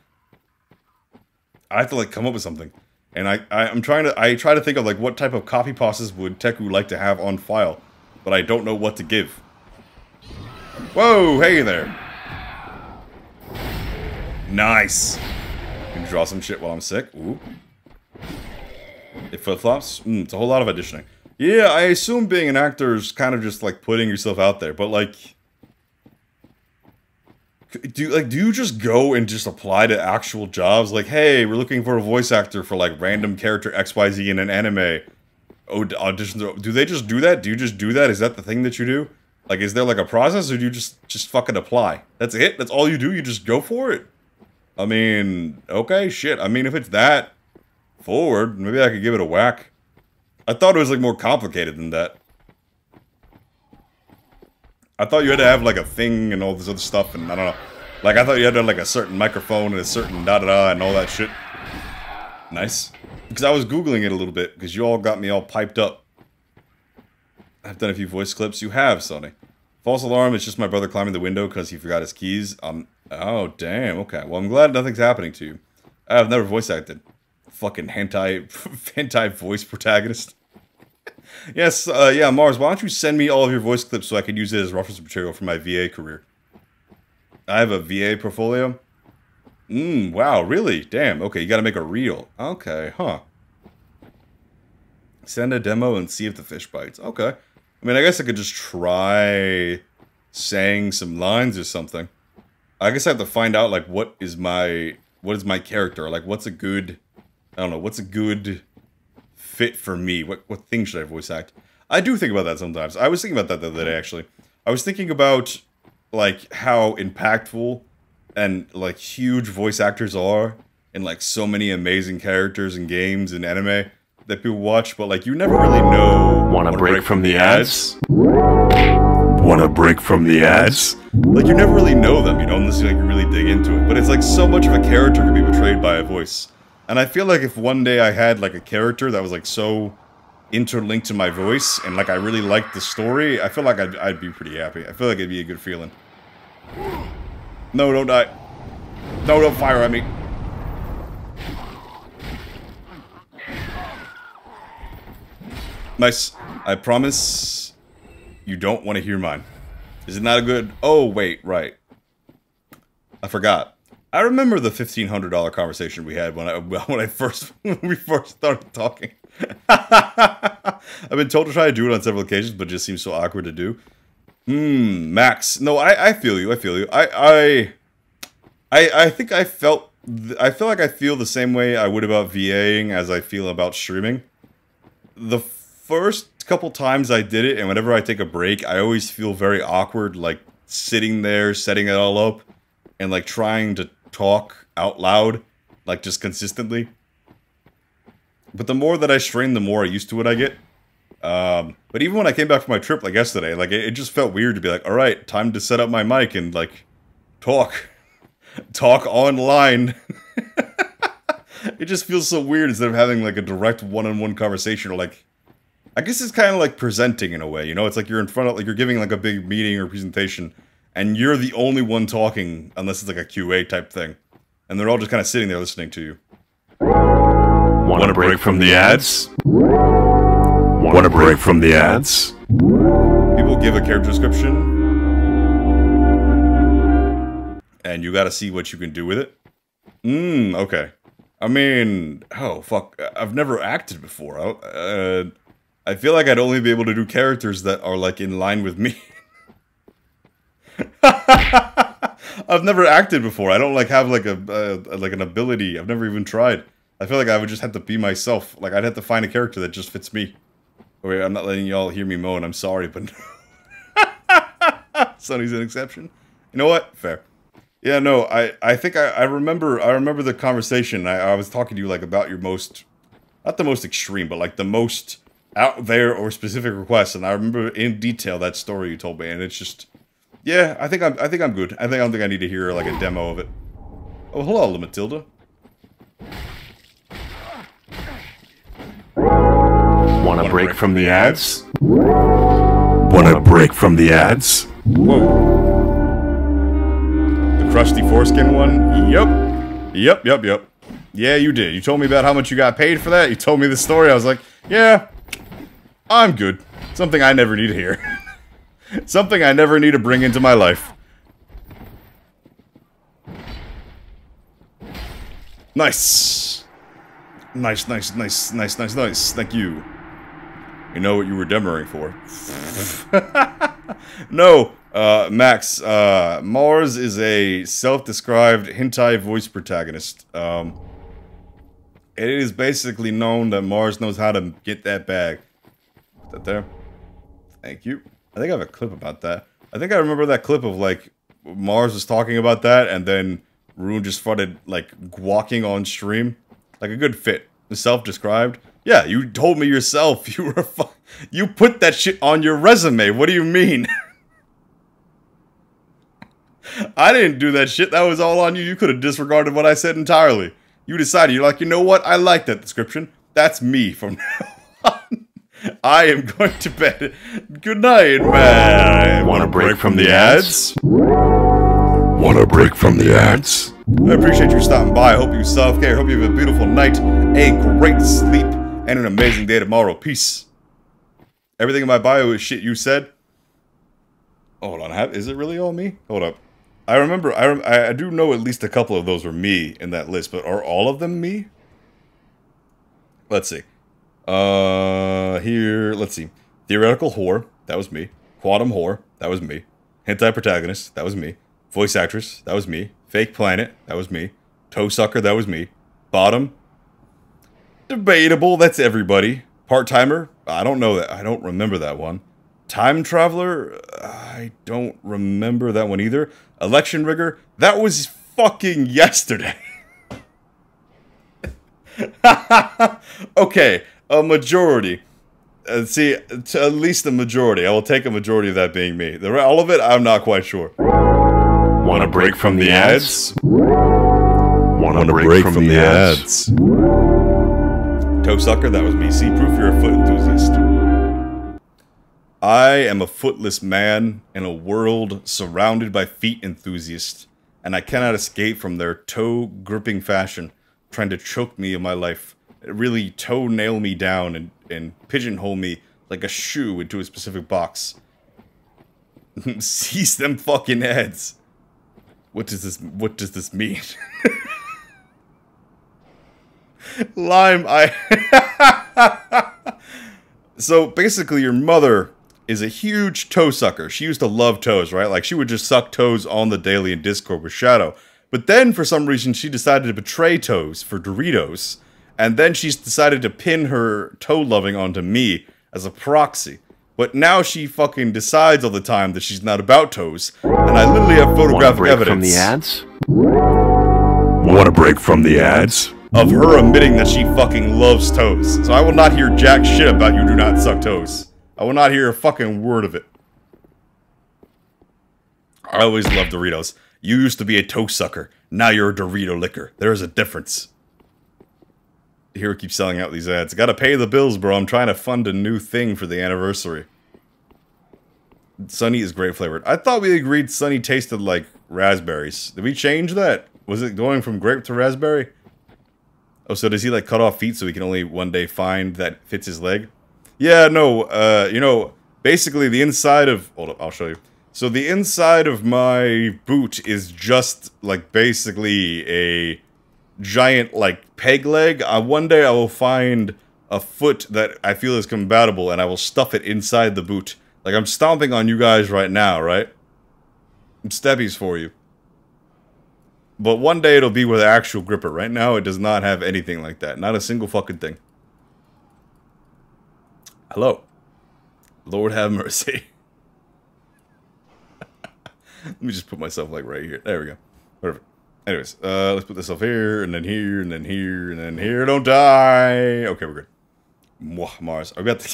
I have to, like, come up with something. And I, I, I'm trying to, I try to think of, like, what type of copy pastas would Teku like to have on file. But I don't know what to give. Whoa, hey there. Nice. Can draw some shit while I'm sick. Ooh. It flip-flops? Mm, it's a whole lot of auditioning. Yeah, I assume being an actor is kind of just, like, putting yourself out there. But, like... Do you, like, do you just go and just apply to actual jobs? Like, hey, we're looking for a voice actor for, like, random character X Y Z in an anime. Oh, auditions. Do they just do that? Do you just do that? Is that the thing that you do? Like, is there, like, a process, or do you just, just fucking apply? That's it? That's all you do? You just go for it? I mean, okay, shit. I mean, if it's that forward, maybe I could give it a whack. I thought it was, like, more complicated than that. I thought you had to have, like, a thing and all this other stuff, and I don't know. Like, I thought you had to have, like, a certain microphone and a certain da-da-da and all that shit. Nice. Because I was Googling it a little bit, because you all got me all piped up. I've done a few voice clips. You have, Sonny. False alarm, it's just my brother climbing the window because he forgot his keys. Um, oh, damn, okay. Well, I'm glad nothing's happening to you. I've never voice acted. Fucking hentai, hentai voice protagonist. Yes, uh, yeah, Mars, why don't you send me all of your voice clips so I can use it as reference material for my V A career? I have a V A portfolio? Mmm, wow, really? Damn, okay, you gotta make a reel. Okay, huh. Send a demo and see if the fish bites. Okay. I mean, I guess I could just try saying some lines or something. I guess I have to find out, like, what is my, what is my character? Like, what's a good, I don't know, what's a good fit for me? What what thing should I voice act? I do think about that sometimes. I was thinking about that the other day, actually. I was thinking about, like, how impactful and, like, huge voice actors are and like so many amazing characters and games and anime that people watch, but like you never really know. Want a break, break from the ads? Want a break from the ads? Like you never really know them, you know, unless you like really dig into it. But it's like so much of a character can be betrayed by a voice. And I feel like if one day I had like a character that was like so interlinked to my voice and like I really liked the story, I feel like I'd, I'd be pretty happy. I feel like it'd be a good feeling. No, don't die. No, don't fire at me. Nice. I promise you don't want to hear mine. Is it not a good... Oh, wait, right. I forgot. I remember the fifteen hundred dollar conversation we had when I when I first when we first started talking. I've been told to try to do it on several occasions, but it just seems so awkward to do. Hmm, Max. No, I, I feel you. I feel you. I I I I think I felt I feel like I feel the same way I would about VAing as I feel about streaming. The first couple times I did it, and whenever I take a break, I always feel very awkward, like sitting there, setting it all up, and like trying to talk out loud, like just consistently. But the more that I strain, the more used to it I get. Um, but even when I came back from my trip, like yesterday, like it, it just felt weird to be like, all right, time to set up my mic and like talk, talk online. It just feels so weird instead of having like a direct one-on-one conversation, or like, I guess it's kind of like presenting in a way, you know? It's like you're in front of, like you're giving like a big meeting or presentation, and you're the only one talking, unless it's like a Q A type thing. And they're all just kind of sitting there listening to you. Want a break from the ads? Want a break from the ads? People give a character description, and you gotta see what you can do with it. Mmm, okay. I mean, oh, fuck. I've never acted before. Uh, I feel like I'd only be able to do characters that are, like, in line with me. I've never acted before. I don't, like, have, like, a, uh, like an ability. I've never even tried. I feel like I would just have to be myself. Like, I'd have to find a character that just fits me. Wait, I'm not letting y'all hear me moan. I'm sorry, but... Sonny's an exception. You know what? Fair. Yeah, no, I, I think I, I remember I remember the conversation. I, I was talking to you, like, about your most... Not the most extreme, but, like, the most out there or specific requests. And I remember in detail that story you told me, and it's just... Yeah, I think I'm I think I'm good. I think I don't think I need to hear like a demo of it. Oh, hello, Matilda. Want a break from the ads? Want a break from the ads? Whoa. The crusty foreskin one? Yep. Yep, yep, yep. Yeah, you did. You told me about how much you got paid for that. You told me the story. I was like, yeah, I'm good. Something I never need to hear. Something I never need to bring into my life. Nice. Nice, nice, nice, nice, nice, nice. Thank you. You know what you were demoing for. No, uh, Max, uh, Mars is a self-described hentai voice protagonist. Um, it is basically known that Mars knows how to get that bag. Is that there? Thank you. I think I have a clip about that. I think I remember that clip of, like, Mars was talking about that, and then Rune just started, like, walking on stream. Like, a good fit. Self-described. Yeah, you told me yourself you were fu- You put that shit on your resume. What do you mean? I didn't do that shit. That was all on you. You could have disregarded what I said entirely. You decided. You're like, you know what? I like that description. That's me from now on. I am going to bed. Good night, man. Want a break from the ads? Want a break from the ads? I appreciate you stopping by. I hope you self-care. Hope you have a beautiful night, a great sleep, and an amazing day tomorrow. Peace. Everything in my bio is shit you said. Oh, hold on. Have, is it really all me? Hold up. I remember, I, rem I do know at least a couple of those were me in that list, but are all of them me? Let's see. Uh, here, let's see. Theoretical whore, that was me. Quantum whore, that was me. Hentai protagonist, that was me. Voice actress, that was me. Fake planet, that was me. Toe sucker, that was me. Bottom, debatable, that's everybody. Part-timer, I don't know that. I don't remember that one. Time traveler, I don't remember that one either. Election rigger, that was fucking yesterday. Okay, a majority. Uh, see, to at least a majority. I will take a majority of that being me. The, all of it, I'm not quite sure. Want a break from the ads? Want a break from the ads? Toe sucker, that was me. See, proof you're a foot enthusiast. I am a footless man in a world surrounded by feet enthusiasts, and I cannot escape from their toe-gripping fashion, trying to choke me in my life. Really toe-nail me down and, and pigeonhole me like a shoe into a specific box. Seize them fucking heads. What does this, what does this mean? Lime, I... So, basically, your mother is a huge toe sucker. She used to love toes, right? Like, she would just suck toes on the daily in Discord with Shadow. But then, for some reason, she decided to betray toes for Doritos. And then she's decided to pin her toe loving onto me as a proxy. But now she fucking decides all the time that she's not about toes. And I literally have photographic evidence. From the ads? Want a break from the ads? Of her admitting that she fucking loves toes. So I will not hear jack shit about you do not suck toes. I will not hear a fucking word of it. I always loved Doritos. You used to be a toe sucker. Now you're a Dorito licker. There is a difference. Hero keeps selling out these ads. Gotta pay the bills, bro. I'm trying to fund a new thing for the anniversary. Sunny is grape flavored. I thought we agreed Sunny tasted like raspberries. Did we change that? Was it going from grape to raspberry? Oh, so does he like cut off feet so he can only one day find that fits his leg? Yeah, no, uh, you know, basically the inside of... Hold up, I'll show you. So the inside of my boot is just like basically a giant like peg leg. Uh, one day I will find a foot that I feel is compatible and I will stuff it inside the boot. Like I'm stomping on you guys right now, right? I'm steppies for you. But one day it'll be with an actual gripper. Right now it does not have anything like that. Not a single fucking thing. Hello. Lord have mercy. Let me just put myself like right here. There we go. Perfect. Anyways, uh, let's put this up here, and then here, and then here, and then here. Don't die! Okay, we're good. Mwah, Mars. I've got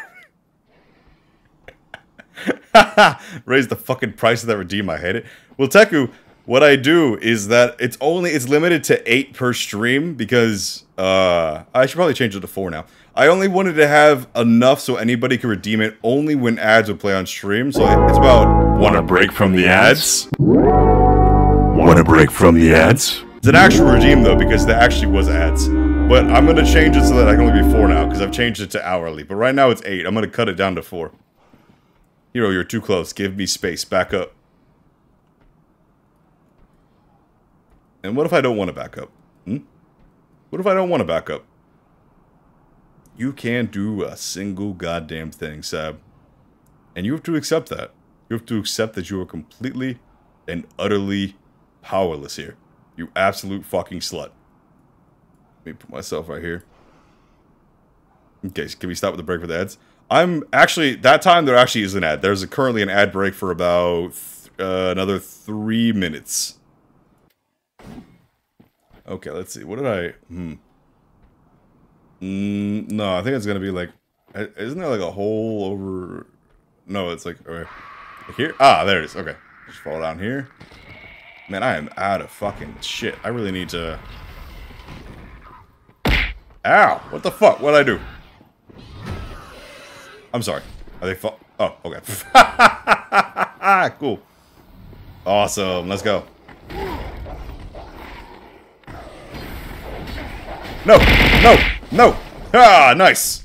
the... Raise the fucking price of that redeem. I hate it. Well, Teku, what I do is that it's only... It's limited to eight per stream, because... Uh, I should probably change it to four now. I only wanted to have enough so anybody could redeem it only when ads would play on stream. So it's about... Want a break from the ads? Want a break from the ads? It's an actual redeem though, because there actually was ads. But I'm gonna change it so that I can only be four now, because I've changed it to hourly. But right now it's eight. I'm gonna cut it down to four. Hero, you're too close. Give me space. Back up. And what if I don't want to back up? Hmm? What if I don't want to back up? You can't do a single goddamn thing, Sab. And you have to accept that. You have to accept that you are completely and utterly powerless here. You absolute fucking slut. Let me put myself right here. Okay, so can we stop with the break for the ads? I'm actually, that time there actually is an ad. There's a, currently an ad break for about th uh, another three minutes. Okay, let's see. What did I... Hmm. Mm, no, I think it's gonna be like... Isn't there like a hole over... No, it's like... Okay. Here? Ah, there it is. Okay. Just fall down here. Man, I am out of fucking shit. I really need to... Ow! What the fuck? What'd I do? I'm sorry. Are they fu- Oh, okay. Cool. Awesome. Let's go. No! No! No! Ah, nice!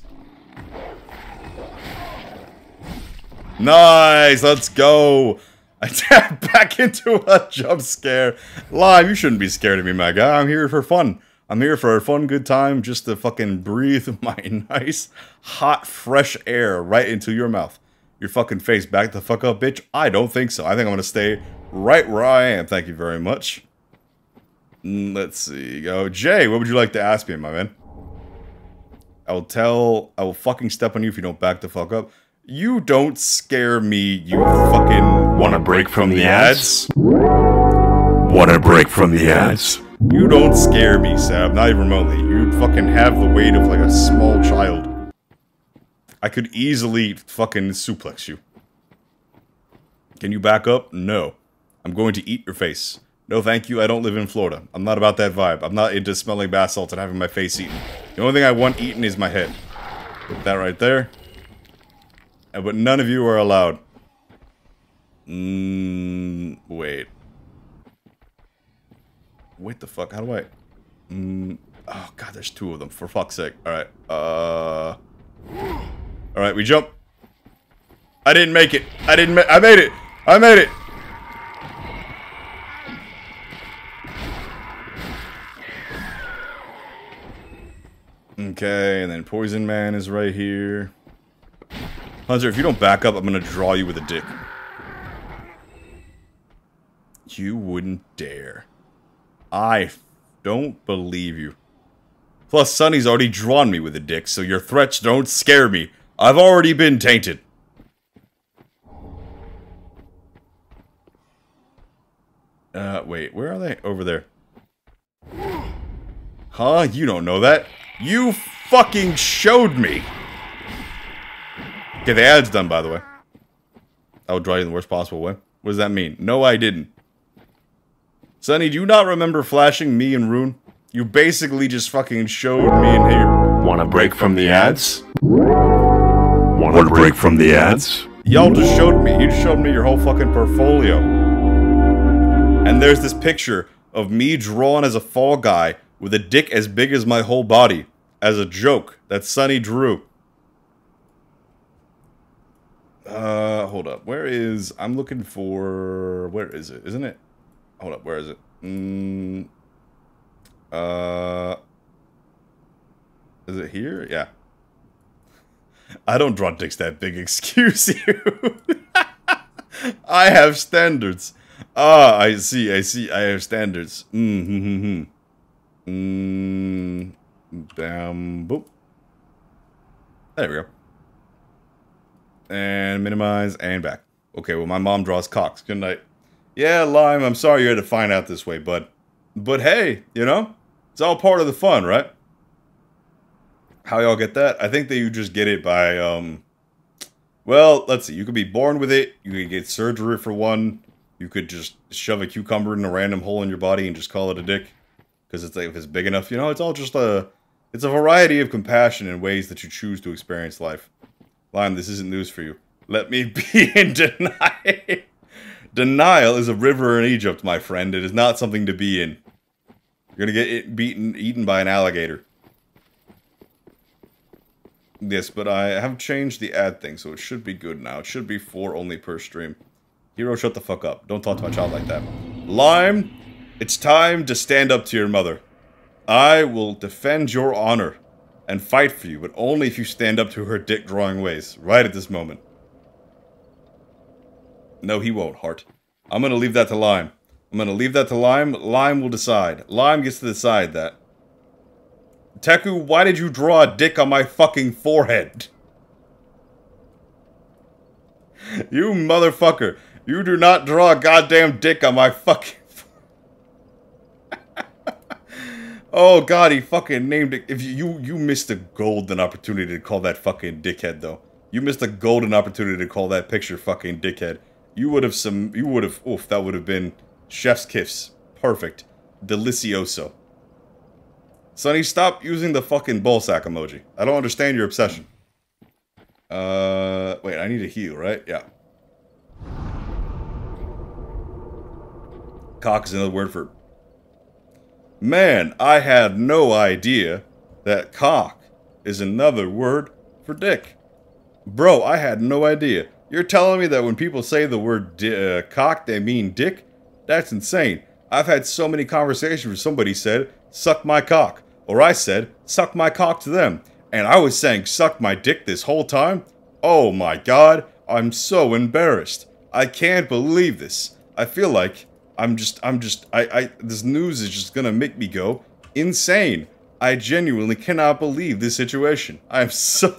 Nice! Let's go! I tapped back into a jump scare. Lime, you shouldn't be scared of me, my guy. I'm here for fun. I'm here for a fun, good time, just to fucking breathe my nice, hot, fresh air right into your mouth. Your fucking face. Back the fuck up, bitch? I don't think so. I think I'm gonna stay right where I am. Thank you very much. Let's see. Go. Jay, what would you like to ask me, my man? I will tell... I will fucking step on you if you don't back the fuck up. You don't scare me, you fucking... Want a break from the ads? Want a break from the ads? You don't scare me, Sam. Not even remotely. You fucking have the weight of like a small child. I could easily fucking suplex you. Can you back up? No. I'm going to eat your face. No thank you, I don't live in Florida. I'm not about that vibe. I'm not into smelling bath salts and having my face eaten. The only thing I want eaten is my head. Put that right there. Uh, But none of you are allowed. Mmm, wait. Wait the fuck, how do I... Mm, oh god, there's two of them, for fuck's sake. Alright, uh... Alright, we jump. I didn't make it. I didn't ma- I made it! I made it! Okay, and then Poison Man is right here. Hunter, if you don't back up, I'm gonna draw you with a dick. You wouldn't dare. I don't believe you. Plus, Sonny's already drawn me with a dick, so your threats don't scare me. I've already been tainted. Uh, wait, where are they? Over there. Huh? You don't know that. You fucking showed me! Okay, the ad's done, by the way. I would draw you in the worst possible way. What does that mean? No, I didn't. Sonny, do you not remember flashing me and Rune? You basically just fucking showed me and here. Want a break from the ads? Want a break from the ads? Y'all just showed me. You just showed me your whole fucking portfolio. And there's this picture of me drawn as a fall guy with a dick as big as my whole body. As a joke that Sonny drew. Uh, hold up. Where is... I'm looking for... Where is it? Isn't it? Hold up. Where is it? Mm, uh... Is it here? Yeah. I don't draw dicks that big. Excuse you. I have standards. Ah, I see. I see. I have standards. Mm-hmm. Mm... Bam, boop. There we go. And minimize, and back. Okay, well, my mom draws cocks. Good night. Yeah, Lime, I'm sorry you had to find out this way, bud. But hey, you know? It's all part of the fun, right? How y'all get that? I think that you just get it by, um... well, let's see. You could be born with it. You could get surgery for one. You could just shove a cucumber in a random hole in your body and just call it a dick. Because it's like, if it's big enough, you know? It's all just a... It's a variety of compassion and ways that you choose to experience life. Lime, this isn't news for you. Let me be in denial. Denial is a river in Egypt, my friend. It is not something to be in. You're gonna get it beaten, eaten by an alligator. Yes, but I have changed the ad thing, so it should be good now. It should be four only per stream. Hero, shut the fuck up. Don't talk to my child like that. Lime, it's time to stand up to your mother. I will defend your honor and fight for you, but only if you stand up to her dick-drawing ways, right at this moment. No, he won't, Heart. I'm gonna leave that to Lime. I'm gonna leave that to Lime. Lime will decide. Lime gets to decide that. Teku, why did you draw a dick on my fucking forehead? You motherfucker. You do not draw a goddamn dick on my fucking... Oh god, he fucking named it. If you, you you missed a golden opportunity to call that fucking dickhead though. You missed a golden opportunity to call that picture fucking dickhead. You would have some. You would have. Oof, that would have been chef's kiss. Perfect, delicioso. Sonny, stop using the fucking ballsack emoji. I don't understand your obsession. Uh, wait, I need a heal, right? Yeah. Cock is another word for. Man, I had no idea that cock is another word for dick. Bro, I had no idea. You're telling me that when people say the word di uh, cock, they mean dick? That's insane. I've had so many conversations where somebody said, suck my cock. Or I said, suck my cock to them. And I was saying, suck my dick this whole time? Oh my god, I'm so embarrassed. I can't believe this. I feel like... I'm just, I'm just, I, I, this news is just gonna make me go insane. I genuinely cannot believe this situation. I'm so...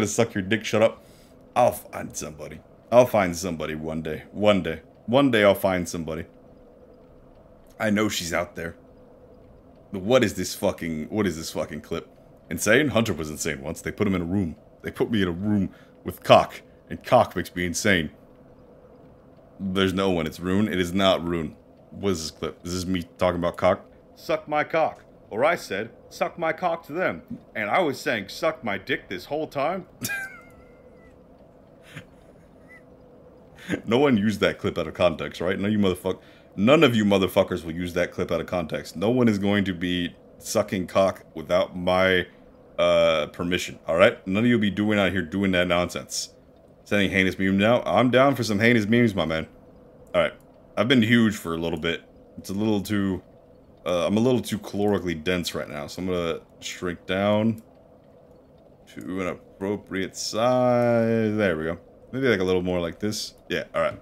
suck your dick, shut up. I'll find somebody. I'll find somebody one day. One day. One day I'll find somebody. I know she's out there. But what is this fucking, what is this fucking clip? Insane? Hunter was insane once. They put him in a room. They put me in a room with cock. And cock makes me insane. There's no one. It's Rune. It is not Rune. What is this clip? Is this me talking about cock? Suck my cock. Or I said, suck my cock to them. And I was saying, suck my dick this whole time? No one used that clip out of context, right? None of you motherfuck- None of you motherfuckers will use that clip out of context. No one is going to be sucking cock without my uh, permission, alright? None of you will be doing out here doing that nonsense. Sending heinous memes now? I'm down for some heinous memes, my man. Alright. I've been huge for a little bit. It's a little too... Uh, I'm a little too calorically dense right now, so I'm gonna shrink down to an appropriate size. There we go. Maybe like a little more like this. Yeah, alright.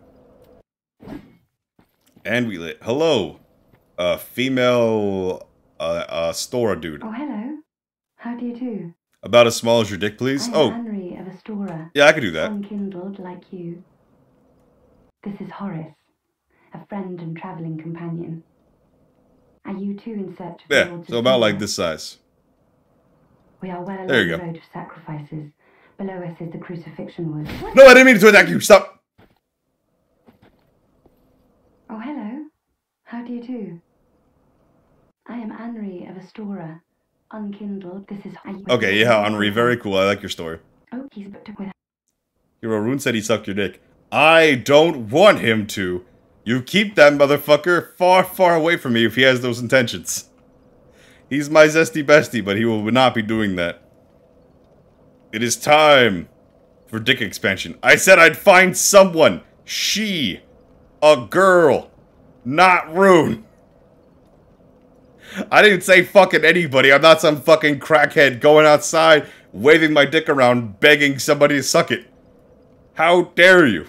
And we lit. Hello! Uh, female... Uh, uh, Stora dude. Oh, hello. How do you do? About as small as your dick, please? I'm Oh. Henry of Astora. Yeah, I could do that. Unkindled like you. This is Horace, a friend and travelling companion. Are you too in search of the Yeah, Lords so of about like Evil? this size. We are well along There you the go. road of sacrifices. Below us is the crucifixion wood. No, I didn't mean to attack you! Stop! Oh, hello. How do you do? I am Henry of Astora. Unkindled. This is... Are you... Okay, yeah, Henri, very cool. I like your story. Oh, he's booked with... Hero Rune said he sucked your dick. I don't want him to. You keep that motherfucker far, far away from me if he has those intentions. He's my zesty bestie, but he will not be doing that. It is time for dick expansion. I said I'd find someone. She. A girl. Not Rune. I didn't say fucking anybody. I'm not some fucking crackhead going outside, waving my dick around, begging somebody to suck it. How dare you?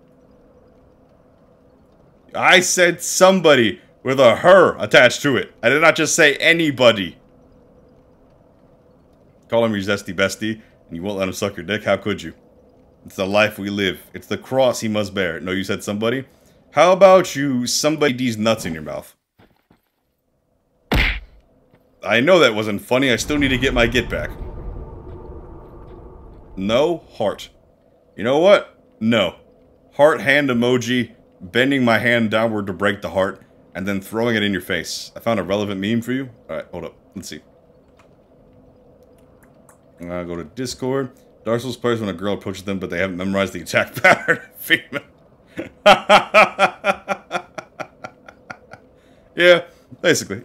I said somebody with a her attached to it. I did not just say anybody. Call him your zesty bestie, and you won't let him suck your dick? How could you? It's the life we live. It's the cross he must bear. No, you said somebody? How about you somebody these nuts in your mouth? I know that wasn't funny. I still need to get my get back. No heart. You know what? No. Heart hand emoji, bending my hand downward to break the heart, and then throwing it in your face. I found a relevant meme for you. Alright, hold up. Let's see. I'm gonna go to Discord. Dark Souls players when a girl approaches them, but they haven't memorized the attack pattern. Female. Yeah, basically.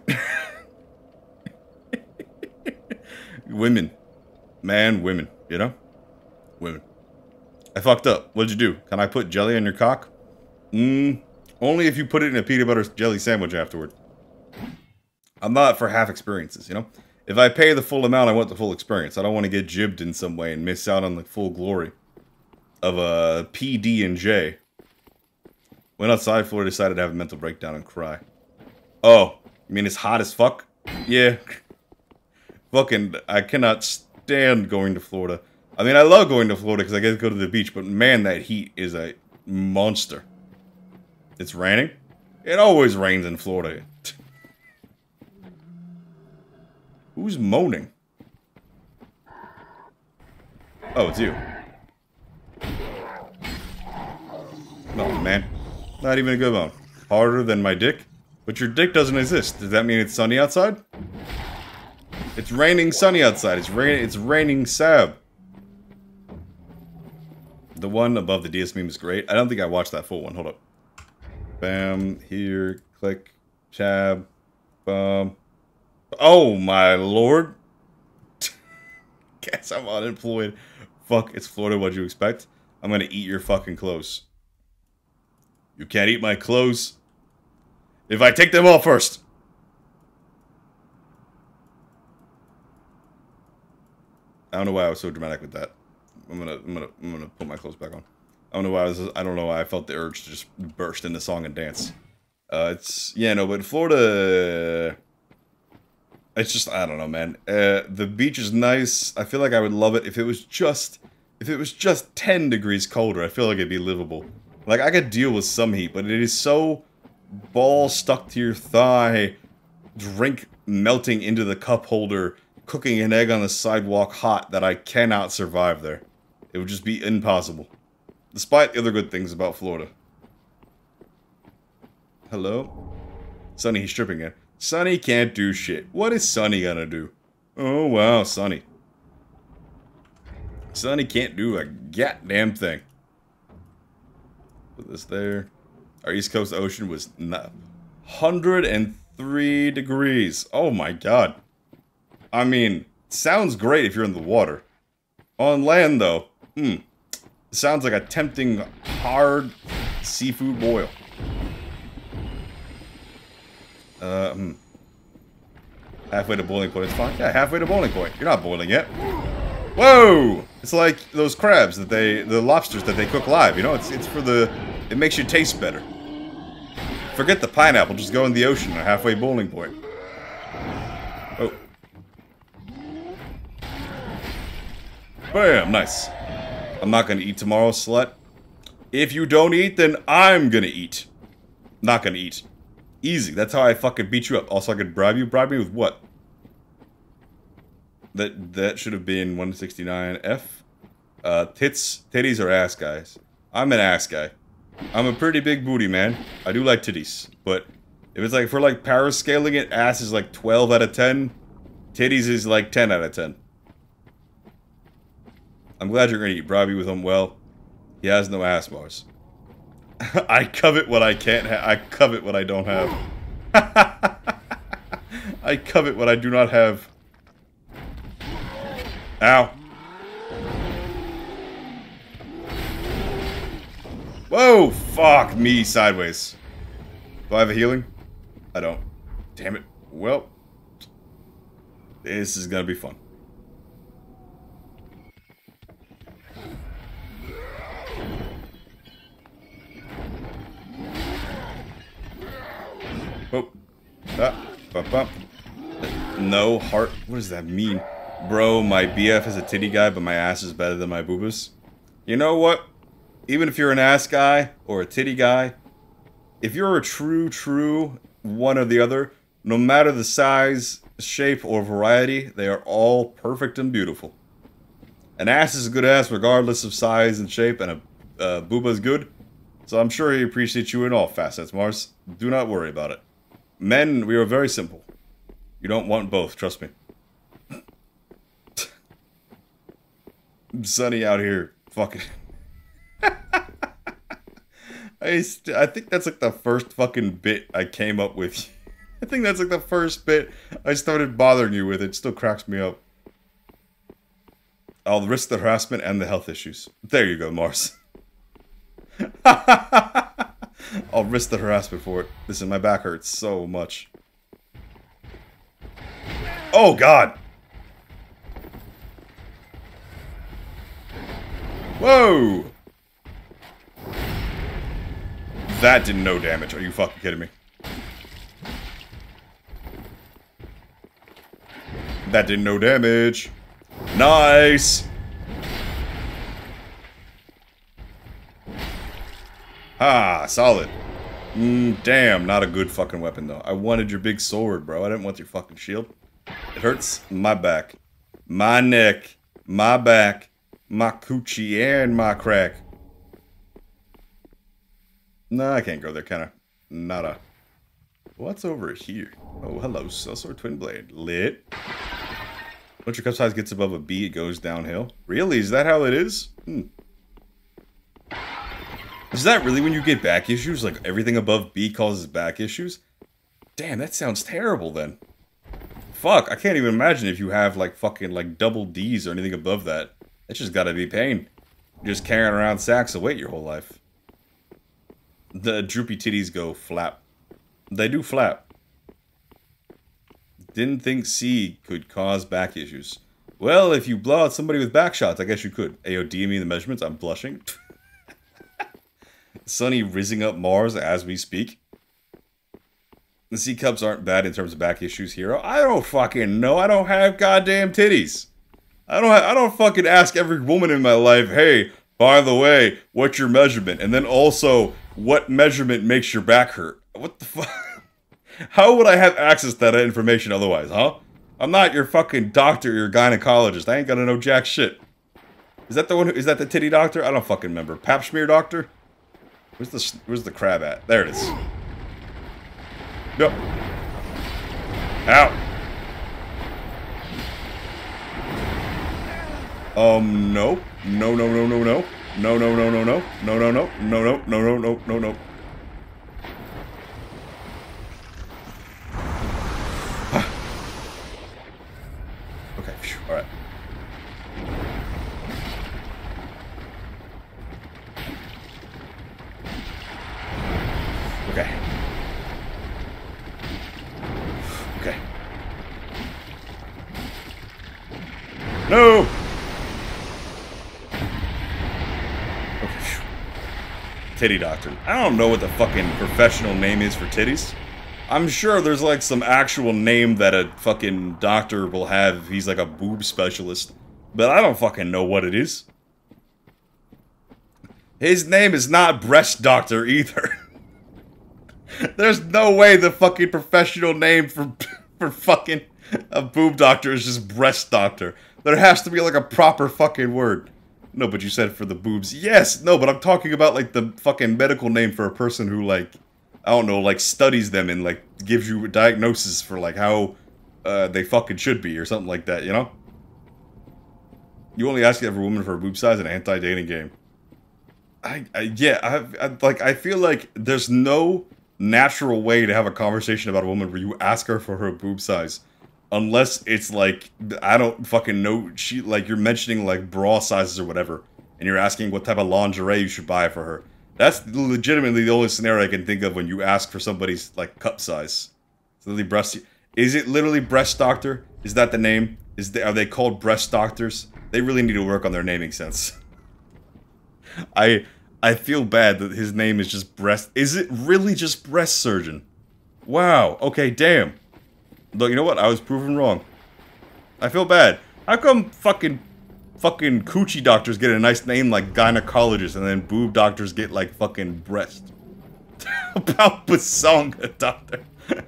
Women. Man, women. You know? Women. I fucked up. What'd you do? Can I put jelly on your cock? Mmm. Only if you put it in a peanut butter jelly sandwich afterward. I'm not for half experiences, you know? If I pay the full amount, I want the full experience. I don't want to get jibbed in some way and miss out on the full glory of a P D and J. Went outside, Florida decided to have a mental breakdown and cry. Oh, you mean it's hot as fuck? Yeah. Fucking, I cannot stand going to Florida. I mean, I love going to Florida because I get to go to the beach, but man, that heat is a monster. It's raining? It always rains in Florida. Who's moaning? Oh, it's you. Oh, man. Not even a good one. Harder than my dick? But your dick doesn't exist. Does that mean it's sunny outside? It's raining sunny outside. It's rain. It's raining Sab. The one above the D S meme is great. I don't think I watched that full one. Hold up. Bam. Here. Click. Chab. Bum. Oh my lord. Guess I'm unemployed. Fuck. It's Florida. What'd you expect? I'm gonna eat your fucking clothes. You can't eat my clothes. If I take them all first. I don't know why I was so dramatic with that. I'm gonna, I'm gonna, I'm gonna put my clothes back on. I don't know why I was. I don't know why I felt the urge to just burst into song and dance. Uh, it's yeah, no, but Florida. It's just I don't know, man. Uh, the beach is nice. I feel like I would love it if it was just If it was just ten degrees colder, I feel like it'd be livable. Like, I could deal with some heat, but it is so ball stuck to your thigh, drink melting into the cup holder, cooking an egg on the sidewalk hot that I cannot survive there. It would just be impossible. Despite the other good things about Florida. Hello? Sonny, he's stripping it. Sonny can't do shit. What is Sonny gonna do? Oh, wow, Sonny. Sonny can't do a goddamn thing. Put this there. Our East Coast Ocean was one hundred three degrees. Oh my god. I mean, sounds great if you're in the water. On land, though, hmm. Sounds like a tempting, hard seafood boil. Uh, hmm. Halfway to boiling point, it's fine. Yeah, halfway to boiling point. You're not boiling yet. Whoa! It's like those crabs that they, the lobsters that they cook live, you know? It's, it's for the, it makes you taste better. Forget the pineapple, just go in the ocean at halfway boiling point. Oh. Bam, nice. I'm not gonna eat tomorrow, slut. If you don't eat, then I'm gonna eat. Not gonna eat. Easy, that's how I fucking beat you up. Also, I could bribe you. Bribe me with what? That that should have been one sixty-nine F. Uh, tits, titties or ass guys. I'm an ass guy. I'm a pretty big booty man. I do like titties, but if it's like for like power scaling it, ass is like twelve out of ten. Titties is like ten out of ten. I'm glad you're gonna eat. Bribe you with him. Well, he has no ass bars. I covet what I can't have. I covet what I don't have. I covet what I do not have. Ow. Whoa, fuck me sideways. Do I have a healing? I don't. Damn it. Well, this is gonna be fun. Oh. Ah. Bump, bump. No heart. What does that mean? Bro, my B F is a titty guy, but my ass is better than my boobas. You know what? Even if you're an ass guy or a titty guy, if you're a true, true one or the other, no matter the size, shape, or variety, they are all perfect and beautiful. An ass is a good ass regardless of size and shape, and a uh, booba is good. So I'm sure he appreciates you in all facets, Mars. Do not worry about it. Men, we are very simple. You don't want both, trust me. Sonny out here, fucking. I st I think that's like the first fucking bit I came up with. I think that's like the first bit I started bothering you with. It still cracks me up. I'll risk the harassment and the health issues. There you go, Mars. I'll risk the harassment for it. Listen, my back hurts so much. Oh, God! Whoa! That did no damage. Are you fucking kidding me? That did no damage. Nice! Ah, solid. Mm, damn, not a good fucking weapon, though. I wanted your big sword, bro. I didn't want your fucking shield. It hurts my back, my neck, my back, my coochie, and my crack. No, I can't go there, can I? Nada. What's over here? Oh, hello, Sellsword Twin Blade. Lit. Once your cup size gets above a B, it goes downhill. Really? Is that how it is? Hmm. Is that really when you get back issues? Like, everything above B causes back issues? Damn, that sounds terrible, then. Fuck, I can't even imagine if you have, like, fucking, like, double D's or anything above that. That's just gotta be pain. You're just carrying around sacks of weight your whole life. The droopy titties go flap. They do flap. Didn't think C could cause back issues. Well, if you blow out somebody with back shots, I guess you could. A O D me the measurements, I'm blushing. Sonny rizzing up Mars as we speak. The C cups aren't bad in terms of back issues, hero. I don't fucking know. I don't have goddamn titties. I don't I don't fucking ask every woman in my life, hey, by the way, what's your measurement? And then also, what measurement makes your back hurt? What the fuck? How would I have access to that information otherwise, huh? I'm not your fucking doctor or your gynecologist. I ain't gonna know jack shit. Is that the one who, is that the titty doctor? I don't fucking remember. Pap smear doctor? Where's the, where's the crab at? There it is. Yep. Ow. Um, no. No, no, no, no, no. No, no, no, no, no. No, no, no. No, no, no, no, no, no, no. Okay, alright. Okay. Okay. No! Okay. Titty doctor. I don't know what the fucking professional name is for titties. I'm sure there's like some actual name that a fucking doctor will have if he's like a boob specialist. But I don't fucking know what it is. His name is not breast doctor either. There's no way the fucking professional name for for fucking a boob doctor is just breast doctor. There has to be like a proper fucking word. No, but you said for the boobs. Yes, no, but I'm talking about like the fucking medical name for a person who like, I don't know, like studies them and like gives you a diagnosis for like how uh, they fucking should be or something like that, you know? You only ask every woman for her boob size in an anti-dating game. I, I yeah, I, I like I feel like there's no natural way to have a conversation about a woman where you ask her for her boob size, unless it's like I don't fucking know. She like you're mentioning like bra sizes or whatever, and you're asking what type of lingerie you should buy for her. That's legitimately the only scenario I can think of when you ask for somebody's like cup size. It's literally breast. Is it literally breast doctor? Is that the name? Is they, are they called breast doctors? They really need to work on their naming sense. I I feel bad that his name is just breast. Is it really just breast surgeon? Wow. Okay. Damn. Look, you know what? I was proven wrong. I feel bad. How come fucking fucking coochie doctors get a nice name like gynecologist, and then boob doctors get like fucking breast? About Basonga doctor.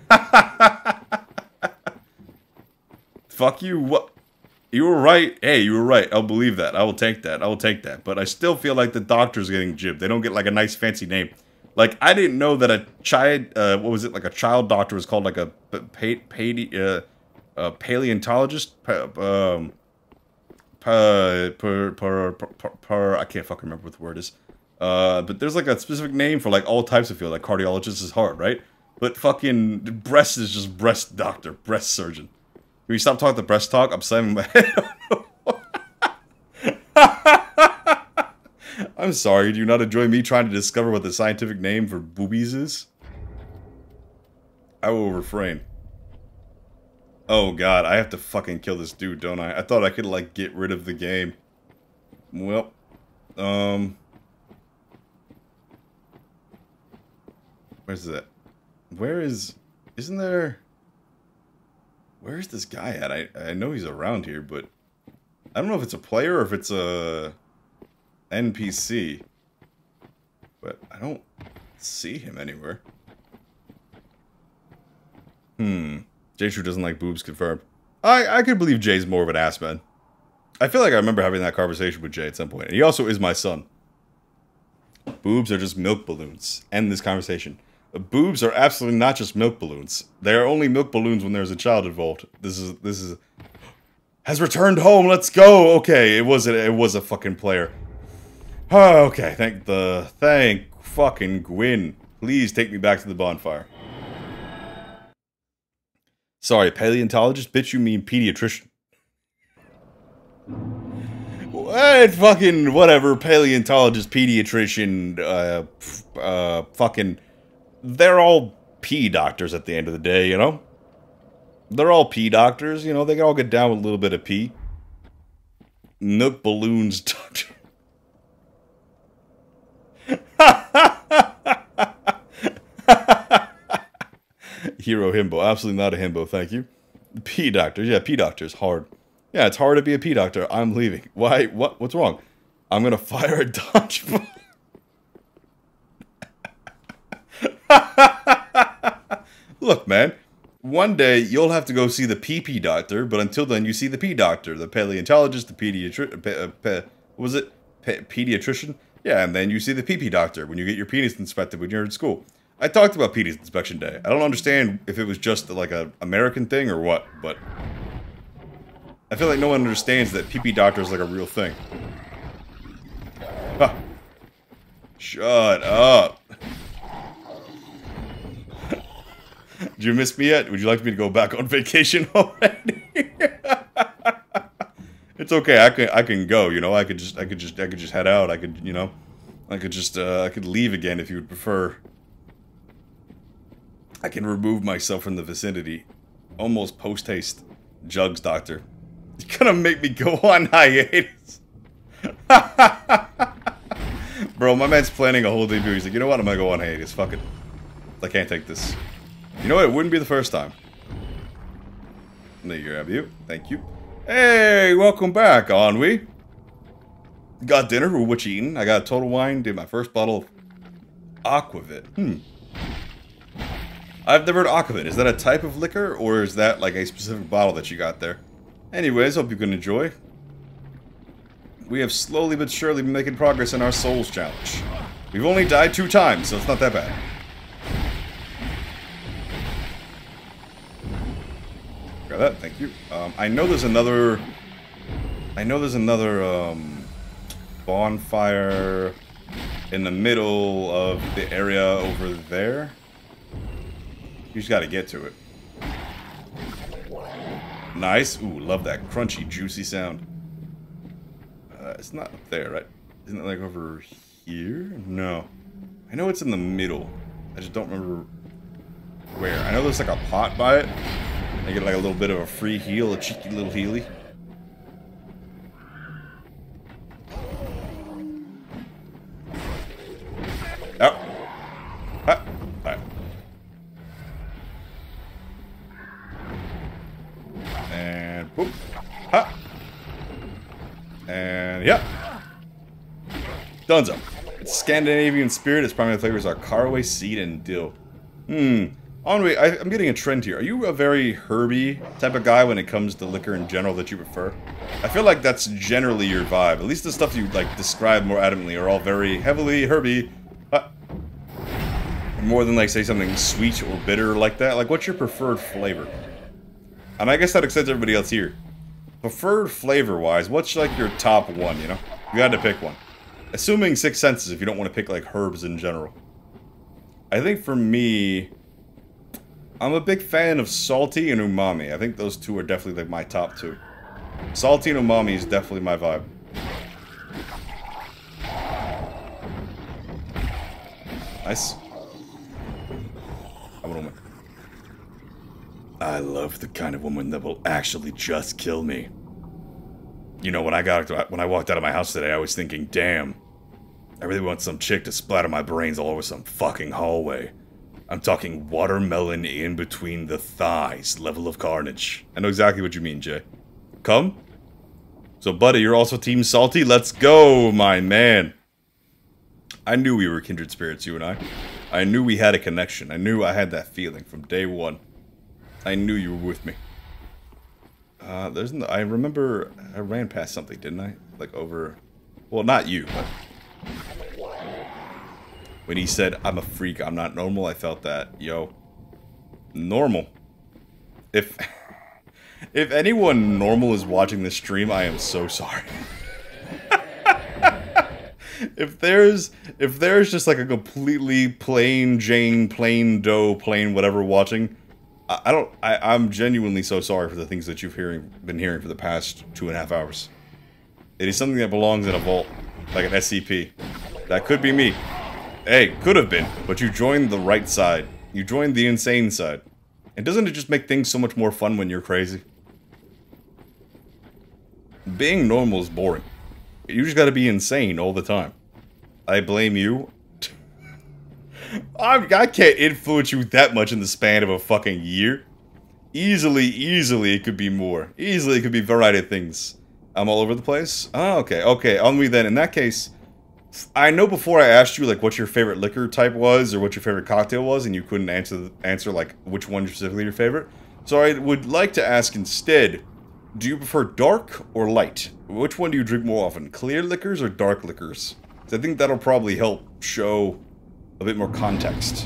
Fuck you. What? You were right. Hey, you were right. I'll believe that. I will take that. I will take that. But I still feel like the doctor's getting jibbed. They don't get like a nice fancy name. Like, I didn't know that a child, uh, what was it, like a child doctor was called like a pa pa uh, uh, paleontologist? Pa um, pa per, per, per, per, I can't fucking remember what the word is. Uh, but there's like a specific name for like all types of field. Like cardiologist is hard, right? But fucking breast is just breast doctor, breast surgeon. Can we stop talking the breast talk? I'm slamming my head. I'm sorry, do you not enjoy me trying to discover what the scientific name for boobies is? I will refrain. Oh god, I have to fucking kill this dude, don't I? I thought I could, like, get rid of the game. Well, um... where's that? Where is... Isn't there... Where's this guy at? I, I know he's around here, but... I don't know if it's a player or if it's a... N P C. But I don't see him anywhere. Hmm. Jay True doesn't like boobs, confirmed. I, I could believe Jay's more of an ass man. I feel like I remember having that conversation with Jay at some point. And he also is my son. Boobs are just milk balloons. End this conversation. Boobs are absolutely not just milk balloons. They are only milk balloons when there's a child involved. This is this is has returned home. Let's go. Okay, it was a, it was a fucking player. Oh, okay. Thank the thank fucking Gwyn. Please take me back to the bonfire. Sorry, paleontologist. Bitch, you mean pediatrician? What fucking whatever. Paleontologist, pediatrician. Uh, uh, fucking. They're all pee doctors at the end of the day, you know? They're all pee doctors, you know? They can all get down with a little bit of pee. Milk balloons doctor. Hero himbo. Absolutely not a himbo, thank you. Pee doctors. Yeah, pee doctors. Hard. Yeah, it's hard to be a pee doctor. I'm leaving. Why? What? What's wrong? I'm gonna fire a dodgeball. Look, man. One day you'll have to go see the pee pee doctor, but until then you see the pee doctor, the paleontologist, the pediatrician. Pe uh, pe what was it? Pe pediatrician? Yeah, and then you see the pee pee doctor when you get your penis inspected when you're in school. I talked about penis inspection day. I don't understand if it was just like a American thing or what, but I feel like no one understands that pee pee doctor is like a real thing. Huh. Shut up. Did you miss me yet? Would you like me to go back on vacation already? It's okay. I can I can go. You know, I could just I could just I could just head out. I could you know, I could just uh, I could leave again if you would prefer. I can remove myself from the vicinity, almost post haste. Jugs doctor, you're gonna make me go on hiatus. Bro, my man's planning a whole debut. He's like, you know what? I'm gonna go on hiatus. Fuck it. I can't take this. You know what? It wouldn't be the first time. There you have you. Thank you. Hey, welcome back, aren't we? Got dinner. Ooh, what you eating? I got Total Wine. Did my first bottle of Aquavit. Hmm. I've never heard of Aquavit. Is that a type of liquor, or is that like a specific bottle that you got there? Anyways, hope you can enjoy. We have slowly but surely been making progress in our Souls challenge. We've only died two times, so it's not that bad. Got that, thank you. Um, I know there's another... I know there's another, um... bonfire in the middle of the area over there. You just gotta get to it. Nice. Ooh, love that crunchy, juicy sound. Uh, it's not up there, right? Isn't it like over here? No. I know it's in the middle. I just don't remember where. I know there's like a pot by it. I get like a little bit of a free heal, a cheeky little healy. Oh. Ah. Alright. And boop. Ha. And yeah. Dunzo. It's Scandinavian spirit. Its primary flavors are caraway, seed, and dill. Hmm. Anyway, I, I'm getting a trend here. Are you a very herby type of guy when it comes to liquor in general that you prefer? I feel like that's generally your vibe. At least the stuff you like describe more adamantly are all very heavily herby. Uh, more than like say something sweet or bitter like that. Like, what's your preferred flavor? And I guess that extends to everybody else here. Preferred flavor-wise, what's like your top one? You know, you had to pick one. Assuming Six Senses, if you don't want to pick like herbs in general. I think for me, I'm a big fan of salty and umami. I think those two are definitely like my top two. Salty and umami is definitely my vibe. Nice. I'm a woman. I love the kind of woman that will actually just kill me. You know, when I got when I walked out of my house today, I was thinking, damn, I really want some chick to splatter my brains all over some fucking hallway. I'm talking watermelon in between the thighs level of carnage. I know exactly what you mean, Jay. Come? So, buddy, you're also Team Salty? Let's go, my man. I knew we were kindred spirits, you and I. I knew we had a connection. I knew I had that feeling from day one. I knew you were with me. Uh, there's no, I remember I ran past something, didn't I? Like over... Well, not you, but... When he said, I'm a freak, I'm not normal, I felt that, yo, normal. If if anyone normal is watching this stream, I am so sorry. If there's if there's just like a completely plain Jane, plain Doe, plain whatever watching, I, I don't I, I'm genuinely so sorry for the things that you've hearing been hearing for the past two and a half hours. It is something that belongs in a vault, like an S C P. That could be me. Hey, could have been, but you joined the right side. You joined the insane side. And doesn't it just make things so much more fun when you're crazy? Being normal is boring. You just gotta be insane all the time. I blame you. I, I can't influence you that much in the span of a fucking year. Easily, easily it could be more. Easily it could be a variety of things. I'm all over the place? Oh, okay, okay. On me then. In that case, I know before I asked you, like, what your favorite liquor type was, or what your favorite cocktail was, and you couldn't answer, answer like, which one specifically your favorite. So I would like to ask instead, do you prefer dark or light? Which one do you drink more often? Clear liquors or dark liquors? I think that'll probably help show a bit more context.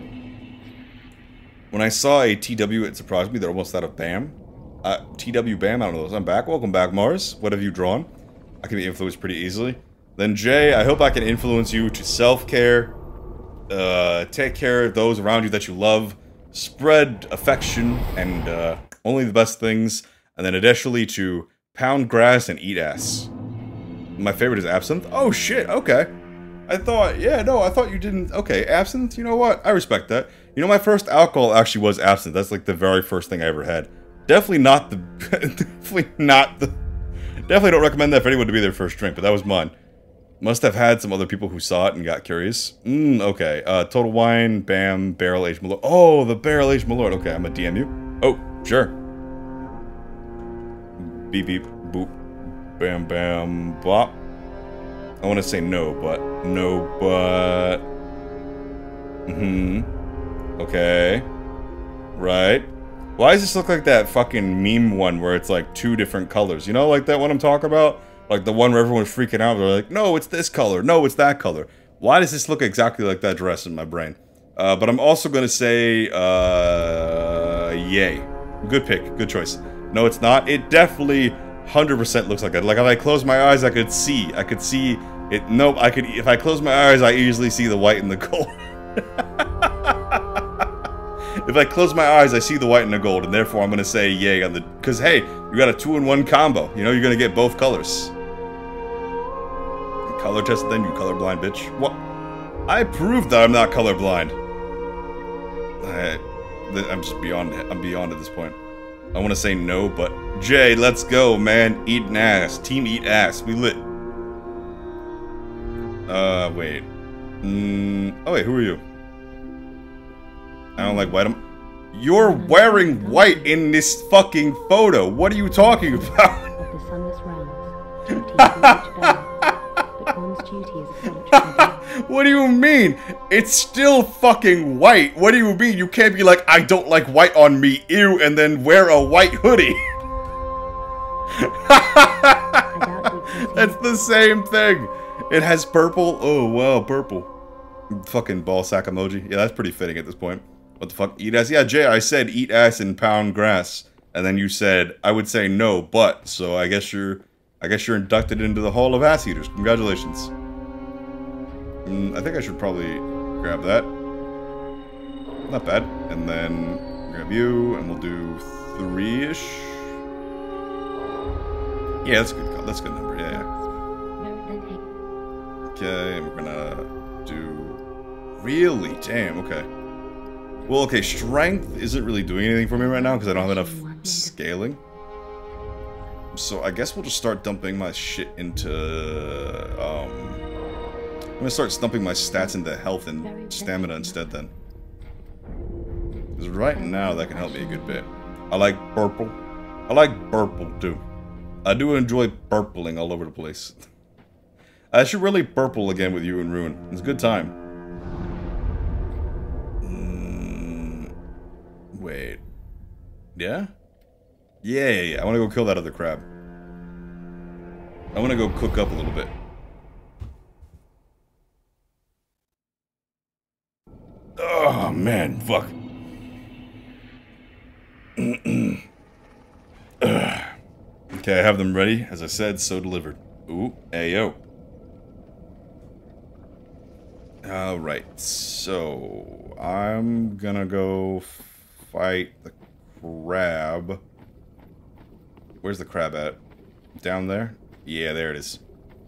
When I saw a T W, it surprised me. They're almost out of BAM. Uh, T W BAM, I don't know those. I'm back. Welcome back, Mars. What have you drawn? I can be influenced pretty easily. Then Jay, I hope I can influence you to self-care. Uh, take care of those around you that you love. Spread affection and uh, only the best things. And then additionally to pound grass and eat ass. My favorite is absinthe. Oh shit, okay. I thought, yeah, no, I thought you didn't. Okay, absinthe, you know what? I respect that. You know, my first alcohol actually was absinthe. That's like the very first thing I ever had. Definitely not the, definitely not the, definitely don't recommend that for anyone to be their first drink, but that was mine. Must have had some other people who saw it and got curious. Mmm, okay. Uh, Total Wine, BAM, Barrel Aged Malort. Oh, the Barrel Aged Malort. Okay, I'm gonna D M you. Oh, sure. Beep, beep, boop. Bam, bam, bop. I want to say no, but... No, but... Mm-hmm. Okay. Right. Why does this look like that fucking meme one where it's like two different colors? You know, like that one I'm talking about? Like the one where everyone's freaking out. They're like, no, it's this color. No, it's that color. Why does this look exactly like that dress in my brain? Uh, but I'm also going to say, uh... yay. Good pick. Good choice. No, it's not. It definitely... one hundred percent looks like it. Like if I close my eyes, I could see. I could see it. Nope. I could. If I close my eyes, I easily see the white and the gold. If I close my eyes, I see the white and the gold, and therefore I'm gonna say yay on the. Because hey, you got a two-in-one combo. You know, you're gonna get both colors. Color test, then you colorblind bitch. What? I proved that I'm not colorblind. I, I'm just beyond it. I'm beyond at this point. I want to say no, but Jay, let's go, man. Eating ass. Team eat ass. We lit. Uh, wait. Mm, oh, wait, who are you? I don't like white. I'm You're wearing white in this fucking photo. What are you talking about? Of the sunless realms, duty is each bearer, but one's duty is approached. What do you mean? It's still fucking white. What do you mean? You can't be like, I don't like white on me, ew, and then wear a white hoodie. That's the same thing. It has purple. Oh, wow, purple. Fucking ball sack emoji. Yeah, that's pretty fitting at this point. What the fuck? Eat ass? Yeah, Jay, I said eat ass and pound grass. And then you said, I would say no, but. So I guess you're, I guess you're inducted into the Hall of Ass Eaters. Congratulations. Mm, I think I should probably grab that. Not bad. And then grab you, and we'll do three-ish. Yeah, that's a good. That's a good number. Yeah, yeah. Okay, we're gonna do. Really? Damn. Okay. Well, okay. Strength isn't really doing anything for me right now because I don't have enough scaling. So I guess we'll just start dumping my shit into. Um, I'm gonna start stumping my stats into health and stamina instead then. Because right now that can help me a good bit. I like purple. I like purple too. I do enjoy purpling all over the place. I should really purple again with you and Ruin. It's a good time. Mm, wait. Yeah? Yeah, yeah, yeah. I want to go kill that other crab. I want to go cook up a little bit. Oh, man. Fuck. Okay, I have them ready. As I said, so delivered. Ooh, ayo. Alright, so... I'm gonna go fight the crab. Where's the crab at? Down there? Yeah, there it is.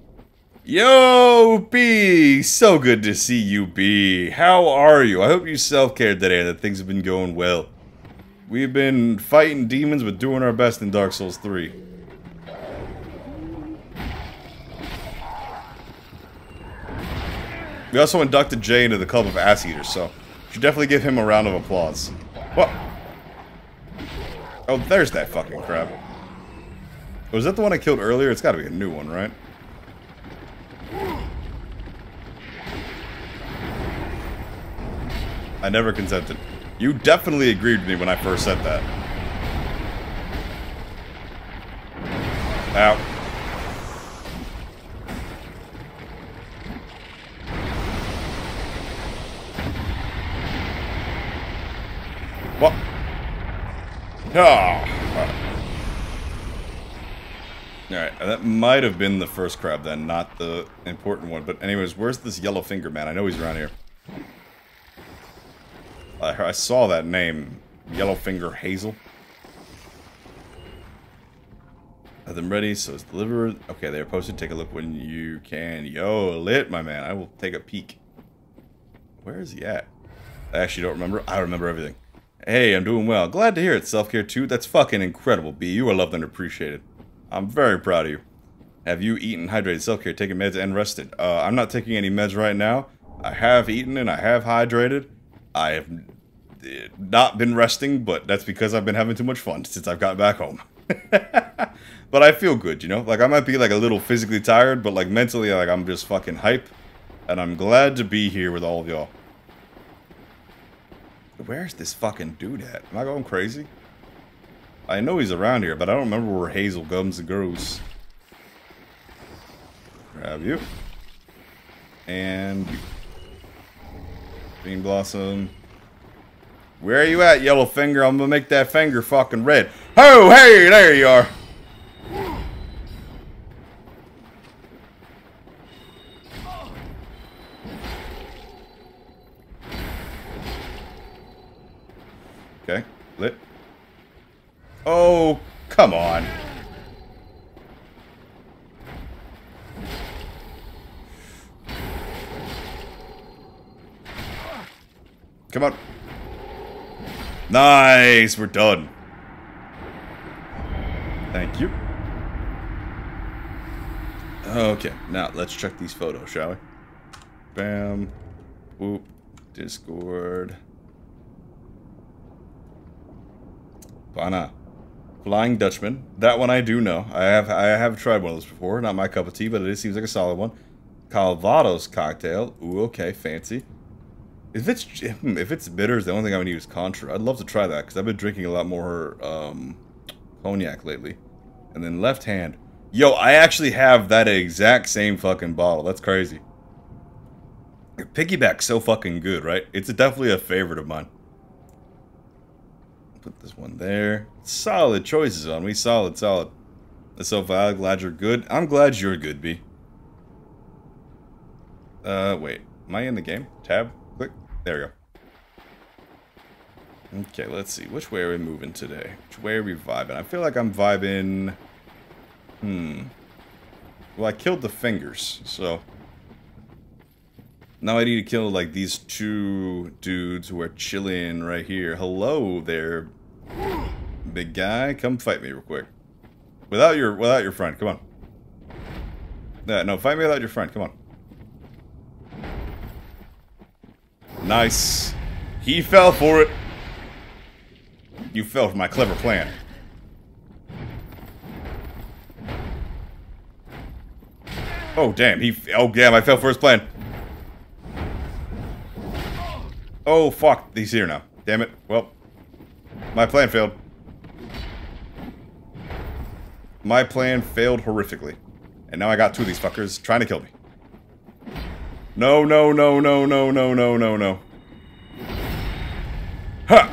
Yo, B! So good to see you, B. How are you? I hope you self-cared today and that things have been going well. We've been fighting demons, but doing our best in Dark Souls three. We also inducted Jay into the Club of Ass Eaters, so should definitely give him a round of applause. What? Oh, there's that fucking crab. Was that the one I killed earlier? It's gotta be a new one, right? I never consented. You definitely agreed with me when I first said that. Ow. What? Oh. Alright, Alright, that might have been the first crab then, not the important one. But anyways, where's this yellow finger man? I know he's around here. I, I saw that name. Yellowfinger Hazel. Have them ready, so it's delivered. Okay, they're posted. Take a look when you can. Yo, lit, my man. I will take a peek. Where is he at? I actually don't remember. I remember everything. Hey, I'm doing well. Glad to hear it. Self-care too? That's fucking incredible, B. You are loved and appreciated. I'm very proud of you. Have you eaten, hydrated, self-care, taken meds, and rested? Uh, I'm not taking any meds right now. I have eaten and I have hydrated. I have not been resting, but that's because I've been having too much fun since I've gotten back home. But I feel good, you know? Like, I might be, like, a little physically tired, but, like, mentally, like, I'm just fucking hype. And I'm glad to be here with all of y'all. Where's this fucking dude at? Am I going crazy? I know he's around here, but I don't remember where Hazel comes and goes. Grab you. And you. Bean Blossom. Where are you at, Yellowfinger? I'm gonna make that finger fucking red. Oh, hey, there you are. Okay, lit. Oh, come on. Come on. Nice, we're done. Thank you. Okay, now let's check these photos, shall we? Bam. Whoop. Discord. Bana. Flying Dutchman. That one I do know. I have I have tried one of those before. Not my cup of tea, but it seems like a solid one. Calvados cocktail. Ooh, okay, fancy. If it's if it's bitters, the only thing I would need is Contra. I'd love to try that because I've been drinking a lot more um, cognac lately. And then Left Hand. Yo, I actually have that exact same fucking bottle. That's crazy. Piggyback's so fucking good, right? It's definitely a favorite of mine. Put this one there. Solid choices on me. Solid, solid. That's so valid. Glad you're good. I'm glad you're good, B. Uh, wait. Am I in the game? Tab? Click. There we go. Okay, let's see. Which way are we moving today? Which way are we vibing? I feel like I'm vibing... Hmm. Well, I killed the fingers, so... Now I need to kill, like, these two dudes who are chilling right here. Hello there, big guy. Come fight me real quick. Without your, without your friend. Come on. Yeah, no, fight me without your friend. Come on. Nice. He fell for it. You fell for my clever plan. Oh, damn. He, oh, damn, I fell for his plan. Oh, fuck. He's here now. Damn it. Well, my plan failed. My plan failed horrifically. And now I got two of these fuckers trying to kill me. No, no, no, no, no, no, no, no, no. Ha!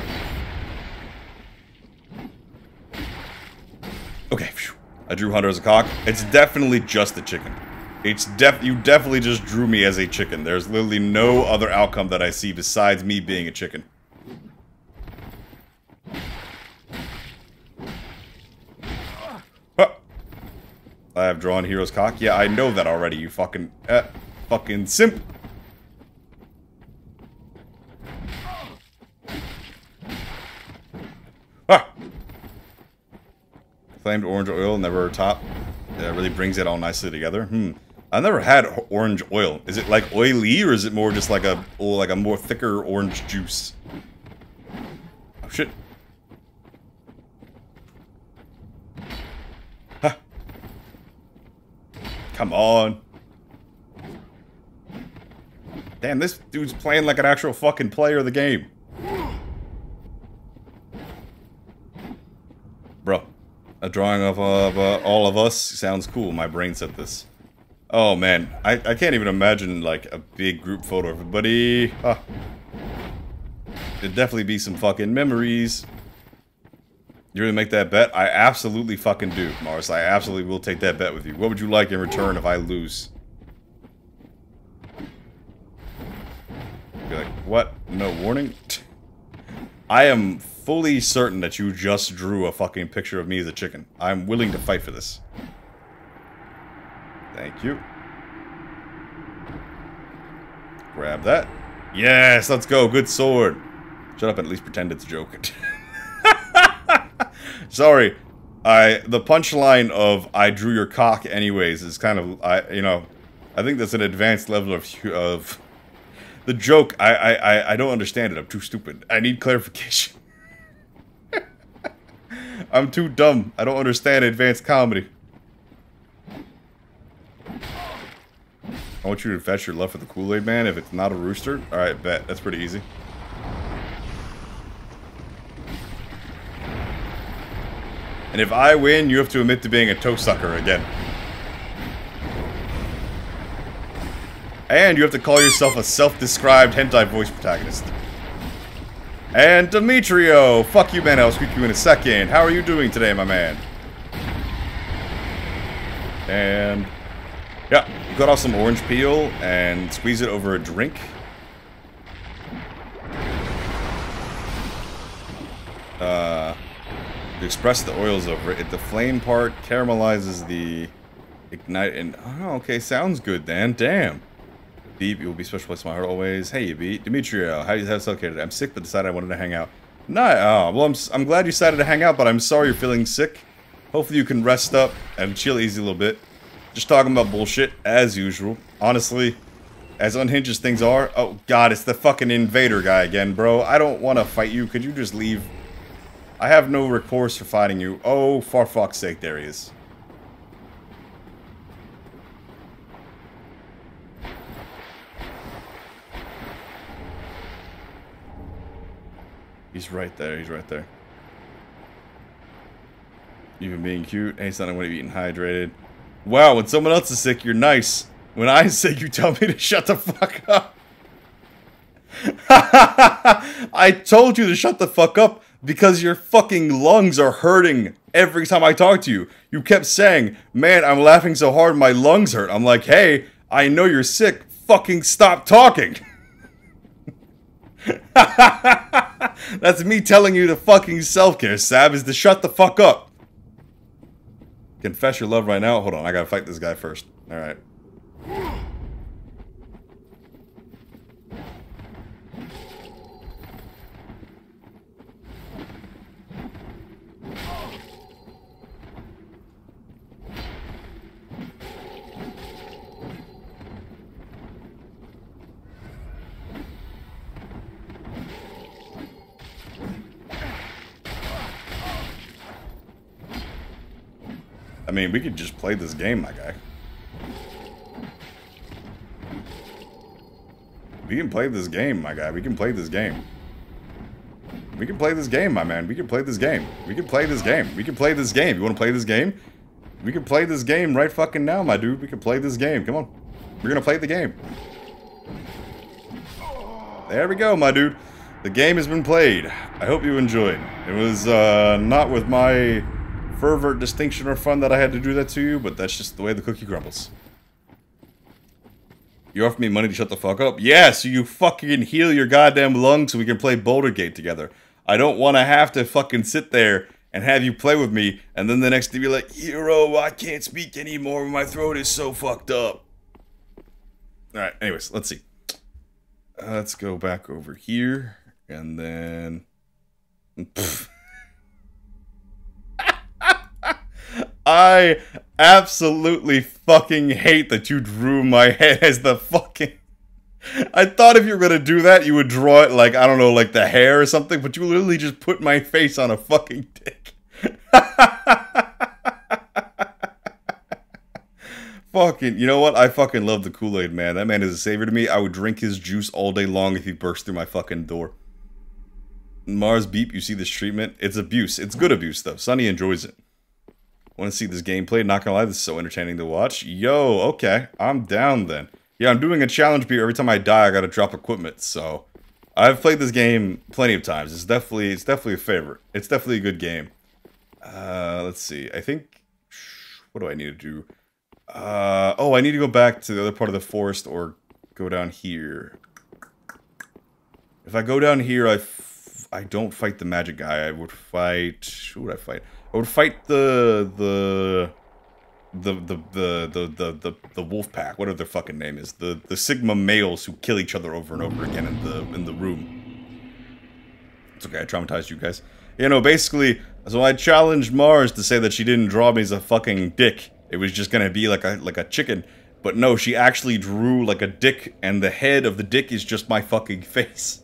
Okay. I drew Hunter as a cock. It's definitely just a chicken. It's def- you definitely just drew me as a chicken. There's literally no other outcome that I see besides me being a chicken. Huh. I have drawn Hero's cock. Yeah, I know that already, you fucking... Uh, fucking simp. Ah! Flamed orange oil, never top. That really brings it all nicely together. Hmm. I've never had orange oil. Is it like oily, or is it more just like a oh, like a more thicker orange juice? Oh shit! Come on. Damn, this dude's playing like an actual fucking player of the game. Bro, a drawing of, uh, of uh, all of us sounds cool. My brain said this. Oh man, I, I can't even imagine like a big group photo of everybody. Huh. It'd definitely be some fucking memories. You really make that bet? I absolutely fucking do, Mars. I absolutely will take that bet with you. What would you like in return if I lose? Be like, what? No warning? I am fully certain that you just drew a fucking picture of me as a chicken. I'm willing to fight for this. Thank you. Grab that. Yes, let's go. Good sword. Shut up and at least pretend it's a joke. Sorry. I the punchline of I drew your cock anyways is kind of I you know I think that's an advanced level of of the joke. I I I don't understand it. I'm too stupid. I need clarification. I'm too dumb. I don't understand advanced comedy. I want you to fetch your love for the Kool-Aid Man if it's not a rooster. Alright, bet. That's pretty easy. And if I win, you have to admit to being a toe sucker again. And you have to call yourself a self-described hentai voice protagonist. And Demetrio! Fuck you, man. I'll speak to you in a second. How are you doing today, my man? And... yeah, cut off some orange peel and squeeze it over a drink. Uh... To express the oils over it. The flame part caramelizes the ignite and... oh, okay. Sounds good, Dan. Damn. Beep, you will be special place in my heart always. Hey, you beat. Demetrio, how do you have self care today? I'm sick, but decided I wanted to hang out. Nah, oh, well, I'm, I'm glad you decided to hang out, but I'm sorry you're feeling sick. Hopefully you can rest up and chill easy a little bit. Just talking about bullshit, as usual. Honestly, as unhinged as things are... oh, God, it's the fucking invader guy again, bro. I don't want to fight you. Could you just leave? I have no recourse for fighting you. Oh, for fuck's sake, there he is. He's right there, he's right there. Even being cute. Hey, son, I want to be eating hydrated. Wow, when someone else is sick, you're nice. When I'm sick, you tell me to shut the fuck up. I told you to shut the fuck up. Because your fucking lungs are hurting every time I talk to you. You kept saying, man, I'm laughing so hard my lungs hurt. I'm like, hey, I know you're sick. Fucking stop talking. That's me telling you to fucking self-care, Sab, is to shut the fuck up. Confess your love right now. Hold on, I gotta fight this guy first. Alright. I mean, we could just play this game, my guy. We can play this game, my guy. We can play this game. We can play this game, my man. We can play this game. We can play this game. We can play this game. You want to play this game? We can play this game right fucking now, my dude. We can play this game. Come on. We're gonna play the game. There we go, my dude. The game has been played. I hope you enjoyed. It was uh, not with my fervor, distinction, or fun that I had to do that to you, but that's just the way the cookie crumbles. You offer me money to shut the fuck up? Yeah, so you fucking heal your goddamn lungs so we can play Boulder Gate together. I don't want to have to fucking sit there and have you play with me, and then the next day be like, Hero, I can't speak anymore, my throat is so fucked up. Alright, anyways, let's see. Uh, let's go back over here, and then... Pfft. I absolutely fucking hate that you drew my head as the fucking... I thought if you were gonna do that, you would draw it like, I don't know, like the hair or something, but you literally just put my face on a fucking dick. fucking, you know what? I fucking love the Kool-Aid man. That man is a savior to me. I would drink his juice all day long if he burst through my fucking door. Mars Beep, you see this treatment? It's abuse. It's good abuse, though. Sunny enjoys it. Want to see this gameplay? Not gonna lie, this is so entertaining to watch. Yo, okay. I'm down then. Yeah, I'm doing a challenge beer. Every time I die, I gotta drop equipment, so... I've played this game plenty of times. It's definitely, it's definitely a favorite. It's definitely a good game. Uh, let's see. I think... What do I need to do? Uh, oh, I need to go back to the other part of the forest or go down here. If I go down here, I, f I don't fight the magic guy. I would fight... Who would I fight? I would fight the... The... The the the the the the, the wolf pack, whatever their fucking name is. The the Sigma males who kill each other over and over again in the in the room. It's okay, I traumatized you guys. You know, basically, so I challenged Mars to say that she didn't draw me as a fucking dick. It was just gonna be like a like a chicken. But no, she actually drew like a dick, and the head of the dick is just my fucking face.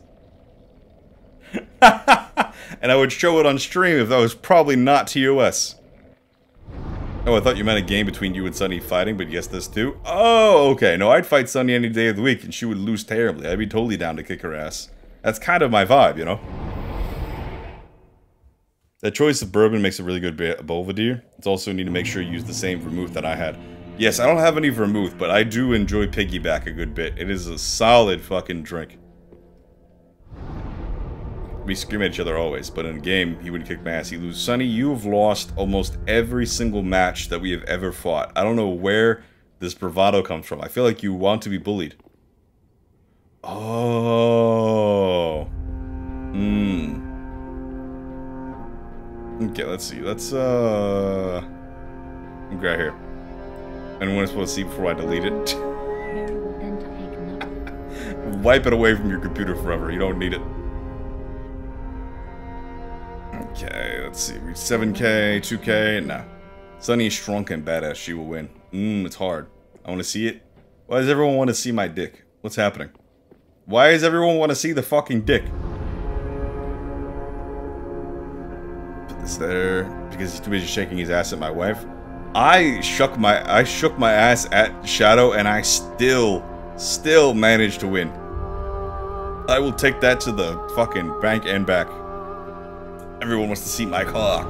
And I would show it on stream if that was probably not T O S. Oh, I thought you meant a game between you and Sunny fighting, but yes, this too. Oh, okay. No, I'd fight Sunny any day of the week, and she would lose terribly. I'd be totally down to kick her ass. That's kind of my vibe, you know? That choice of bourbon makes a really good Belvedere. It's also need to make sure you use the same vermouth that I had. Yes, I don't have any vermouth, but I do enjoy Piggyback a good bit. It is a solid fucking drink. We scream at each other always, but in a game, he would kick my ass, he'd lose. Sunny, you have lost almost every single match that we have ever fought. I don't know where this bravado comes from. I feel like you want to be bullied. Oh. Hmm. Okay, let's see. Let's, uh... Okay, right here. Anyone is supposed to see before I delete it? Wipe it away from your computer forever. You don't need it. Okay, let's see. Reach seven K, two K, no. Sunny is shrunk and badass. She will win. Mmm, it's hard. I want to see it. Why does everyone want to see my dick? What's happening? Why does everyone want to see the fucking dick? Put this there. Because he's too busy shaking his ass at my wife. I shook my I shook my ass at Shadow and I still, still managed to win. I will take that to the fucking bank and back. Everyone wants to see my cock.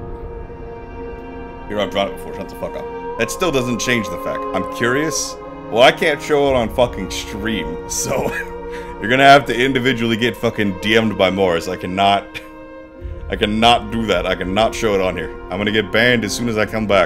Here, I've drawn it before. Shut the fuck up. That still doesn't change the fact. I'm curious. Well, I can't show it on fucking stream, so you're gonna have to individually get fucking D M'd by Morris. I cannot... I cannot do that. I cannot show it on here. I'm gonna get banned as soon as I come back.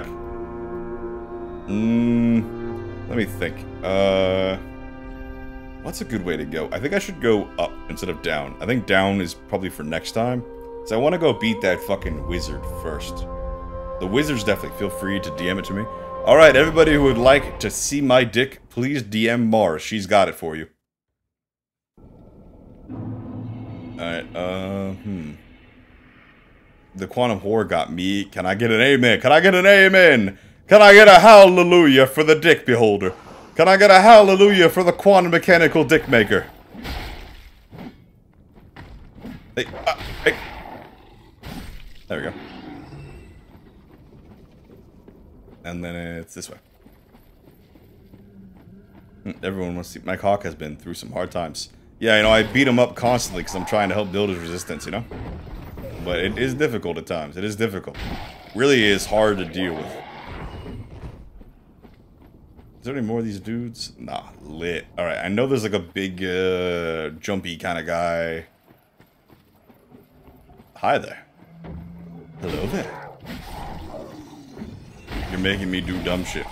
Mmm... Let me think. Uh... What's a good way to go? I think I should go up instead of down. I think down is probably for next time. So I want to go beat that fucking wizard first. The wizards definitely. Feel free to D M it to me. Alright, everybody who would like to see my dick, please D M Mars. She's got it for you. Alright, uh, hmm. The quantum horror got me. Can I get an amen? Can I get an amen? Can I get a hallelujah for the dick beholder? Can I get a hallelujah for the quantum mechanical dick maker? Hey, uh, hey. There we go. And then it's this way. Everyone wants to see. My cock has been through some hard times. Yeah, you know, I beat him up constantly because I'm trying to help build his resistance, you know? But it is difficult at times. It is difficult. Really is hard to deal with. Is there any more of these dudes? Nah, lit. Alright, I know there's like a big, uh, jumpy kind of guy. Hi there. Hello there. You're making me do dumb shit.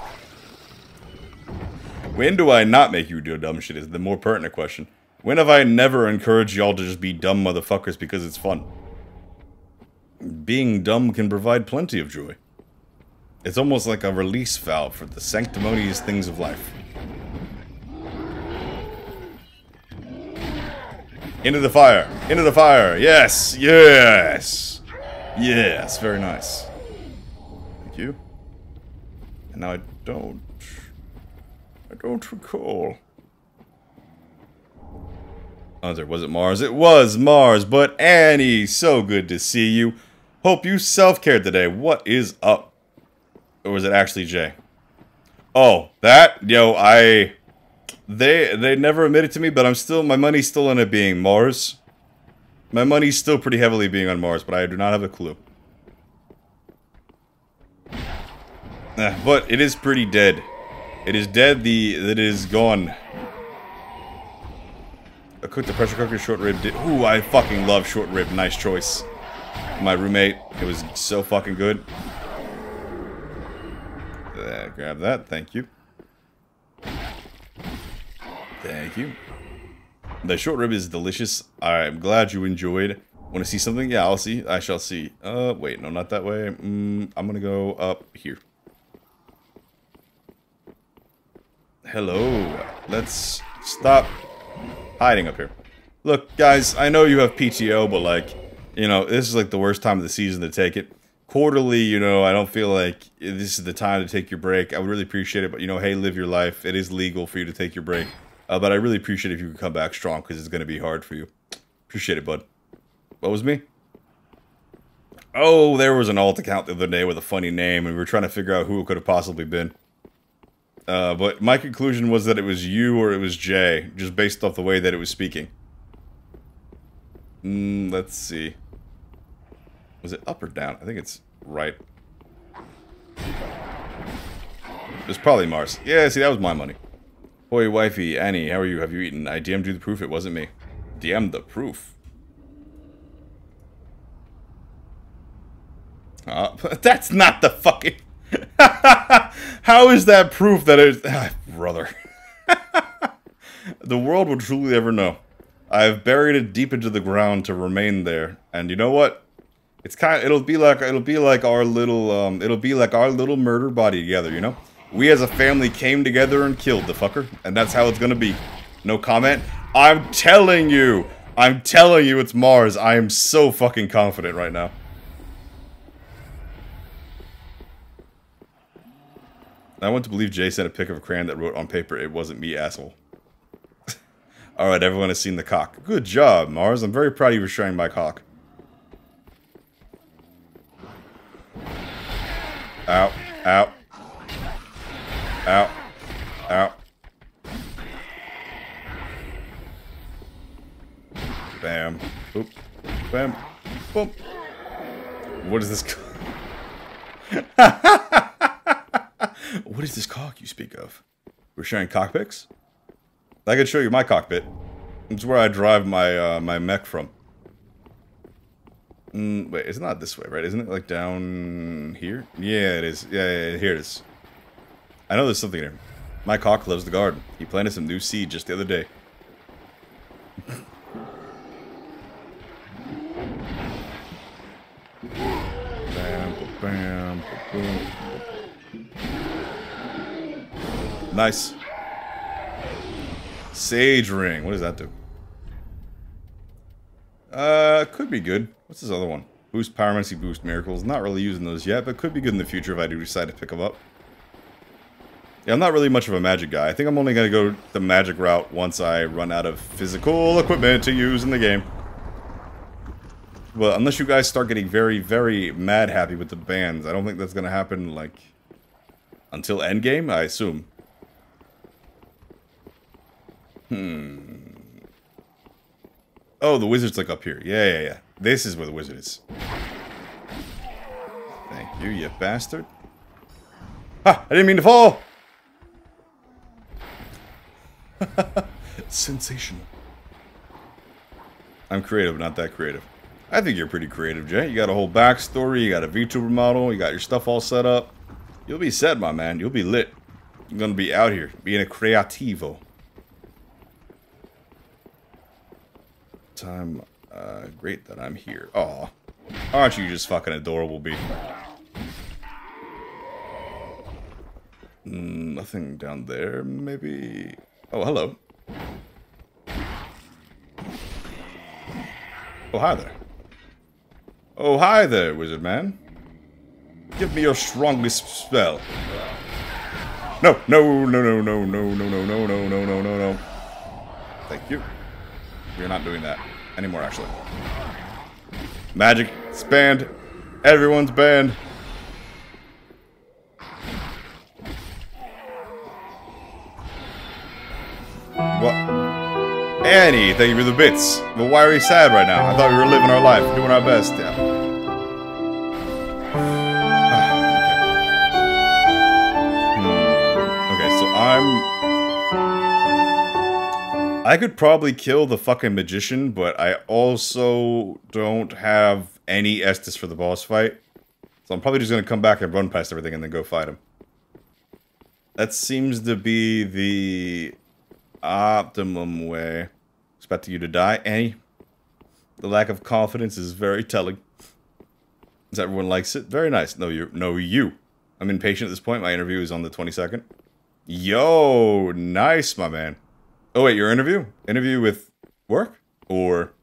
When do I not make you do dumb shit is the more pertinent question. When have I never encouraged y'all to just be dumb motherfuckers because it's fun? Being dumb can provide plenty of joy. It's almost like a release valve for the sanctimonious things of life. Into the fire! Into the fire! Yes! Yes! Yes, very nice. Thank you. And now I don't... I don't recall. Oh, there was it Mars? It was Mars, but Annie, so good to see you. Hope you self-cared today. What is up? Or was it actually Jay? Oh, that? Yo, I... They they never admitted to me, but I'm still... My money's still on it being Mars. My money's still pretty heavily being on Mars, but I do not have a clue. Uh, but it is pretty dead. It is dead, the... It is gone. I cooked the pressure cooker, short rib. Did, ooh, I fucking love short rib. Nice choice. My roommate, it was so fucking good. Uh, grab that, thank you. Thank you. The short rib is delicious. I'm glad you enjoyed. Want to see something? Yeah, I'll see. I shall see. Uh, wait, no, not that way. Mm, I'm gonna go up here. Hello. Let's stop hiding up here. Look, guys, I know you have P T O, but like, you know, this is like the worst time of the season to take it. Quarterly, you know, I don't feel like this is the time to take your break. I would really appreciate it, but you know, hey, live your life. It is legal for you to take your break. Uh, but I really appreciate it if you could come back strong, because it's going to be hard for you. Appreciate it, bud. What was me? Oh, there was an alt account the other day with a funny name, and we were trying to figure out who it could have possibly been. Uh, but my conclusion was that it was you or it was Jay, just based off the way that it was speaking. Mm, let's see. Was it up or down? I think it's right. It's probably Mars. Yeah, see, that was my money. Boy, wifey, Annie, how are you? Have you eaten? I D M'd you the proof, it wasn't me. D M'd the proof. Uh, that's not the fucking... How is that proof that it's... Ah, brother. The world will truly ever know. I've buried it deep into the ground to remain there. And you know what? It's kind of... It'll be like... It'll be like our little... Um, it'll be like our little murder body together, you know? We as a family came together and killed the fucker. And that's how it's gonna be. No comment? I'm telling you! I'm telling you it's Mars. I am so fucking confident right now. I want to believe Jay sent a pic of a crayon that wrote on paper, "It wasn't me, asshole." Alright, everyone has seen the cock. Good job, Mars. I'm very proud of you for sharing my cock. Ow. Ow. Ow. Ow. Bam. Oop. Bam. Boom. What is this? What is this cock you speak of? We're sharing cockpits? I can show you my cockpit. It's where I drive my uh, my mech from. Mm, wait, it's not this way, right? Isn't it like down here? Yeah, it is. Yeah, yeah, yeah, here it is. I know there's something there. My cock loves the garden. He planted some new seed just the other day. Bam, bam, bam. Nice. Sage ring. What does that do? Uh, could be good. What's this other one? Boost pyromancy, boost miracles. Not really using those yet, but could be good in the future if I do decide to pick them up. Yeah, I'm not really much of a magic guy. I think I'm only going to go the magic route once I run out of physical equipment to use in the game. Well, unless you guys start getting very, very mad happy with the bands, I don't think that's going to happen, like, until endgame, I assume. Hmm. Oh, the wizard's like up here. Yeah, yeah, yeah. This is where the wizard is. Thank you, you bastard. Ha! I didn't mean to fall! Sensational. I'm creative, not that creative. I think you're pretty creative, Jay. You got a whole backstory, you got a VTuber model, you got your stuff all set up. You'll be set, my man. You'll be lit. You're gonna be out here, being a creativo. Time, uh, great that I'm here. Aw. Aren't you just fucking adorable, B? Mm, nothing down there, maybe? Oh, hello. Oh, hi there. Oh, hi there, wizard man. Give me your strongest spell. No, no, no, no, no, no, no, no, no, no, no, no, no, no. Thank you. We're not doing that anymore, actually. Magic, it's banned. Everyone's banned. Annie, thank you for the bits. But why are we sad right now? I thought we were living our life, doing our best. Yeah. hmm. Okay, so I'm... I could probably kill the fucking magician, but I also don't have any Estus for the boss fight. So I'm probably just gonna come back and run past everything and then go fight him. That seems to be the optimum way. Expecting you to die, Annie. The lack of confidence is very telling. Does everyone likes it? Very nice. No, you. No, you. I'm impatient at this point. My interview is on the twenty-second. Yo, nice, my man. Oh wait, your interview? Interview with work? Or...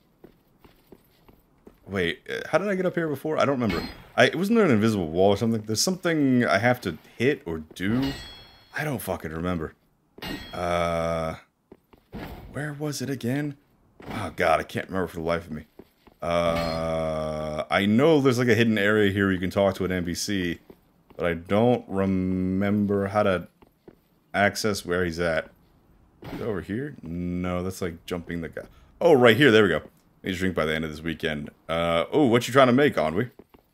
Wait, how did I get up here before? I don't remember. I wasn't there an invisible wall or something? There's something I have to hit or do? I don't fucking remember. Uh... Where was it again? Oh god, I can't remember for the life of me. Uh... I know there's like a hidden area here where you can talk to an N P C, but I don't remember how to access where he's at. Is it over here? No, that's like jumping the guy. Oh, right here, there we go. Need to drink by the end of this weekend. Uh, oh, what you trying to make, Ennui?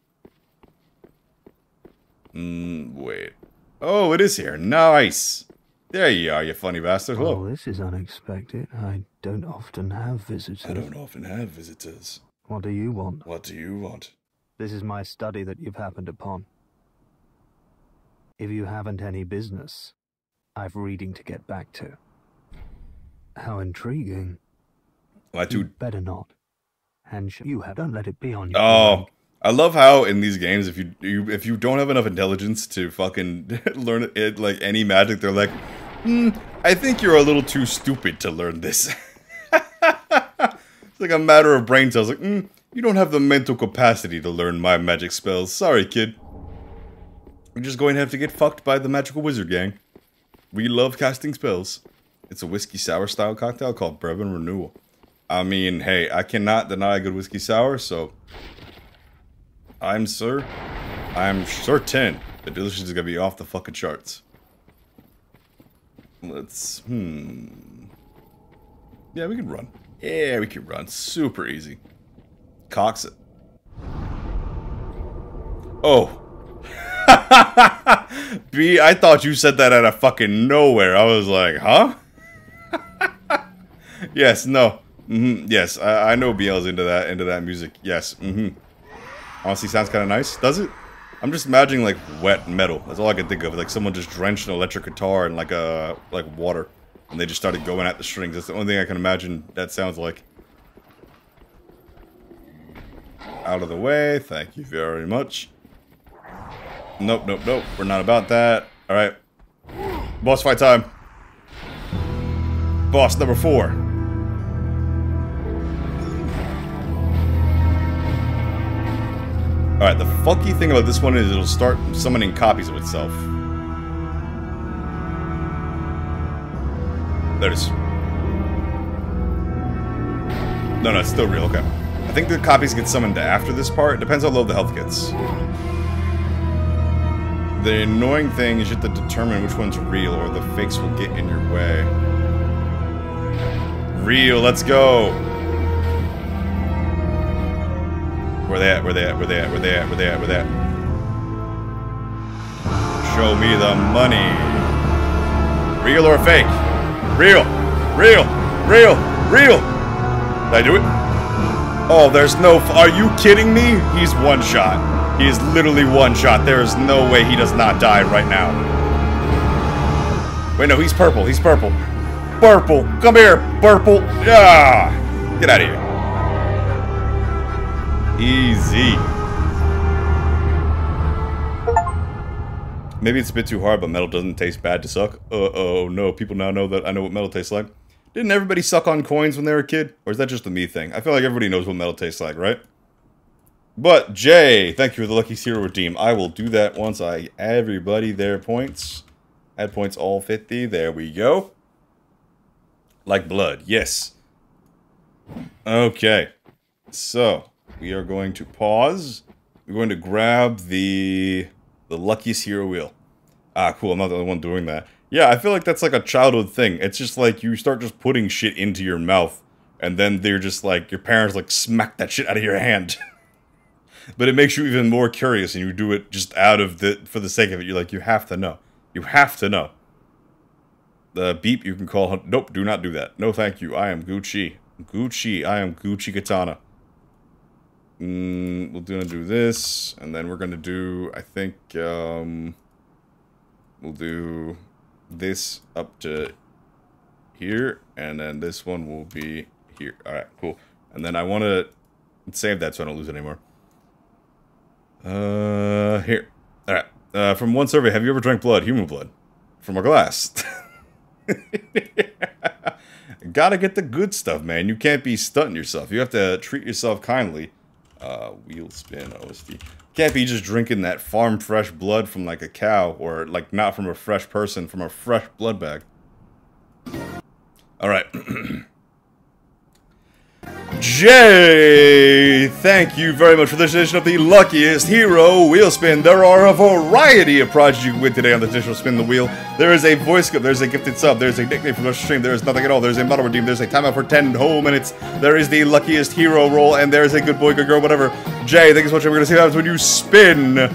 Mm, wait. Oh, it is here. Nice. There you are, you funny bastard. Hello. Oh, this is unexpected. I don't often have visitors. I don't often have visitors. What do you want? What do you want? This is my study that you've happened upon. If you haven't any business, I've reading to get back to. How intriguing. Why too? You better not. And you have. Don't let it be on your Oh, mind. I love how in these games, if you, you if you don't have enough intelligence to fucking learn it like any magic, they're like, hmm, I think you're a little too stupid to learn this. It's like a matter of brain cells. Like, hmm, you don't have the mental capacity to learn my magic spells. Sorry, kid. You're just going to have to get fucked by the magical wizard gang. We love casting spells. It's a whiskey sour style cocktail called Bourbon Renewal. I mean, hey, I cannot deny a good whiskey sour, so I'm sir, I'm certain the delicious is gonna be off the fucking charts. Let's, hmm, yeah, we can run. Yeah, we can run. Super easy. Cocks it. Oh. B, I thought you said that out of fucking nowhere. I was like, huh? Yes, no. Mm-hmm. Yes, I, I know B L's into that into that music. Yes. Mm-hmm. Honestly, sounds kind of nice. Does it? I'm just imagining like wet metal. That's all I can think of. Like someone just drenched an electric guitar in like a like water, and they just started going at the strings. That's the only thing I can imagine that sounds like. Out of the way. Thank you very much. Nope, nope, nope. We're not about that. All right. Boss fight time. Boss number four. Alright, the funky thing about this one is it'll start summoning copies of itself. There it is. No, no, it's still real, okay. I think the copies get summoned after this part. It depends how low the health gets. The annoying thing is you have to determine which one's real or the fakes will get in your way. Real, let's go! Where they at? Where they at? Where they at? Where they at? Where they at? Where they at? Show me the money. Real or fake? Real. Real. Real. Real. Did I do it? Oh, there's no... Are you kidding me? He's one shot. He is literally one shot. There is no way he does not die right now. Wait, no, he's purple. He's purple. Purple. Come here, purple. Yeah. Get out of here. Easy. Maybe it's a bit too hard, but metal doesn't taste bad to suck. Uh-oh, no. People now know that I know what metal tastes like. Didn't everybody suck on coins when they were a kid? Or is that just a me thing? I feel like everybody knows what metal tastes like, right? But, Jay, thank you for the Lucky Zero Redeem. I will do that once I everybody their points. Add points all fifty. There we go. Like blood. Yes. Okay. So... we are going to pause. We're going to grab the the luckiest hero wheel. Ah, cool. I'm not the only one doing that. Yeah, I feel like that's like a childhood thing. It's just like you start just putting shit into your mouth, and then they're just like, your parents like smack that shit out of your hand. But it makes you even more curious, and you do it just out of the, for the sake of it. You're like, you have to know. You have to know. The beep, you can call, nope, do not do that. No thank you, I am Gucci. Gucci, I am Gucci Katana. Mm, we're gonna do this, and then we're gonna do, I think, um, we'll do this up to here, and then this one will be here. Alright, cool. And then I want to save that so I don't lose it anymore. Uh, here. Alright. Uh, from one survey, have you ever drank blood? Human blood. From a glass. Gotta get the good stuff, man. You can't be stunting yourself. You have to treat yourself kindly. Uh, wheel spin, O S D. Can't be just drinking that farm fresh blood from like a cow, or like not from a fresh person, from a fresh blood bag. Alright. Jay, thank you very much for this edition of the Luckiest Hero Wheel Spin. There are a variety of prizes you can win today on the traditional Spin the Wheel. There is a voice clip, there's a gifted sub, there's a nickname from the stream, there is nothing at all, there's a model redeem, there's a timeout for ten whole minutes, there is the Luckiest Hero roll, and there's a good boy, good girl, whatever. Jay, thank you so much. We're going to see what happens when you spin the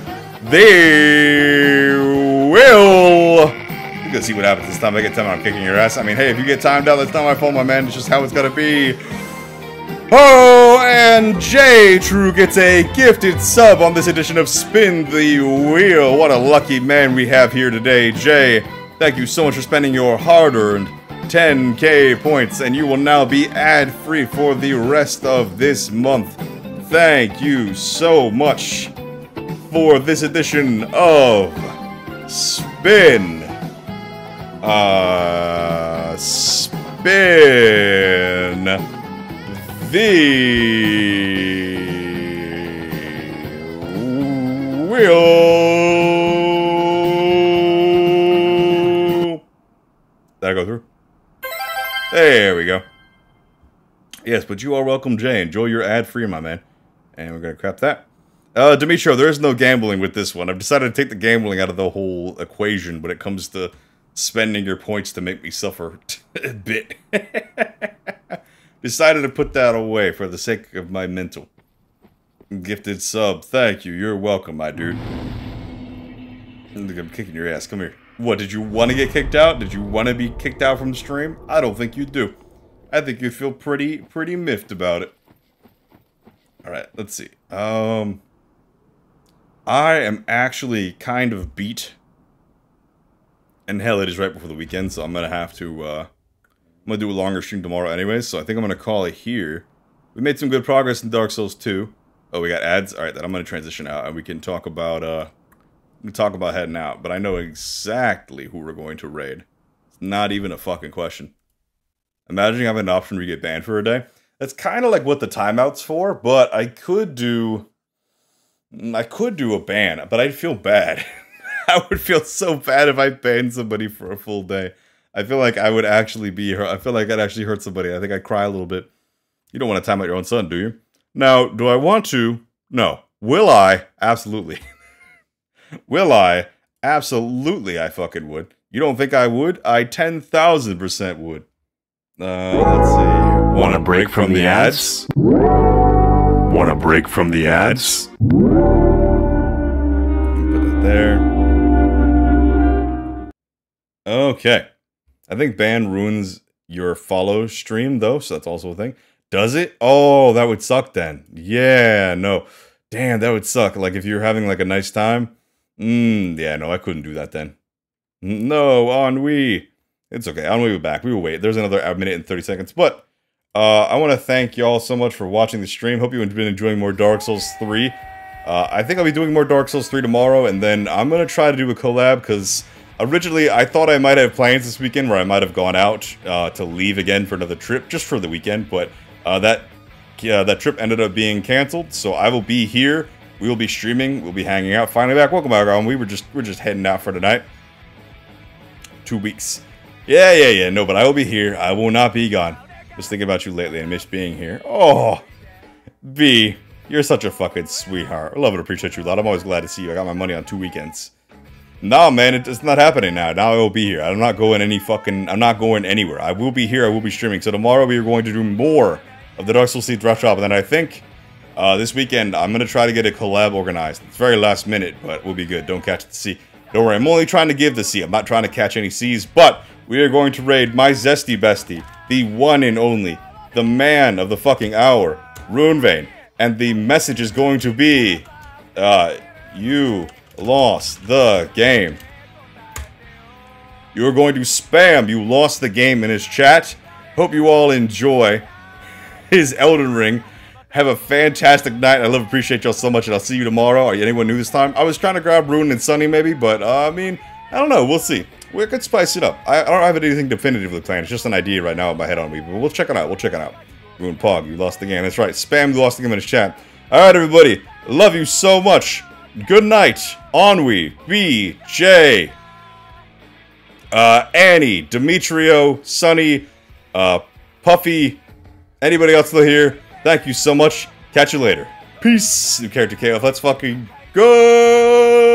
wheel. You're going to see what happens this time. I get time out, I'm kicking your ass. I mean, hey, if you get timed out, that's not my fault, my man. It's just how it's got to be. Oh, and Jay True gets a gifted sub on this edition of Spin the Wheel. What a lucky man we have here today. Jay, thank you so much for spending your hard-earned ten K points, and you will now be ad-free for the rest of this month. Thank you so much for this edition of Spin. Uh, Spin the Wheel. Did I go through? There we go. Yes, but you are welcome, Jay. Enjoy your ad-free, my man. And we're going to crap that. Uh, Demetrio, there is no gambling with this one. I've decided to take the gambling out of the whole equation when it comes to spending your points to make me suffer a bit. Decided to put that away for the sake of my mental. Gifted sub, thank you. You're welcome, my dude. I'm kicking your ass. Come here. What, did you want to get kicked out? Did you want to be kicked out from the stream? I don't think you do. I think you feel pretty, pretty miffed about it. Alright, let's see. Um, I am actually kind of beat. And hell, it is right before the weekend, so I'm going to have to, uh... I'm going to do a longer stream tomorrow anyways, so I think I'm going to call it here. We made some good progress in Dark Souls two. Oh, we got ads? Alright, then I'm going to transition out, and we can talk about, uh... we can talk about heading out, but I know exactly who we're going to raid. It's not even a fucking question. Imagine having an option where you get banned for a day. That's kind of like what the timeout's for, but I could do... I could do a ban, but I'd feel bad. I would feel so bad if I banned somebody for a full day. I feel like I would actually be hurt. I feel like I'd actually hurt somebody. I think I'd cry a little bit. You don't want to time out your own son, do you? Now, do I want to? No. Will I? Absolutely. Will I? Absolutely I fucking would. You don't think I would? I ten thousand percent would. Uh, let's see. Want a break from, from the ads? ads? Want a break from the ads? Put it there. Okay. I think ban ruins your follow stream, though, so that's also a thing. Does it? Oh, that would suck then. Yeah, no. Damn, that would suck. Like, if you're having, like, a nice time. Mmm, yeah, no, I couldn't do that then. No, Ennui. It's okay, Ennui will be back. We will wait. There's another minute and thirty seconds. But, uh, I want to thank y'all so much for watching the stream. Hope you've been enjoying more Dark Souls three. Uh, I think I'll be doing more Dark Souls three tomorrow, and then I'm going to try to do a collab, because... originally, I thought I might have plans this weekend where I might have gone out uh, to leave again for another trip, just for the weekend, but uh, that uh, that trip ended up being canceled, so I will be here, we will be streaming, we'll be hanging out, finally back. Welcome back, on. We were just, we're just heading out for tonight. Two weeks. Yeah, yeah, yeah, no, but I will be here, I will not be gone. Just thinking about you lately and miss being here. Oh, B, you're such a fucking sweetheart. I love and appreciate you a lot. I'm always glad to see you. I got my money on two weekends. No, man, it, it's not happening now. Now I will be here. I'm not going any fucking... I'm not going anywhere. I will be here. I will be streaming. So tomorrow we are going to do more of the Dark Souls Seed Rush Shop. And then I think uh, this weekend I'm going to try to get a collab organized. It's very last minute, but we'll be good. Don't catch the C. Don't worry. I'm only trying to give the C. I'm not trying to catch any C's. But we are going to raid my Zesty Bestie, the one and only, the man of the fucking hour, Runevein. And the message is going to be... Uh, you... lost the game. You're going to spam you lost the game in his chat. Hope you all enjoy his Elden Ring. Have a fantastic night. I love appreciate y'all so much, and I'll see you tomorrow. Are you anyone new this time? I was trying to grab Rune and Sunny maybe, but uh, I mean, I don't know. We'll see. We could spice it up. I, I don't have anything definitively planned. It's just an idea right now in my head on me, but we'll check it out. We'll check it out. Rune Pog, you lost the game. That's right. Spam you lost the game in his chat. All right, everybody. Love you so much. Good night, Ennui, B J, uh, Annie, Demetrio, Sunny, uh, Puffy, anybody else still here, thank you so much. Catch you later. Peace. New character K O F. Let's fucking go.